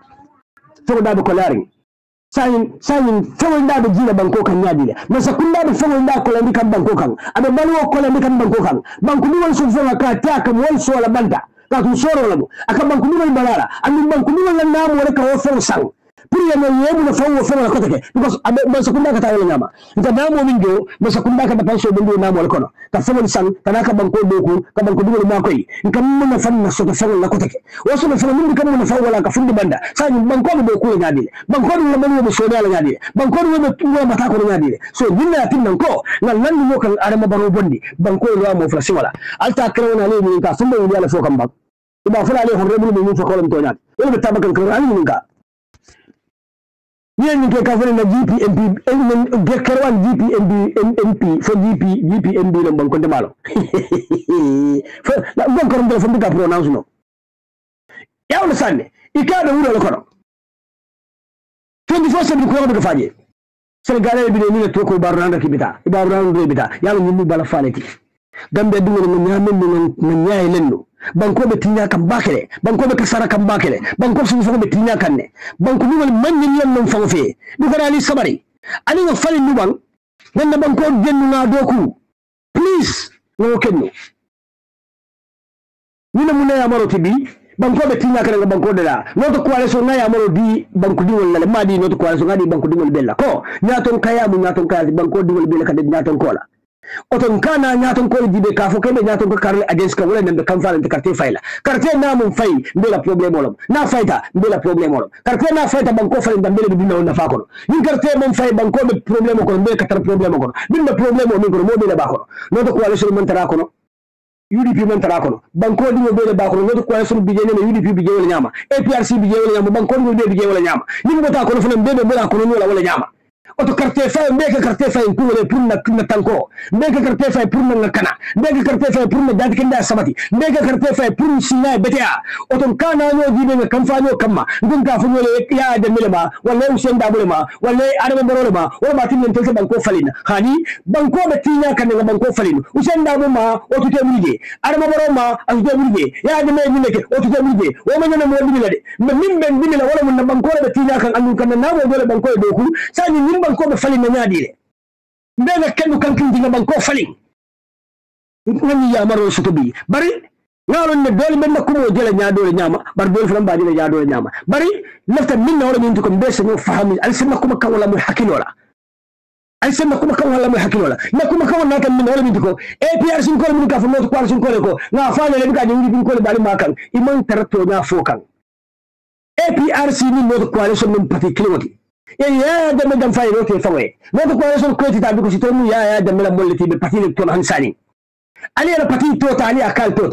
fo da ko laring sayin sayin fo da do jina banko kan nyadile masa kunda do fo da ko landi kan banko kan abe balwo ko landi kan banko kan banko ni won so fo ka ta ka wol so la banda ka tu soro la aka banko ni won balala andi banko ni won la namu wala ka wo fo sang pour ya no yebu na fo wo fo la ko take because abe masa kunda ka ta wala nyama nta namu min do masa kunda ka da panso do namu wala kono ka fo sang kana ka banko do ko ka banko ni won ma koy ngam mun na fanna so to fo la ko take wo so fo mun kan mun fo wala ka fundi banda sayin banko do ko nyadile banko do man wo so la nyadile banko do wo tuwa mata ko nyadile so dinna tin nan ko nan nan mo kan arama baro bondi banko do mo fra simala alta krona le ni ka fumbe wala fo kan bak iba fala le hon rebul ni fo ko lam to nyat wala tabakan ko ani ni ka ni ke ka fere na G P M P en ge karwan G P M P M P fo G P G P M P lam banko de malo fo la bon ko ndo fo ka pronounce no ya wala sanne ikada wuro la kono twenty-four seven ko do faaje Senegal bi ni to ko barranda kibita ibarranda bita yalla ñu bala faleti gambe du ngol ñamen ni ñaay lenno banko be tinya kam bakele banko be kasara kam bakele banko su fo be tinya kanne banko ni wal man ni yalla fa fe du ko dali sabari ani ngo fali nu bang nenna banko gennu na doku please no kenno ni na munaya maro tibi banko be tinya kan banko dala no to kwale so na ya maro di banko di wala ma di no to kwale so ngadi banko di wala bella ko nyaton kaya mu nyaton kaya banko di wala bella kade nyaton kola oton kana nyaton ko dibe ka fo kebe nyaton ko karle against ka wala nembe kam falante carte fayla carte na mum fay mbela problème olom na fayta mbela problème olom carte na fayta banko fay ndambele bi dina wona fa ko ni carte mum fay banko be problème ko mbela katar problème ko binda problème o min ko mo be ba ko no to ko wala so mon tara ko no U D P man tara ko banko di mo be ba ko no to ko wala so bi jene U D P bi jewala nyama A P R C bi jewala nyama banko di be bi jewala nyama ni mo ta ko no fana be be bela ko no wala wala nyama oto carte fay mbeke carte fay ko wala pour na na tanko mbeke carte fay pour na kana mbeke carte fay pour na dadi kenda sabati mbeke carte fay pour sinay beta oto kana no dibe na kam fa no kamma dum ka fu wala ya da milema wala usen da bulema wala adama barole ma wala ma tin tel banko falina hani banko be tinya kan na banko falina usen da ma oto te murije adama baroma asu te murije ya da me mineke oto te murije o ma nyana mo dibila de min ben dibila wala mun banko be tinya kan andu kan na mo dole banko do ku sani min banko be fali na nyaadire mbega kendu kankin dinga banko fali ngani ya maro suto bi bari ngalon ne dole ben ko mo jela nyaadore nyama bar dole fam ba jela nyaadore nyama bari lafta minna wala min ko mbese no fahami al sinna kuma kan wala mu hakilola al sinna kuma kan wala mu hakilola na kuma kan wala tan min wala min ko A P R sin ko min ka fo no ko sin ko ko na fa le ka ngi bin ko bari makan iman tarato na fokan A P R C ni no coalition min parti kiloti e ya da me dam fay rote fawe no to coalition ko ti tabi ko sitonu ya ya da me la molleti be parti le ton hansani ali la parti to ta ali akal to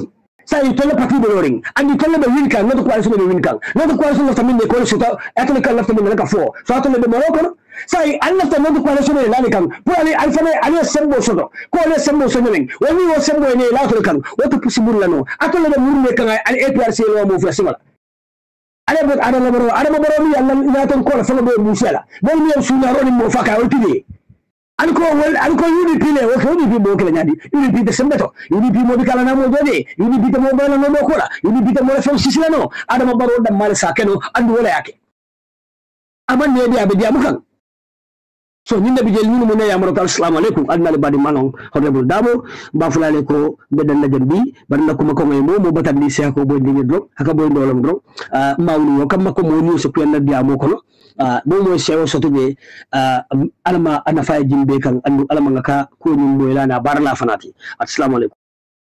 sa yi tolle parti be loring andi tolle be win kan no ko coalition be win kan no ko coalition lafta min ko so ta atole kan lafta min ka fo so atole be moroko sa yi an lafta no ko coalition be lani kan pour ali alfane ali sembo so ko ali sembo so nyen woni wo sembo ne la tole kan woto possible la no atole be murne kan ali A P R C lo mo fa simala ale be ada la baro ada baro mi Allah ina tan ko fa be musela bo mi am suna ro ni mo fa ka o tidi alko wal alko U D P le o ko U D P bo kala nyadi U D P de sembeto U D P mo bi kala na mo jode U D P de mo bela no mo kola U D P de mo fa sisila no adama baro dam male sakeno andu wala yake aman ne bi abedi amukan so nyinde bi jel nyunu mo ne yamaro tal assalamu alaikum adna le badi manon honorable dabo ba fulale ko bedal na jambi bar na kuma ko mo mo batandi se ko boy dingi dro haka boy ndolam dro mawni yo kam ko mo ni so ko na diamo kono Uh, bo mo sewo soto be uh, alama ana fay jimbe kan andu alama ngaka ko nyum moy lana barla fanati assalamu alaikum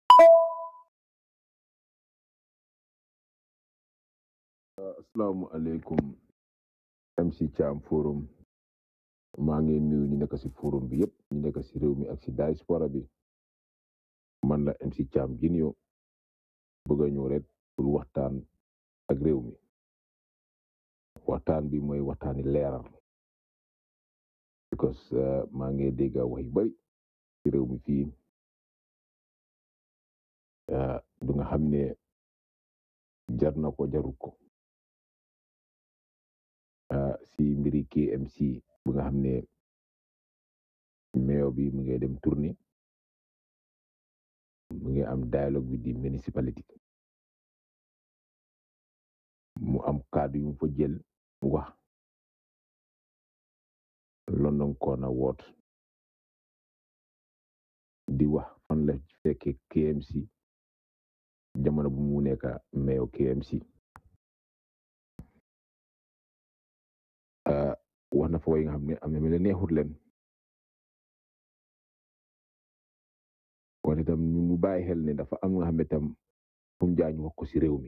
assalamu alaikum M C Cham forum ma ngi nuyu ñi nekk ci forum bi yépp ñi nekk ci réew mi ak ci diaspora bi man la M C Cham ginyo bëgg ñu rek pour waxtaan ak réew mi waxtaan bi mooy waxtaani leeral because maa ngi dégg wax yu bari ci réew mi fii du nga xam ne jar na ko jarul ko si mbiri K M C bu nga xam ne mayor bi mu ngi dem tournée mu ngi am dialogue bi di municipality mu am kaddu yu mu fa jël mu wax London Corner Ward di wax fan la fekke K M C jamono bu mu nekk mayor K M C wax na fa way nga xam ne am na mel neexut leen wante tam ñu mu bàyyi xel ne dafa am nga xam ne tam fu mu jaañ wax ko si réew mi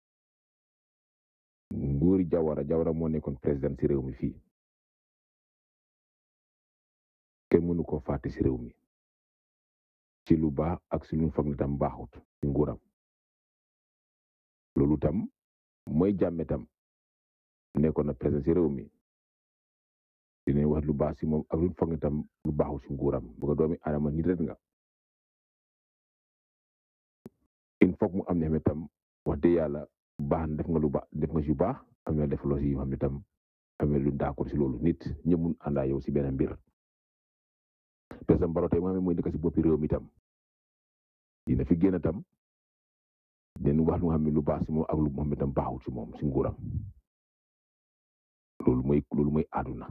nguuri Jawara Jawara moo nekkoon président si réew mi fii kenn mënu ko fàtte si réew mi ci lu baax ak si lu foog ne tam baaxut ci nguuram loolu tam mooy jàmme tam nekkoon na président si réew mi dinañ wax lu baax si moom ak lu foog ne tam lu baaxut si nguuram bu ko doomi adama nit rek nga il faut mu am ne tam wax dëgg yàlla baax na def nga lu baax def nga si baax am na def loo si yoo xam ne tam am na lu d'accord si loolu nit ñëpp mun àndaa yow si benn mbir président Barrow tey moo xam ne mooy nekk si boppi réew mi tam dina fi génn tam den wax lu nga xam ne lu baax si moom ak lu xam ne tam baaxul si moom si nguuram loolu mooy loolu mooy àdduna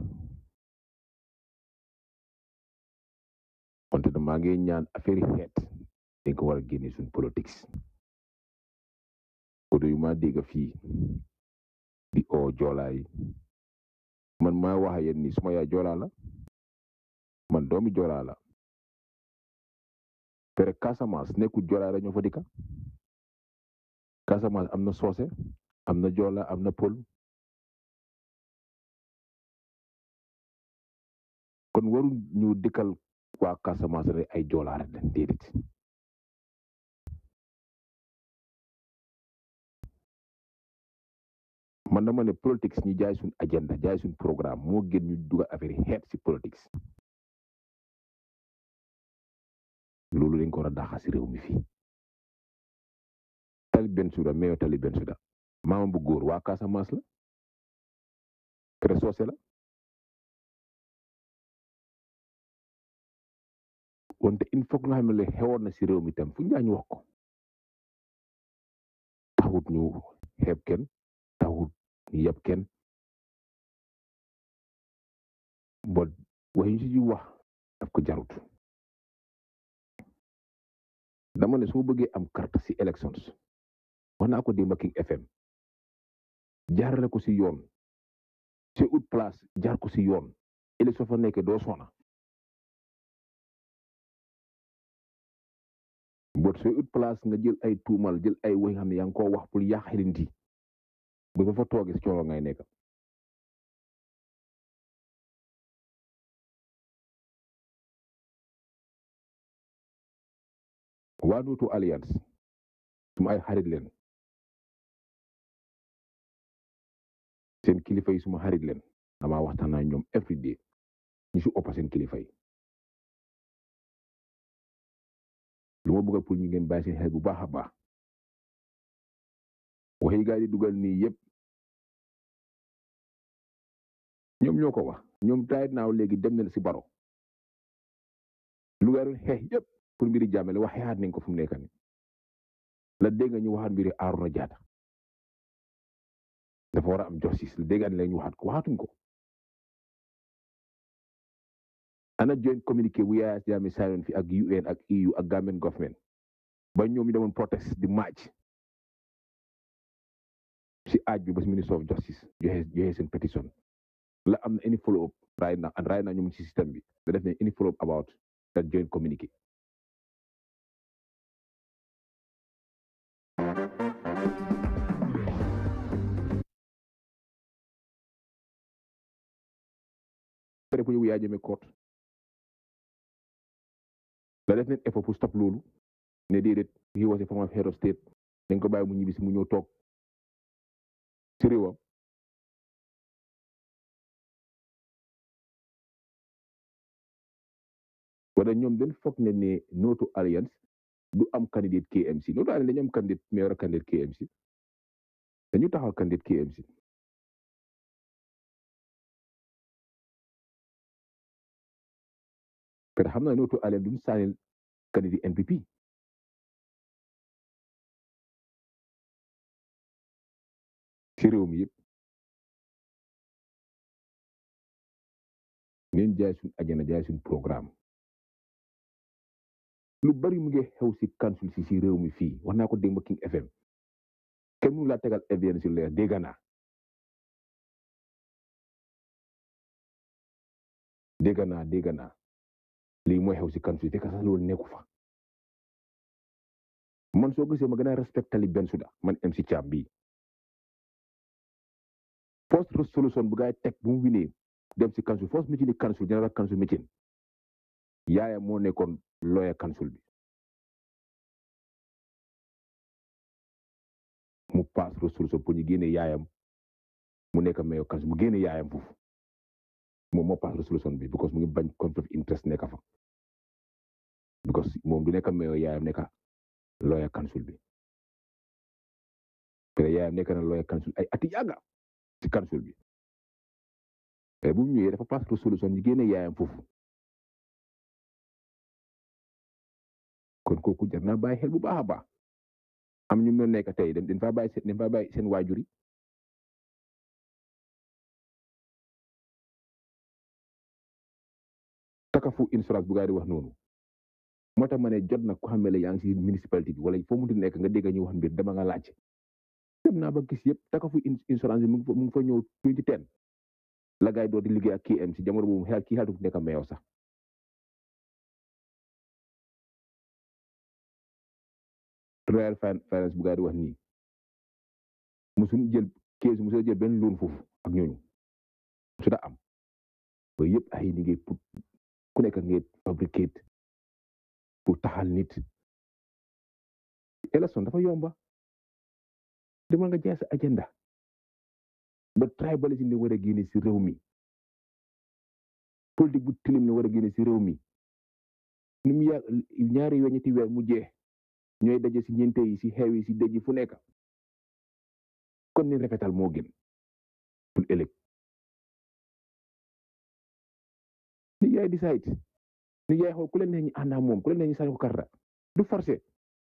wante maa ngi ñaan affaire yi xeet dañ ko war a génne suñ politique odo yu ma dégg fii di o joolaa yi man maa wax yéen ni suma yaay joolaa la man doomi joolaa la tere Casamance nekkul joolaa rek ñoo fa dikka Casamance am na soose am na joola am na pël kon waru ñu dikkal waa Casamance rek ay joolaa rek leen déedéet man dama ne politique ñu jaay suñ agenda jaay suñ programme moo gën ñu dugal affaire yi xeet si politique loolu dañ ko war a daaxa si réew mi fii Tali Bensouda meyo Tali Bensouda maama bu góor waa Casamance la kere soose la wante il faut nga xam ne xewoon na si réew mi tam fu njaa ñu wax ko taxut ñu xeeb kenn taxut ñu yab kenn bo waxi ñu si wax daf ko jarut dama ne soo bëggee am carte si elections wax naa ko démb King F M jaarale ko si yoon si ut place jaar ko si yoon élection fa nekk doo sona bot sooy ut place nga jël ay tuumal jël ay wax nga xam ne yaa ngi koo wax pour yàq xelinti bu fa fa toogee si coono ngay nekk waa Nuutu Alliance suma ay xarit leen seen kilifa yi suma xarit leen dama waxtaan naa ñoom every day ñu si ëpp seen kilifa yi lu ma bëgg pour ñu ngeen bàyyi seen xel bu baax a baax waxi gaa yi di dugal nii yëpp ñoom ñoo ko wax ñoom taayit naaw léegi dem nañ si baro lu gaa doon xeex yëpp pour mbiri jàmmale wax xeexaat nañ ko fu mu nekk nii la dégg nga ñu waxaat mbiri Arona Jatta dafa war a am justice la dégg nga ñu waxaat ko waxaatuñ ko ana joint communiqué bu Yaya Jammeh signoon fi ak U N ak E U ak Gambian government ba ñoom ñu demoon protest di march si aaj bi ba si minister of justice joxe joxe seen pétition la am na any follow up right now and right now ñoom ci système bi da def ne any follow up about that joint communiqué pare pour ñu Yaya Jammeh court la def ne effort pour stop loolu ne déedéet he was a former head of state dañ ko bàyyi mu ñibbi si mu ñëw toog ci réewam wala ñoom dañ foog ne ne Noto Alliance du am candidate K M C Noto Alliance dañu am candidate mayor candidate K M C dañu taxaw candidate K M C parce que xam naa Noto Alliance duñ saanil candidate N P P ci réew mi yëpp neen jaay suñ agenda jaay suñ programme lu bari mu ngi xew si council si si réew mi fii wax naa ko démb King F M kenn mu laa tegal evidence yu leer dégg naa dégg naa dégg naa lii mooy xew si council te ka sax loolu nekku fa man soo gisee ma gën a respectali Bensouda man M C Cham bii first resolution bu gaay teg bu mu winee dem si council first meeting council general council meeting yaaya moo nekkoon lawyer council bi mu pass resolution pour ñu génne yaayam mu nekk mayor council mu génne yaayam foofu moom moo pass resolution bi because mu ngi bañ conflict of interest nekk fa because moom du nekk mayor yaayam nekk lawyer council bi te yaayam nekk na lawyer council ay ati yàgga ci council bi te bu mu ñëwee dafa pass resolution ñu génne yaayam foofu kon kooku jar naa bàyyi xel bu baax a baax am ñu doon nekk tey dañ faa bàyyi seen dañ faa bàyyi seen waajur yi takafu insurance bu gaa di wax noonu moo tax ma ne jot na ko xam ne yaa ngi si municipalité bi wala foo mu nekk nga dégg ñu wax mbir dama nga laaj dem naa ba gis yëpp takafu insurance bi mu ngi fa ñëw twenty ten la gaa yi doo di liggéey ak K M C jamono boobu xel kii xeltu nekk meew sax Royal Finance bu gaa di wax nii musuñ jël kees musuñ jël benn loon foofu ak ñooñu su da am ba yëpp ay liggéey pour ku nekk ngay fabricate pour taxal nit élection dafa yomba demal nga jaay sa agenda ba tribalisme ne war a génne si réew mi politique bu tilim ne war a génne si réew mi ni mu yàgg ñaari weer ñetti weer mu jeex ñooy daje si ñeente yi si xew yi si dëj yi fu nekk kon ni rafetal moo gën pour ëllëg ni yaay decide ni yaay xool ku leen neex ñu ànd ak moom ku leen neex ñu sànni ko karta du forcé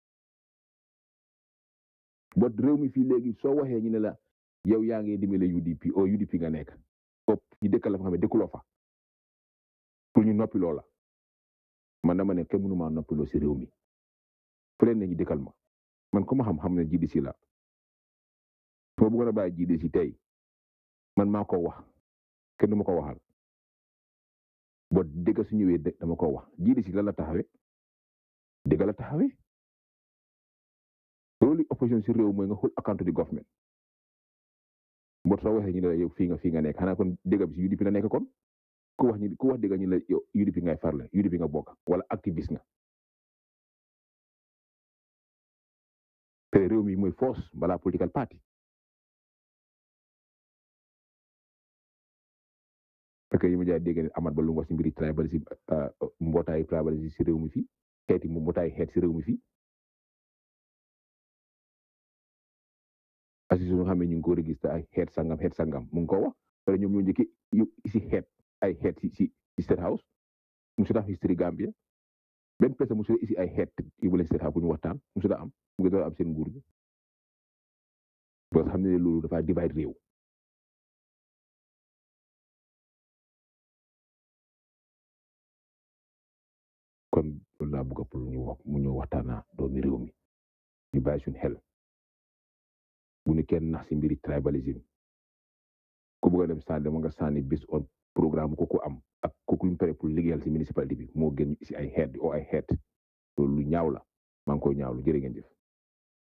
bot réew mi fii léegi soo waxee ñu ne la yow yaa ngi dimbale U D P o U D P nga nekk ëpp ñu dëkkal la fa xam ne dëkkuloo fa pour ñu noppi loola man dama ne kenn mënu maa noppiloo si réew mi fu leen ne ñu dëkkal ma man ko ma xam xam ne G D C la soo bëggoon a bàyyi G D C tey man maa ko wax kenn du ma ko waxal boo dëgg su ñëwee dama ko wax G D C la la taxawee dëgg la taxawee loolu opposition si réew mooy nga xool account di government boo soo waxee ñu ne la yow fii nga fii nga nekk xanaa kon dëgg bi si U D P la nekk kon ku wax ñu ku wax dëgg ñu la yow U D P ngay farle U D P nga bokk wala activiste nga te réew mi mooy force balaa political party parce que yi ma jaay dégg ne Amat Bah lu mu wax si mbiri tribalisme mbootaayu tribalisme si réew mi fii xeeti mu mbootaay xeet si réew mi fii association nga xam ne ñu ngi ko registré ay xeet sangam xeet sangam mu ngi ko wax pare ñoom ñoo njëkki yëpp si xeet ay xeet si si si State House musu def history Gambia benn personne musu isi ay xeet yu bu leen State House bu ñu waxtaan musu da am mu ngi doon am seen nguur gi parce que xam ne loolu dafa divide réew kon loolu laa bëgg pour ñu wax mu ñëw waxtaana doomi réew mi ñu bàyyi suñu xel bu ñu kenn nax si mbiri tribalisme ku bëgg a dem sànni dama nga sànni bis on programme ko ko am ak kooku lu mu pare pour liggéeyal si municipalité bi moo gën si ay xeet o ay xeet loolu lu ñaaw la maa ngi koy ñaawlu jërë ngeen jëf